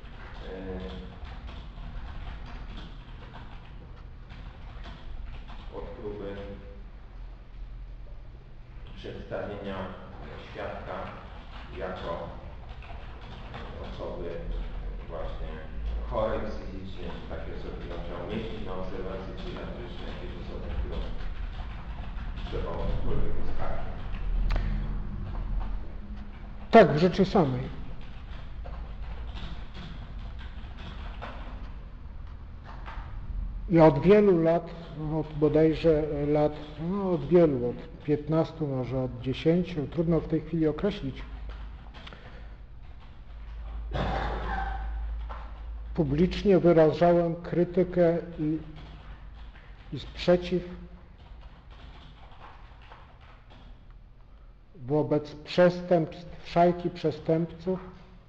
przedstawienia świadka jako osoby właśnie chorej psychicznie, takie osoby, które trzeba umieścić na obserwacji psychiatrycznej, jakieś osoby, które trzeba cokolwiek uskarżyć. Tak, w rzeczy samej. I od wielu lat, od bodajże lat, no od wielu, od 15, może od 10, trudno w tej chwili określić, publicznie wyrażałem krytykę i sprzeciw wobec przestępstw, szajki przestępców,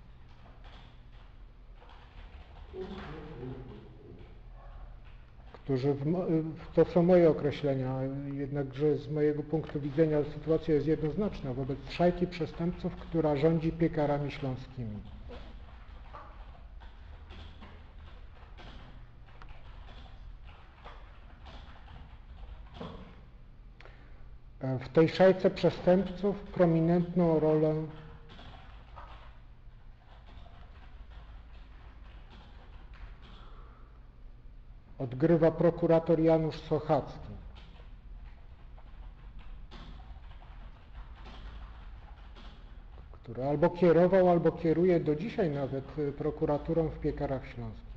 którzy, to są moje określenia, jednakże z mojego punktu widzenia sytuacja jest jednoznaczna, wobec szajki przestępców, która rządzi piekarami śląskimi. W tej szajce przestępców prominentną rolę odgrywa prokurator Janusz Sochacki, który albo kierował, albo kieruje do dzisiaj nawet prokuraturą w Piekarach Śląskich.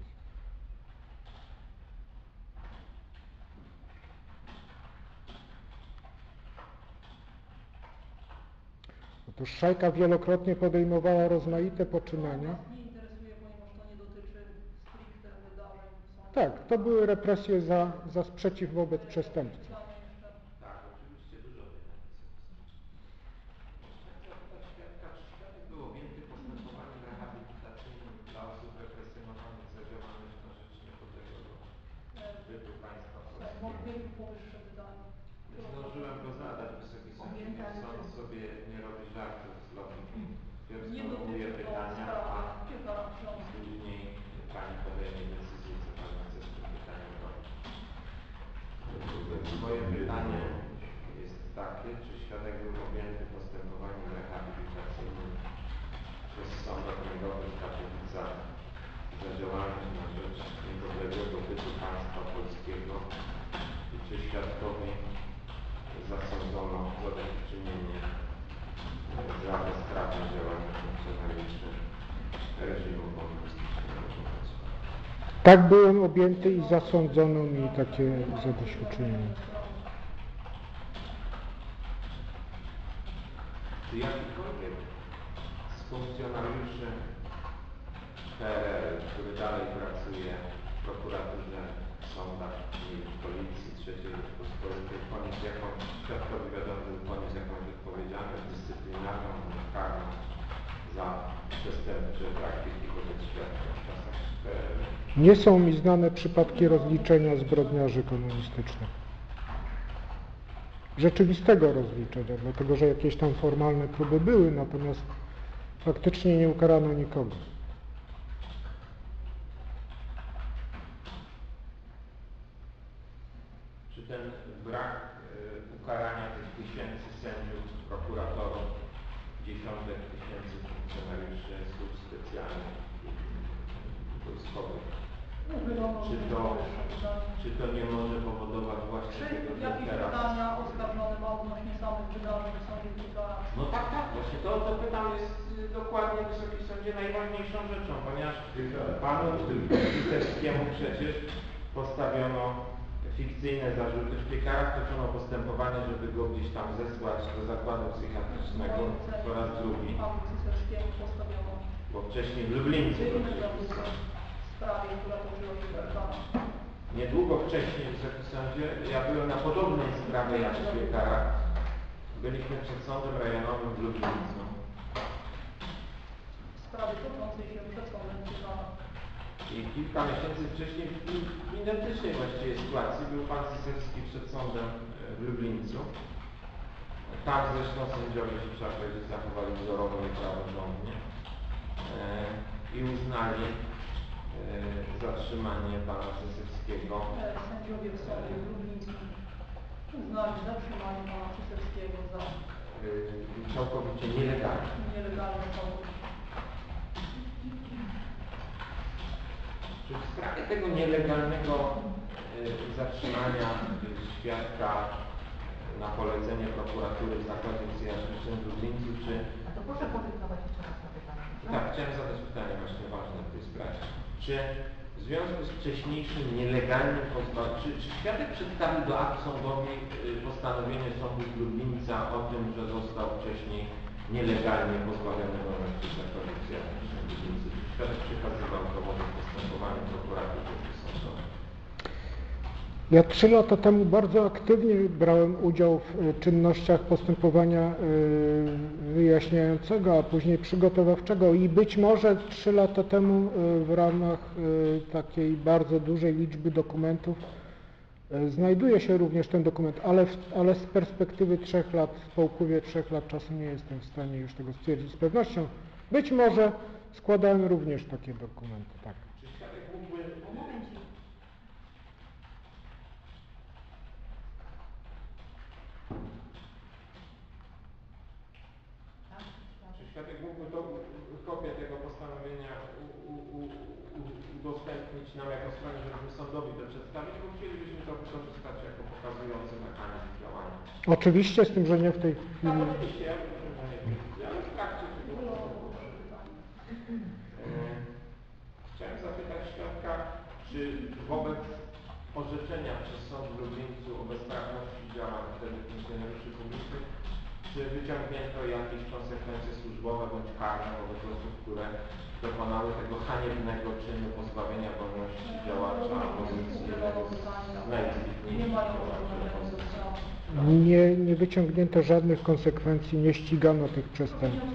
Otóż szajka wielokrotnie podejmowała rozmaite poczynania. Tak, to były represje za sprzeciw wobec przestępców. Tak, oczywiście dużo tych świadka, czy świadek był objęty postępowaniem rehabilitacyjnym dla osób represjonowanych za działalność na rzecz niepodległego bytu państwa polskiego? Nie zdążyłem go zadać, Wysoki Sądzie, więc sąd sobie nie robi żartów z logiki. Wpierw sformułuję pytania, a później Pani podejmie decyzję, co Pani chce z tym pytaniem robić. Moje pytanie jest takie, czy świadek był objęty postępowaniem rehabilitacyjnym przez Sąd Okręgowy w Katowicach za działalność na rzecz niepodległego bytu państwa polskiego i czy świadkowi zasądzono zadośćuczynienie za bezprawne działania funkcjonariuszy reżimu komunistycznego. Tak, byłem objęty i zasądzono mi takie zadośćuczynienie. Czy jakikolwiek z funkcjonariuszy PRL, który dalej pracuje w prokuraturze, w sądach i w policji III Rzeczypospolitej świadkowi wiadomo, że poniósł jakąś odpowiedzialność dyscyplinarną lub karną za przestępcze praktyki wobec świadka w czasach PRL? Nie są mi znane przypadki rozliczenia zbrodniarzy komunistycznych. Rzeczywistego rozliczenia, dlatego że jakieś tam formalne próby były, natomiast faktycznie nie ukarano nikogo. Czy ten brak ukarania tych tysięcy sędziów, prokuratorów, dziesiątek tysięcy funkcjonariuszy służb specjalnych wojskowych, czy to nie może powodować właśnie tego, że jakieś teraz... pytania oskarżone ma odnośnie samych wydarzeń w sądzie wykonawczym? No tak, właśnie to pytam jest dokładnie Wysoki Sądzie najważniejszą rzeczą, ponieważ panu Literskiemu przecież postawiono fikcyjne zarzuty. W Piekarach toczono postępowanie, żeby go gdzieś tam zesłać do zakładu psychiatrycznego po raz drugi. Panu Literskiemu postawiono Bo wcześniej w Lublińcu. w sprawie, która toczyła się w Piekarach. Niedługo wcześniej, Wysoki Sądzie, ja byłem na podobnej sprawie jak w Piekarach. Byliśmy przed sądem rejonowym w Lublińcu. W sprawie toczącej się przed sądem w Piekarach. I kilka miesięcy wcześniej w identycznej właściwie sytuacji był pan Syserski przed sądem w Lublińcu. Tam zresztą sędziowie się, trzeba powiedzieć, zachowali wzorowo i praworządnie i uznali zatrzymanie pana Syserskiego. Sędziowie w sądzie w Lublińcu uznali zatrzymanie pana Syserskiego za całkowicie nielegalne. Nielegalne sądy. Czy w sprawie tego nielegalnego zatrzymania świadka na polecenie prokuratury w zakładzie psychiatrycznym w Lublińcu, czy... A to proszę podyktować jeszcze raz to pytanie. Tak, chciałem zadać pytanie właśnie ważne w tej sprawie. Czy w związku z wcześniejszym nielegalnym pozbawieniem, czy świadek przedstawił do akt sądowi postanowienie sądu z Lublińca o tym, że został wcześniej nielegalnie pozbawiony wolności w zakładzie psychiatrycznym w Lublińcu? Czy świadek przekazywał dowody w postępowaniu prokuratury sądowej? Ja 3 lata temu bardzo aktywnie brałem udział w czynnościach postępowania wyjaśniającego, a później przygotowawczego i być może 3 lata temu w ramach takiej bardzo dużej liczby dokumentów znajduje się również ten dokument, ale z perspektywy 3 lat, po upływie 3 lat czasu nie jestem w stanie już tego stwierdzić z pewnością. Być może składałem również takie dokumenty, tak. Czy świadek mógłby... Czy świadek mógłby kopię tego postanowienia udostępnić nam jako stronie, żebyśmy sądowi to przedstawić, bo chcielibyśmy to wykorzystać jako pokazujący mechanizm działania. Oczywiście, z tym, że nie w tej chwili. Tak, oczywiście, ja rozumiem, że nie w tej chwili, ale w trakcie tego chciałem zapytać świadka, czy wobec orzeczenia przez sąd w Lublińcu o bezprawności działań wtedy funkcjonariuszy publicznych, czy wyciągnięto jakieś konsekwencje służbowe bądź karne wobec osób, które dokonały tego haniebnego czynu pozbawienia wolności działacza opozycyjnego z najwybitniejszych działaczy opozycji? Nie wyciągnięto żadnych konsekwencji, nie ścigano tych przestępstw.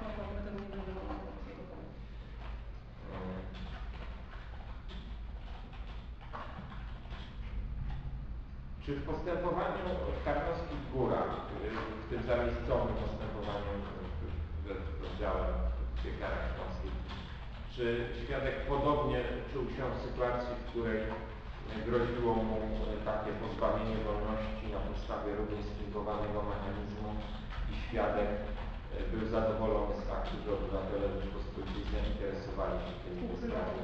Czy w postępowaniu w Tarnowskich Górach, w tym zamiejscowym postępowaniu w oddziale w Piekarach Śląskich, czy świadek podobnie czuł się w sytuacji, w której groziło mu takie pozbawienie wolności na podstawie równie sfingowanego mechanizmu i świadek był zadowolony z faktu, że obywatele Rzeczypospolitej zainteresowali się tymi sprawami?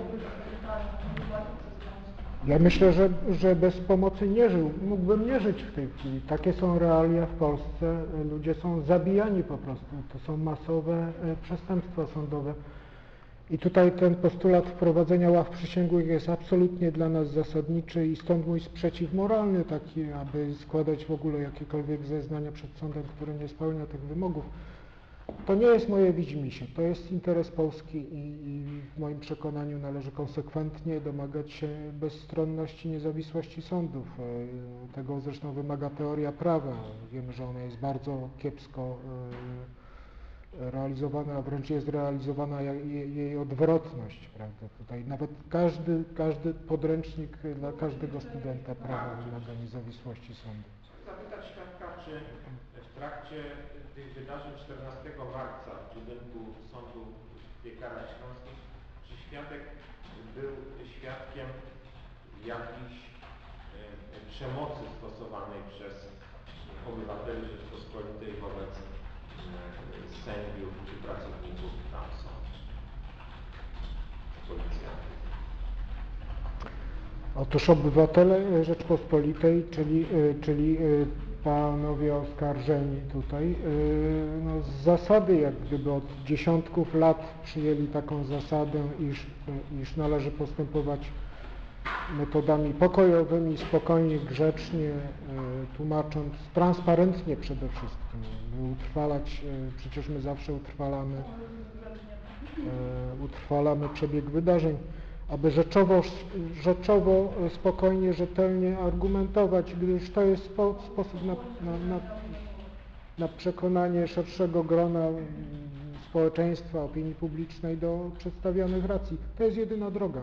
Ja myślę, że bez pomocy nie żył. Mógłbym nie żyć w tej chwili. Takie są realia w Polsce. Ludzie są zabijani po prostu. To są masowe przestępstwa sądowe. I tutaj ten postulat wprowadzenia ław przysięgłych jest absolutnie dla nas zasadniczy i stąd mój sprzeciw moralny taki, aby składać w ogóle jakiekolwiek zeznania przed sądem, który nie spełnia tych wymogów. To nie jest moje widzimisię, to jest interes Polski i w moim przekonaniu należy konsekwentnie domagać się bezstronności i niezawisłości sądów. Tego zresztą wymaga teoria prawa. Wiemy, że ona jest bardzo kiepsko realizowana, a wręcz jest realizowana jej odwrotność, prawda? Tutaj nawet każdy podręcznik dla każdego studenta prawa wymaga niezawisłości sądu. Zapytać świadka, czy w trakcie tych wydarzeń 14 marca w budynku Sądu w Piekarach Śląskich, czy świadek był świadkiem jakiejś przemocy stosowanej przez obywateli Rzeczypospolitej wobec sędziów czy pracowników tam sądu, policjantów? Otóż obywatele Rzeczpospolitej, czyli panowie oskarżeni tutaj, no z zasady jak gdyby od dziesiątków lat przyjęli taką zasadę, iż należy postępować metodami pokojowymi, spokojnie, grzecznie, tłumacząc, transparentnie przede wszystkim, by utrwalać, przecież my zawsze utrwalamy przebieg wydarzeń, aby rzeczowo, spokojnie, rzetelnie argumentować, gdyż to jest sposób na przekonanie szerszego grona społeczeństwa, opinii publicznej do przedstawionych racji. To jest jedyna droga.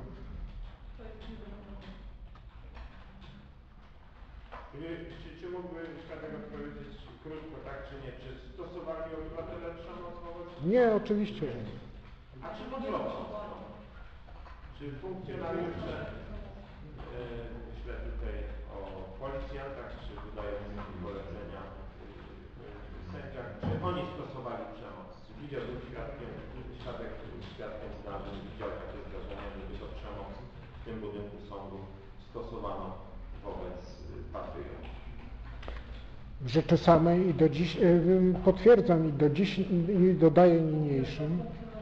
Czy mógłby świadek odpowiedzieć krótko, tak czy nie? Czy stosowali obywatele przemoc wobec? Nie, oczywiście, że nie. A czy odwrotnie? Czy funkcjonariusze, myślę tutaj o policjantach, czy wydających polecenia sędziach, czy oni stosowali przemoc? Widział był świadek świadkiem zdarzeń, widział takie zdarzenia, że to przemoc w tym budynku sądu stosowano wobec patriotów. W rzeczy samej i do dziś, potwierdzam i do dziś i dodaję niniejszym,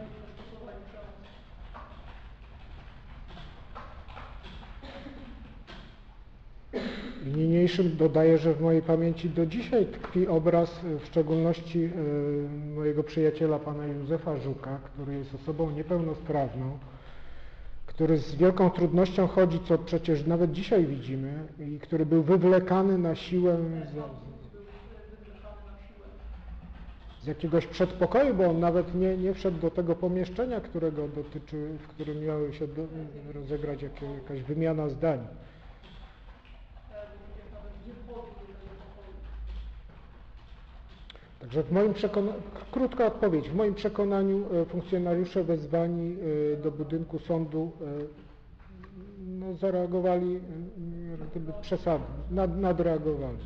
dodaję, że w mojej pamięci do dzisiaj tkwi obraz w szczególności mojego przyjaciela pana Józefa Żuka, który jest osobą niepełnosprawną, który z wielką trudnością chodzi, co przecież nawet dzisiaj widzimy, i który był wywlekany na siłę z jakiegoś przedpokoju, bo on nawet nie wszedł do tego pomieszczenia, którego dotyczy, w którym miały się rozegrać jakaś wymiana zdań. Także w moim przekonaniu, krótka odpowiedź, w moim przekonaniu funkcjonariusze wezwani do budynku sądu no, zareagowali gdyby przesadnie, nadreagowali.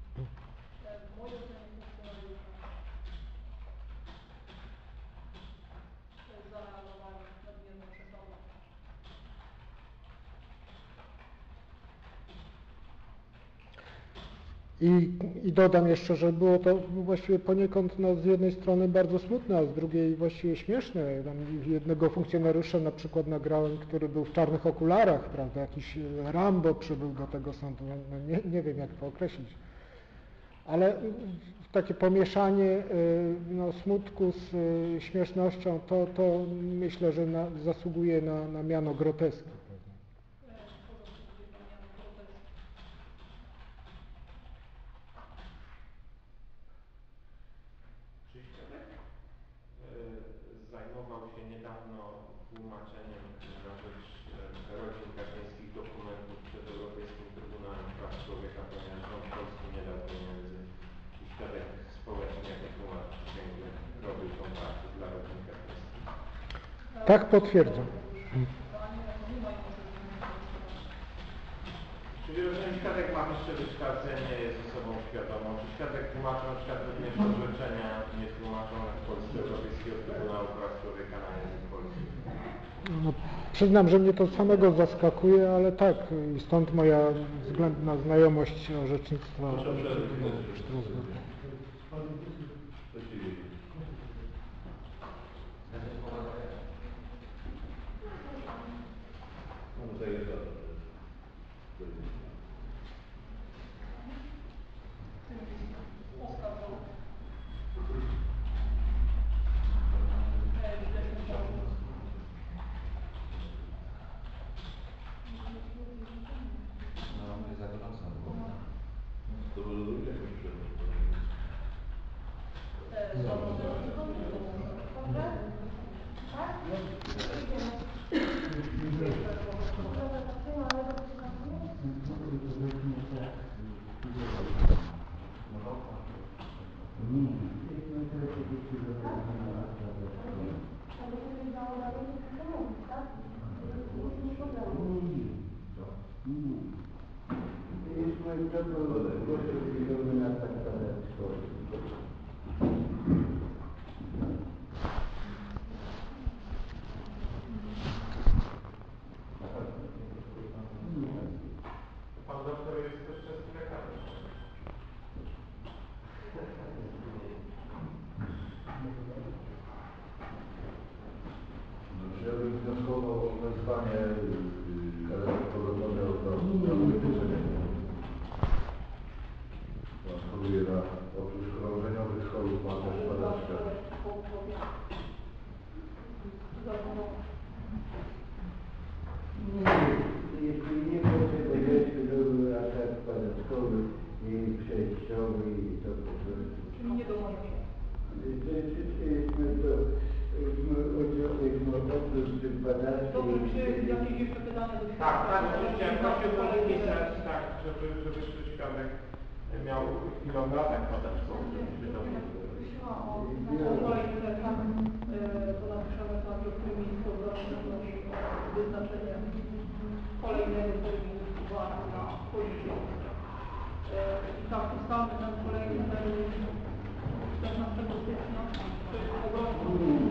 I dodam jeszcze, że było to właściwie poniekąd no, z jednej strony bardzo smutne, a z drugiej właściwie śmieszne. Tam jednego funkcjonariusza na przykład nagrałem, który był w czarnych okularach, prawda, jakiś Rambo przybył do tego sądu, no, nie wiem jak to określić. Ale takie pomieszanie no, smutku z śmiesznością, to myślę, że zasługuje na miano groteski. Zajmował się niedawno tłumaczeniem na rzecz rodzin kaczyńskich dokumentów przed Europejskim Trybunałem Praw Człowieka, ponieważ rząd polski nie dał pieniędzy i świadek społeczny jako tłumacz przysięgły robił tą pracę dla rodzin kaczyńskich. Tak, potwierdzam. Czyli jeżeli świadek ma wyższe wykształcenie, jest osobą świadomą, czy świadek tłumaczą na przykład również orzeczenia nie tłumaczą w Polsce Europejskiego Trybunału Praw Człowieka na język polski? No, przyznam, że mnie to samego zaskakuje, ale tak, i stąd moja względna znajomość orzecznictwa w Strasburgu. może zrobić jakąś przerwę. Pan doktor jest też częstym lekarzem. Ja bym wnioskował o wezwanie podobnego do wytyczenia. Choruje na oprócz krążeniowych chorób ma też padaczka. Jeśli nie potrzeba jeszcze były atak padaczkowy i przejściowy i to po prostu. Czyli nie domaga się. Oprócz tych padaczki. Dobrze, czy jakieś jeszcze pytania do Tak, oczywiście, jak prosił pan pisać, tak, żeby świadek miał chwilę tak padaczkowy. Wysyła o kolejny reklam, to napiszemy tam, że w tym miejscu prosi o wyznaczenie kolejnego terminu uwagi na policję. I tak, ustalmy ten kolejny termin 14 stycznia, to jest po prostu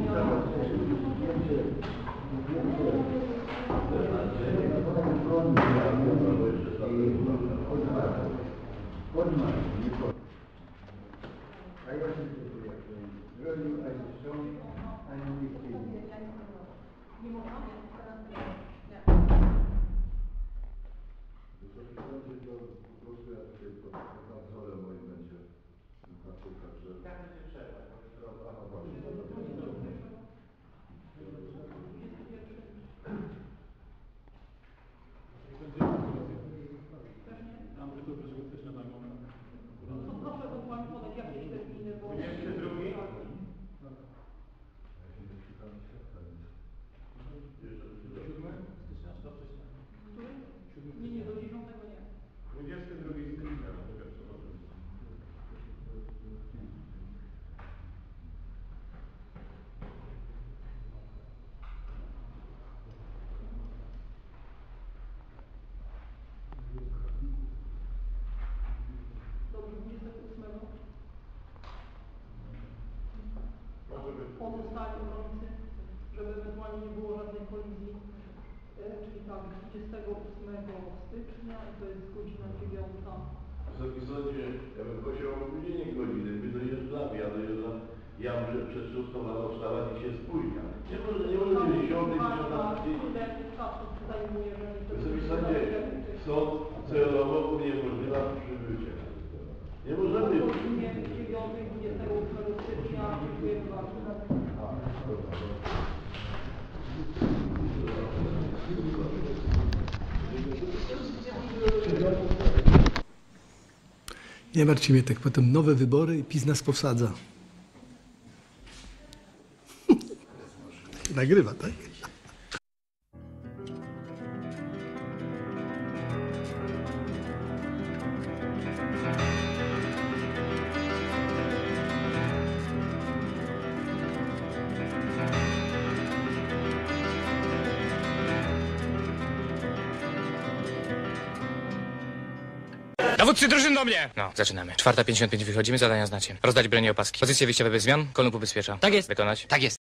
A ja się zrobił, a są, a nie chcieli. nie można. Wysoki sądzie to po prostu ja tutaj pod nadzorem moim będzie patrzył, także... Jak będzie trzeba? Aha, właśnie. Mam tylko perspektywne na moment. To proszę dokładnie podać jakieś terminy, bo... 22? Nie, nie, do 10 nie. 22 stycznia. Dobrze, 28. Może być. Pozostali obrońcy, żeby ewentualnie nie było żadnej kolizji, czyli tak, 28 stycznia i to jest godzina 9. Wysoki sądzie, ja bym prosił o opóźnienie godziny, my dojeżdżamy, ja dojeżdżam, ja muszę przed 6 rano wstawać i się spóźnia. Nie może 10, 10. Wysoki sądzie, sąd celowo uniemożliwia przybycie. Nie możemy... Godzinie 9, 28 stycznia, dziękuję bardzo. Nie martw się, Mietek, potem nowe wybory i PiS nas powsadza. Nagrywa, tak? Dowódcy drużyn do mnie! No, zaczynamy. 4:55 wychodzimy, zadania znacie. Rozdać broń i opaski. Pozycje wyjściowe bez zmian, kolumn ubezpiecza. Tak jest. Wykonać. Tak jest.